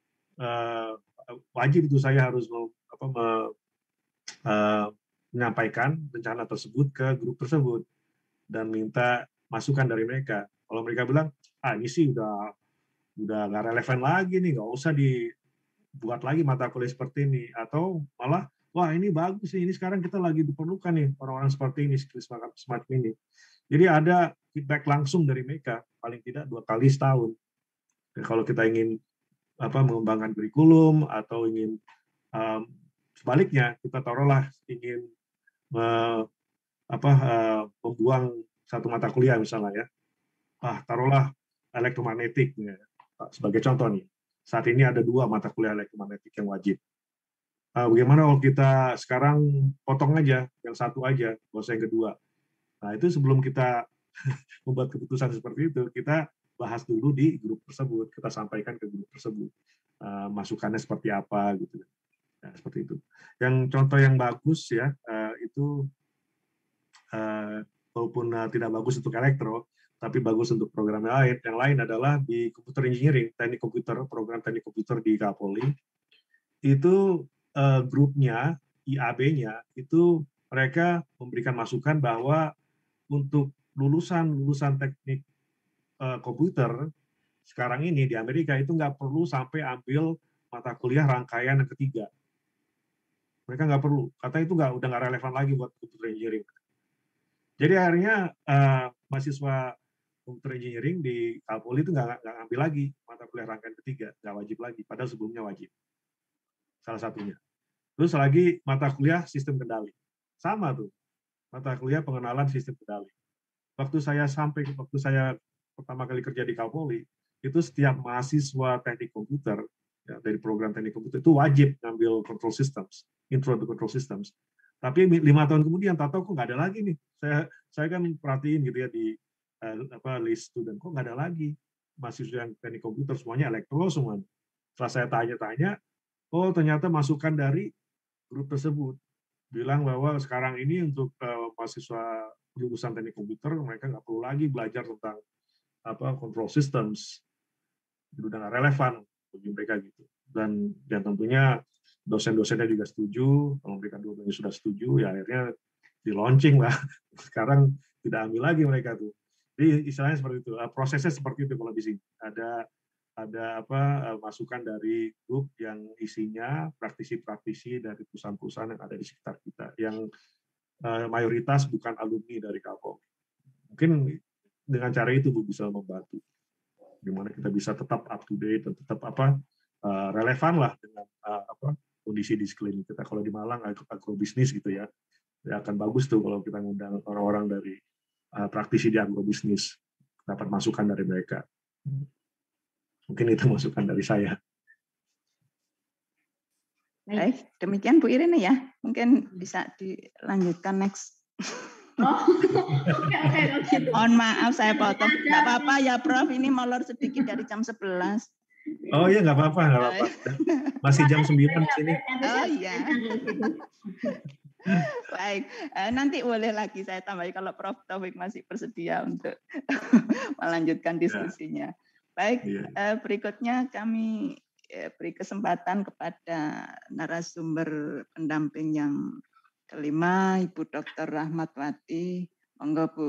wajib itu saya harus menyampaikan rencana tersebut ke grup tersebut dan minta masukan dari mereka. Kalau mereka bilang, ini sih udah nggak relevan lagi nih, nggak usah dibuat lagi mata kuliah seperti ini, atau malah wah ini bagus nih, ini sekarang kita lagi diperlukan nih orang-orang seperti ini, semacam ini. Jadi ada feedback langsung dari mereka paling tidak 2 kali setahun. Kalau kita ingin mengembangkan kurikulum atau ingin sebaliknya, kita taruhlah ingin membuang satu mata kuliah misalnya ya, taruhlah elektromagnetik ya, sebagai contoh nih. Saat ini ada 2 mata kuliah elektromagnetik yang wajib. Bagaimana kalau kita sekarang potong aja yang satu aja, nggak usah yang kedua. Nah itu sebelum kita membuat keputusan seperti itu, kita bahas dulu di grup tersebut, kita sampaikan ke grup tersebut masukannya seperti apa gitu. Nah, seperti itu. Yang contoh yang bagus ya, itu walaupun tidak bagus untuk elektro, tapi bagus untuk program lain. Yang lain adalah di computer engineering, teknik komputer, program teknik komputer di Kapolri. Itu grupnya, IAB-nya itu mereka memberikan masukan bahwa untuk lulusan teknik komputer sekarang ini di Amerika itu nggak perlu sampai ambil mata kuliah rangkaian yang ketiga. Mereka nggak perlu, katanya itu udah nggak relevan lagi buat computer engineering. Jadi akhirnya mahasiswa computer engineering di Cal Poly itu nggak ambil lagi mata kuliah rangkaian ketiga, nggak wajib lagi, padahal sebelumnya wajib. Salah satunya. Terus lagi mata kuliah sistem kendali. Sama tuh, mata kuliah pengenalan sistem kendali. Waktu saya pertama kali kerja di Cal Poly, itu setiap mahasiswa teknik komputer, ya, dari program teknik komputer, itu wajib ngambil control systems, intro to control systems. Tapi 5 tahun kemudian, tahu kok nggak ada lagi nih. Saya kan perhatiin gitu ya di list student, kok nggak ada lagi mahasiswa yang teknik komputer, semuanya elektro semua. Setelah saya tanya-tanya, oh ternyata masukan dari grup tersebut bilang bahwa sekarang ini untuk mahasiswa lulusan teknik komputer mereka nggak perlu lagi belajar tentang control systems, udah nggak relevan bagi mereka gitu. Dan tentunya dosen-dosennya juga setuju, kalau mereka dua-duanya sudah setuju, ya akhirnya di launching lah. Sekarang tidak ambil lagi mereka tuh. Jadi istilahnya seperti itu, prosesnya seperti itu kalau di sini. Ada masukan dari grup yang isinya praktisi-praktisi dari perusahaan-perusahaan yang ada di sekitar kita, yang mayoritas bukan alumni dari Cal Poly. Mungkin dengan cara itu Bu bisa membantu, gimana kita bisa tetap up to date dan tetap relevan lah dengan kondisi di sekeliling kita. Kalau di Malang agrobisnis gitu ya akan bagus tuh kalau kita ngundang orang-orang dari praktisi di agrobisnis, dapat masukan dari mereka. Mungkin itu masukan dari saya. Baik, demikian Bu Irene ya. Mungkin bisa dilanjutkan next. Oke. Mohon maaf saya potong. Nggak apa-apa ya Prof, ini molor sedikit dari jam 11. Oh iya, nggak apa-apa. Masih jam 9 di sini. Oh iya. Baik, nanti boleh lagi saya tambahin kalau Prof Taufik masih bersedia untuk melanjutkan diskusinya. Baik, berikutnya kami beri kesempatan kepada narasumber pendamping yang kelima, Ibu Dr. Rahmatwati. Monggo Bu.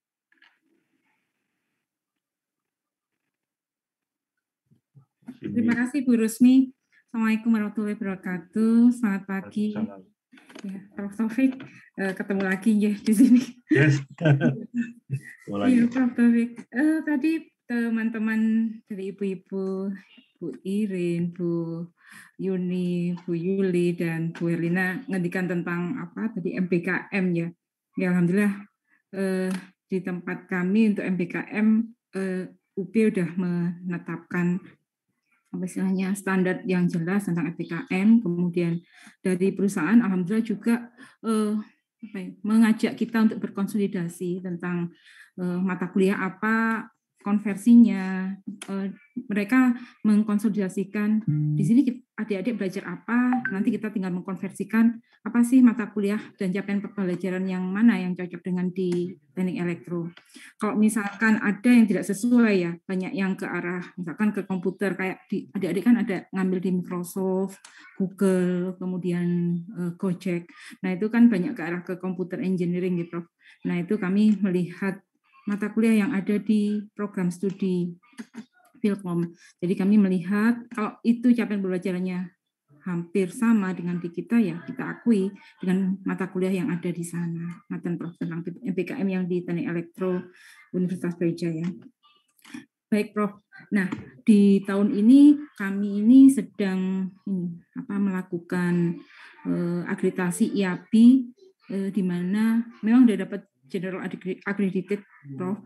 Terima kasih Bu Rusmi. Assalamualaikum warahmatullahi wabarakatuh. Selamat pagi. Ya, Prof Taufik, ketemu lagi ya di sini. Yes. Iya, Prof Taufik. Tadi teman-teman dari ibu-ibu, Bu Irin, Bu Yuni, Bu Yuli, dan Bu Herlina ngendikan tentang tadi MBKM ya. Ya alhamdulillah di tempat kami untuk MBKM UB udah menetapkan istilahnya standar yang jelas tentang MBKM. Kemudian dari perusahaan alhamdulillah juga mengajak kita untuk berkonsolidasi tentang mata kuliah apa konversinya. Mereka mengkonsolidasikan di sini adik-adik belajar apa, nanti kita tinggal mengkonversikan apa sih mata kuliah dan capaian pembelajaran yang mana yang cocok dengan di teknik elektro. Kalau misalkan ada yang tidak sesuai ya, banyak yang ke arah misalkan ke komputer, kayak adik-adik kan ada ngambil di Microsoft, Google, kemudian Gojek. Nah itu kan banyak ke arah ke computer engineering gitu. Nah itu kami melihat mata kuliah yang ada di program studi Philcom. Jadi kami melihat kalau itu capaian pembelajarannya hampir sama dengan di kita, ya kita akui dengan mata kuliah yang ada di sana. Matan Prof tentang MBKM yang di Teknik Elektro Universitas Brawijaya. Baik Prof. Nah di tahun ini kami ini sedang melakukan akreditasi IAB di mana memang sudah dapat General Accredited, Prof.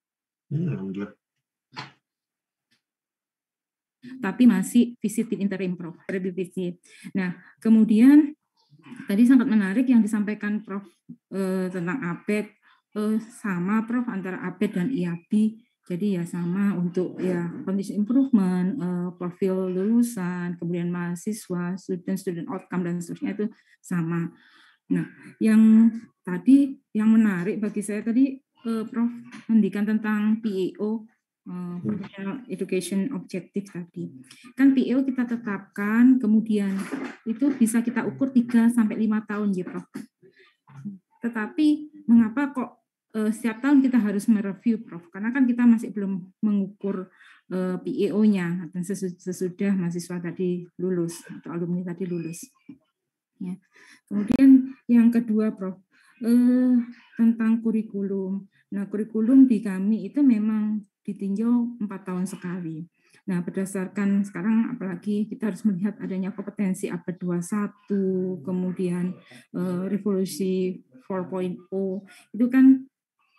Tapi masih visit interim, Prof. Visit. Nah, kemudian tadi sangat menarik yang disampaikan Prof tentang APED, sama Prof antara APED dan IAB. Jadi ya sama untuk ya condition improvement, profil lulusan, kemudian mahasiswa, student outcome dan seterusnya itu sama. Nah, yang tadi yang menarik bagi saya tadi Prof mendikan tentang PEO, Professional Education Objective tadi. Kan PEO kita tetapkan, kemudian itu bisa kita ukur 3 sampai 5 tahun ya Prof. Tetapi mengapa kok setiap tahun kita harus mereview, Prof? Karena kan kita masih belum mengukur PEO-nya dan sesudah mahasiswa tadi lulus atau alumni tadi lulus. Ya. Kemudian yang kedua, Prof, tentang kurikulum. Nah, kurikulum di kami itu memang ditinjau 4 tahun sekali. Nah, berdasarkan sekarang apalagi kita harus melihat adanya kompetensi abad 21, kemudian revolusi 4.0, itu kan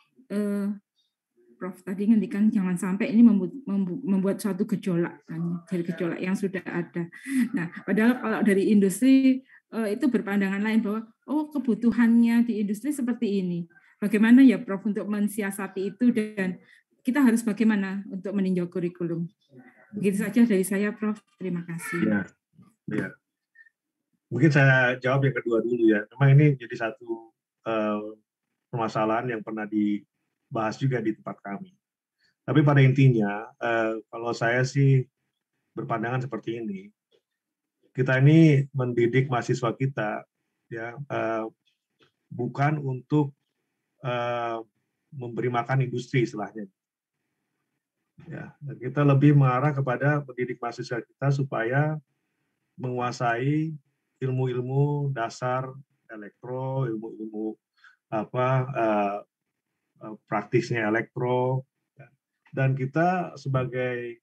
Prof tadi ngendikan jangan sampai ini membuat suatu gejolak kan, dari gejolak yang sudah ada. Nah, padahal kalau dari industri itu berpandangan lain bahwa kebutuhannya di industri seperti ini. Bagaimana ya Prof untuk mensiasati itu dan kita harus bagaimana untuk meninjau kurikulum? Begitu saja dari saya, Prof. Terima kasih. Ya. Mungkin saya jawab yang kedua dulu ya. Memang ini jadi satu permasalahan yang pernah dibahas juga di tempat kami. Tapi pada intinya, kalau saya sih berpandangan seperti ini, kita ini mendidik mahasiswa kita, ya bukan untuk memberi makan industri istilahnya. Ya, kita lebih mengarah kepada mendidik mahasiswa kita supaya menguasai ilmu-ilmu dasar elektro, ilmu-ilmu praktisnya elektro, dan kita sebagai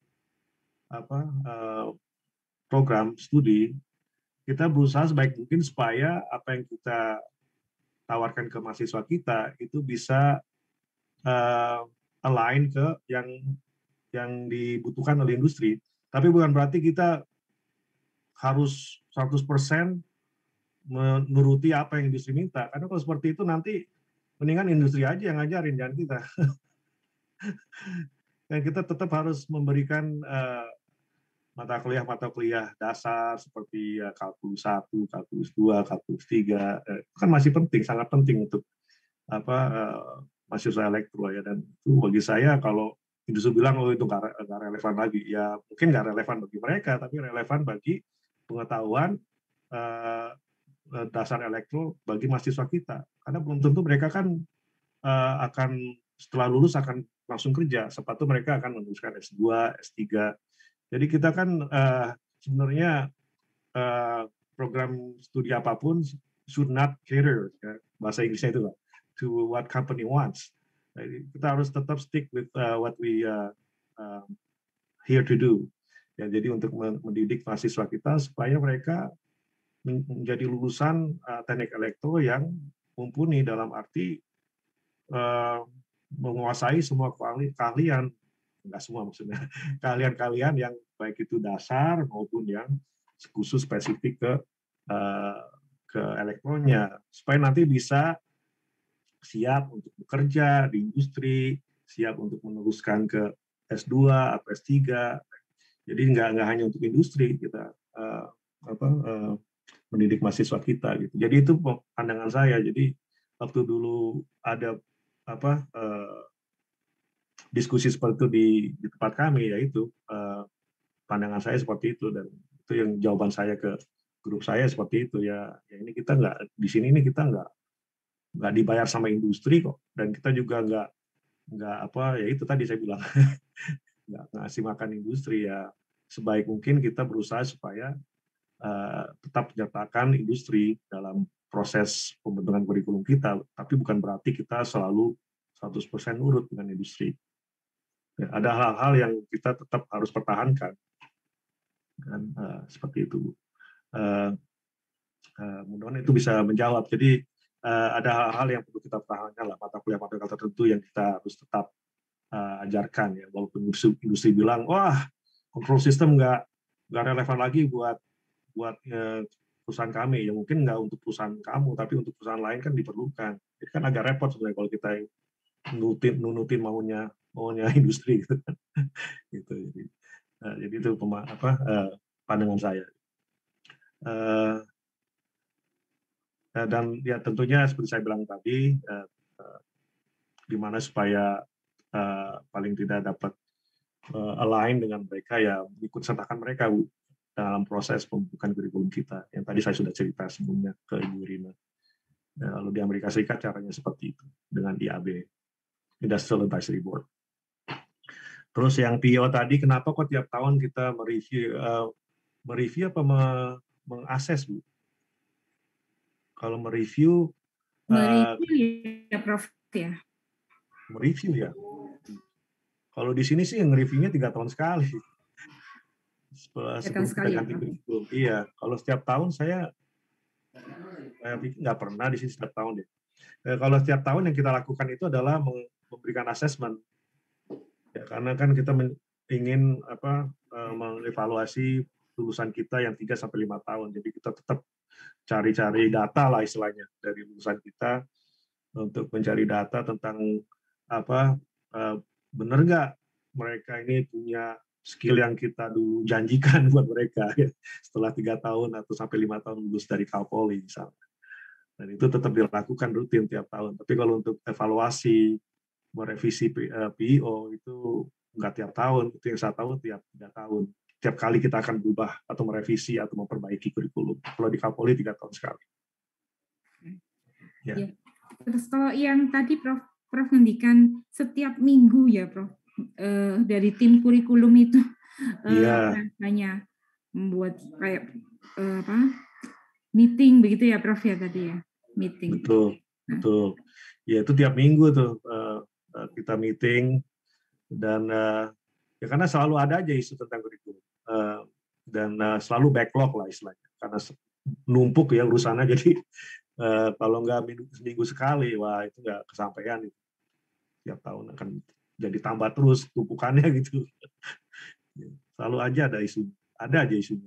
program studi kita berusaha sebaik mungkin supaya apa yang kita tawarkan ke mahasiswa kita itu bisa align ke yang dibutuhkan oleh industri. Tapi bukan berarti kita harus 100% menuruti apa yang industri minta. Karena kalau seperti itu nanti mendingan industri aja yang ngajarin, jangan kita. Dan kita tetap harus memberikan mata kuliah dasar seperti kalkulus 1, kalkulus 2, kalkulus 3. Kan masih penting, sangat penting untuk mahasiswa elektro ya. Dan itu bagi saya kalau industri bilang itu nggak relevan lagi, ya mungkin nggak relevan bagi mereka, tapi relevan bagi pengetahuan dasar elektro bagi mahasiswa kita. Karena belum tentu mereka kan akan setelah lulus akan langsung kerja, sepatu mereka akan meneruskan S2, S3. Jadi kita kan sebenarnya program studi apapun should not cater, ya, bahasa Inggrisnya itu lah, to what company wants. Jadi kita harus tetap stick with what we here to do. Ya, jadi untuk mendidik mahasiswa kita supaya mereka menjadi lulusan teknik elektro yang mumpuni dalam arti menguasai semua keahlian, enggak semua maksudnya, keahlian-keahlian yang baik itu dasar maupun yang khusus spesifik ke elektronya, supaya nanti bisa siap untuk bekerja di industri, siap untuk meneruskan ke S2 atau S3. Jadi nggak hanya untuk industri, kita mendidik mahasiswa kita gitu. Jadi itu pandangan saya. Jadi waktu dulu ada diskusi seperti itu di tempat kami, yaitu pandangan saya seperti itu, dan itu yang jawaban saya ke grup saya seperti itu ya. Ini kita nggak di sini, ini kita nggak dibayar sama industri kok, dan kita juga nggak ya itu tadi saya bilang nggak ngasih makan industri ya. Sebaik mungkin kita berusaha supaya tetap menyertakan industri dalam proses pembentukan kurikulum kita, tapi bukan berarti kita selalu 100% nurut dengan industri. Ya, ada hal-hal yang kita tetap harus pertahankan, dan seperti itu. Mudah-mudahan itu bisa menjawab. Jadi ada hal-hal yang perlu kita pertahankan lah, mata kuliah tertentu yang kita harus tetap ajarkan ya, walaupun industri bilang wah control system nggak relevan lagi buat perusahaan kami, ya mungkin nggak untuk perusahaan kamu, tapi untuk perusahaan lain kan diperlukan. Jadi kan agak repot sebenarnya kalau kita nunutin maunya industri gitu. Gitu. Jadi itu pandangan saya. Dan ya tentunya seperti saya bilang tadi, gimana supaya paling tidak dapat align dengan mereka, ya ikut sertakan mereka dalam proses pembukaan kurikulum kita yang tadi saya sudah cerita sebelumnya ke Ibu Rina. Nah, lalu di Amerika Serikat caranya seperti itu dengan IAB, Industrial Advisory Board. Terus yang PO tadi, kenapa kok tiap tahun kita mereview apa mengakses, Bu? Kalau mereview ya Prof ya. Mereview ya. Kalau di sini sih yang reviewnya 3 tahun sekali. Sebelum kita ganti kurikulum. Iya, kalau setiap tahun saya pikir nggak pernah di sini setiap tahun deh. Kalau setiap tahun yang kita lakukan itu adalah memberikan assessment. Ya, karena kan kita ingin mengevaluasi lulusan kita yang 3 sampai 5 tahun. Jadi kita tetap cari-cari data lah istilahnya dari lulusan kita untuk mencari data tentang benar nggak mereka ini punya skill yang kita dulu janjikan buat mereka ya, setelah 3 tahun atau sampai 5 tahun lulus dari Kapolri misalnya. Dan itu tetap dilakukan rutin tiap tahun. Tapi kalau untuk evaluasi, merevisi PIO itu nggak tiap tahun, itu yang 1 tahun tiap 3 tahun. Tiap kali kita akan berubah atau merevisi atau memperbaiki kurikulum. Kalau di Kapolri 3 tahun sekali. Ya. Terus kalau yang tadi Prof ngendikan setiap minggu ya Prof, dari tim kurikulum itu hanya membuat kayak meeting begitu ya Prof ya tadi ya, meeting. Betul. Ya itu tiap minggu tuh kita meeting dan ya karena selalu ada aja isu tentang kurikulum dan selalu backlog lah istilahnya karena numpuk ya urusannya, jadi kalau nggak seminggu sekali wah itu nggak kesampaian itu. Tiap tahun akan jadi tambah terus tumpukannya gitu. Selalu aja ada aja isunya.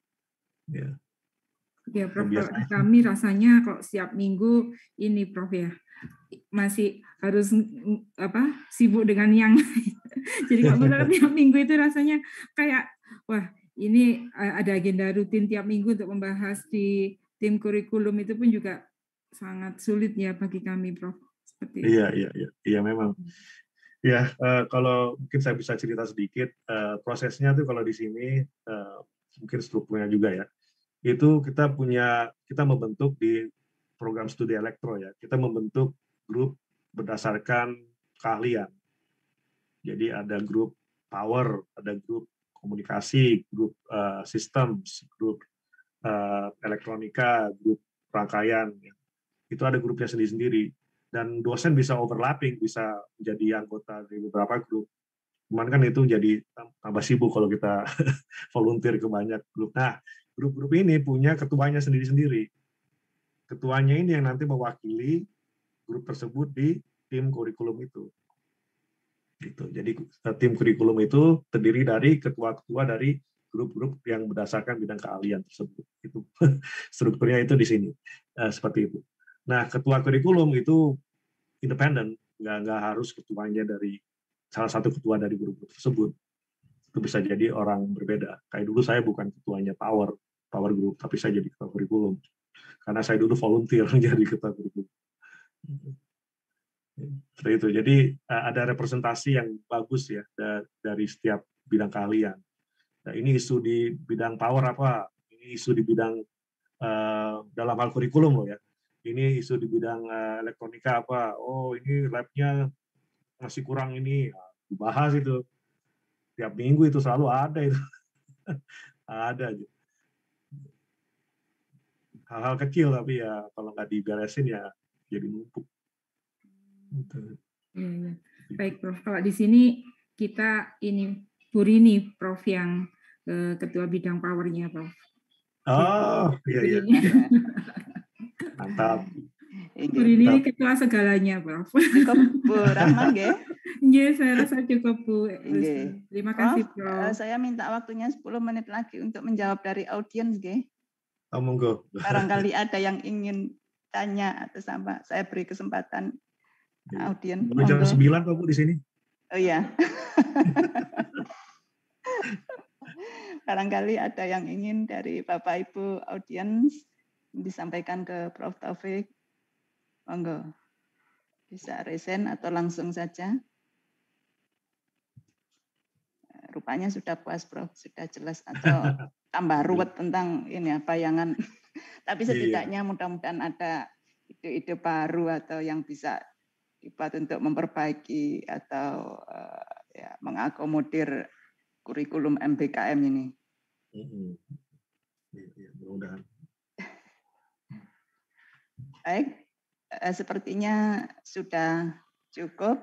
Ya Prof, kami rasanya kok setiap minggu ini Prof ya masih harus sibuk dengan yang jadi kalau tiap minggu itu rasanya kayak wah ini ada agenda rutin tiap minggu untuk membahas di tim kurikulum, itu pun juga sangat sulit ya bagi kami Prof. Seperti iya memang. Ya, kalau mungkin saya bisa cerita sedikit, prosesnya tuh kalau di sini, mungkin strukturnya juga ya, itu kita membentuk di program studi elektro ya, kita membentuk grup berdasarkan keahlian. Jadi ada grup power, ada grup komunikasi, grup systems, grup elektronika, grup rangkaian. Ya. Itu ada grupnya sendiri-sendiri. Dan dosen bisa overlapping, bisa menjadi anggota dari beberapa grup. Cuman kan itu jadi tambah sibuk kalau kita volunteer ke banyak grup. Nah, grup-grup ini punya ketuanya sendiri-sendiri. Ketuanya ini yang nanti mewakili grup tersebut di tim kurikulum itu. Gitu. Jadi tim kurikulum itu terdiri dari ketua-ketua dari grup-grup yang berdasarkan bidang keahlian tersebut. Itu strukturnya itu di sini. Seperti itu. Nah, ketua kurikulum itu independen, nggak harus ketuanya dari salah satu ketua dari grup tersebut. Itu bisa jadi orang berbeda. Kayak dulu saya bukan ketuanya power group, tapi saya jadi ketua kurikulum. Karena saya dulu volunteer jadi ketua kurikulum. Seperti itu. Jadi ada representasi yang bagus ya dari setiap bidang keahlian. Nah, ini isu di bidang power apa? Ini isu di bidang dalam hal kurikulum loh ya. Ini isu di bidang elektronika apa? Oh, ini lab-nya masih kurang ini. Dibahas itu. Tiap minggu itu selalu ada itu. Ada aja. Hal-hal kecil tapi ya kalau nggak diberesin ya jadi numpuk. Baik Prof. Kalau di sini kita ini Bu Rini Prof yang ketua bidang powernya Prof. Oh, iya. Mantap. Bu Rini ketua segalanya, Prof. Cukup Bu Rahma, nggih? Nggih, saya rasa cukup Bu. Terima kasih, Prof. Saya minta waktunya 10 menit lagi untuk menjawab dari audiens, nggih. Monggo. Barangkali ada yang ingin tanya atau sama saya beri kesempatan audiens. Jam 9 Pak Bu di sini. Oh iya. Barangkali ada yang ingin dari Bapak Ibu audiens disampaikan ke Prof. Taufik. Monggo. Bisa resen atau langsung saja. Rupanya sudah puas Prof, sudah jelas atau tambah ruwet tentang ini ya bayangan. Tapi setidaknya mudah-mudahan ada ide-ide baru atau yang bisa dibuat untuk memperbaiki atau ya, mengakomodir kurikulum MBKM ini. Mudah-mudahan. Baik, sepertinya sudah cukup.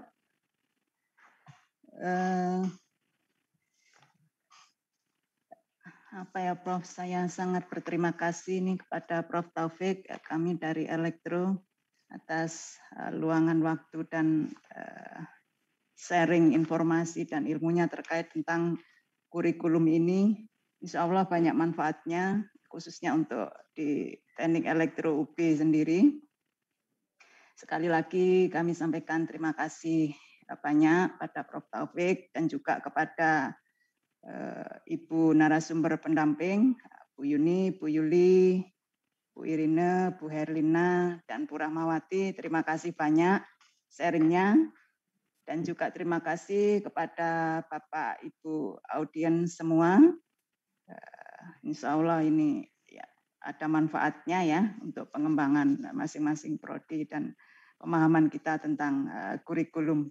Apa ya Prof, saya sangat berterima kasih nih kepada Prof Taufik, kami dari Elektro, atas luangan waktu dan sharing informasi dan ilmunya terkait tentang kurikulum ini. Insya Allah banyak manfaatnya, khususnya untuk di teknik elektro UB sendiri. Sekali lagi kami sampaikan terima kasih banyak pada Prof Taufik dan juga kepada Ibu narasumber pendamping, Bu Yuni, Bu Yuli, Bu Irina, Bu Herlina, dan Bu Rahmawati. Terima kasih banyak sharingnya. Dan juga terima kasih kepada Bapak Ibu audiens semua. Insya Allah ini ya, ada manfaatnya ya untuk pengembangan masing-masing prodi dan pemahaman kita tentang kurikulum.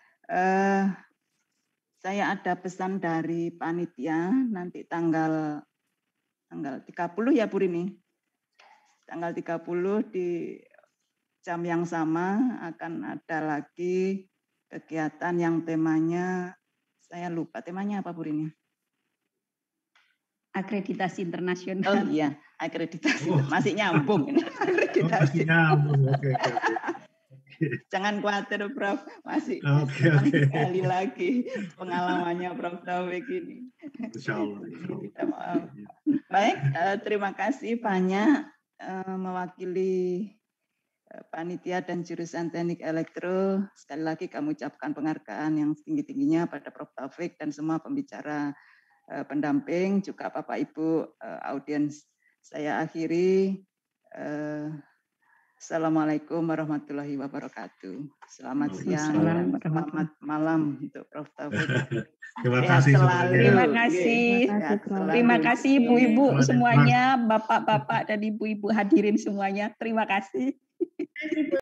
Saya ada pesan dari panitia nanti tanggal 30 ya Bu Rini. Tanggal 30 di jam yang sama akan ada lagi kegiatan yang temanya, saya lupa temanya apa Bu Rini? Akreditasi internasional. Oh iya, akreditasi. Masih nyambung ini. Akreditasi. Masih nyambung. Oke. Jangan khawatir Prof, masih sekali lagi pengalamannya Prof Taufik ini. Insyaallah. Baik, terima kasih banyak mewakili panitia dan jurusan teknik elektro. Sekali lagi kami ucapkan penghargaan yang setinggi-tingginya pada Prof Taufik dan semua pembicara pendamping, juga Bapak Ibu audiens. Saya akhiri. Assalamualaikum warahmatullahi wabarakatuh. Selamat siang dan selamat malam untuk Prof Taufik. Terima kasih selalu. Terima kasih. Terima kasih Ibu-ibu semuanya, Bapak-bapak dan Ibu-ibu hadirin semuanya. Terima kasih.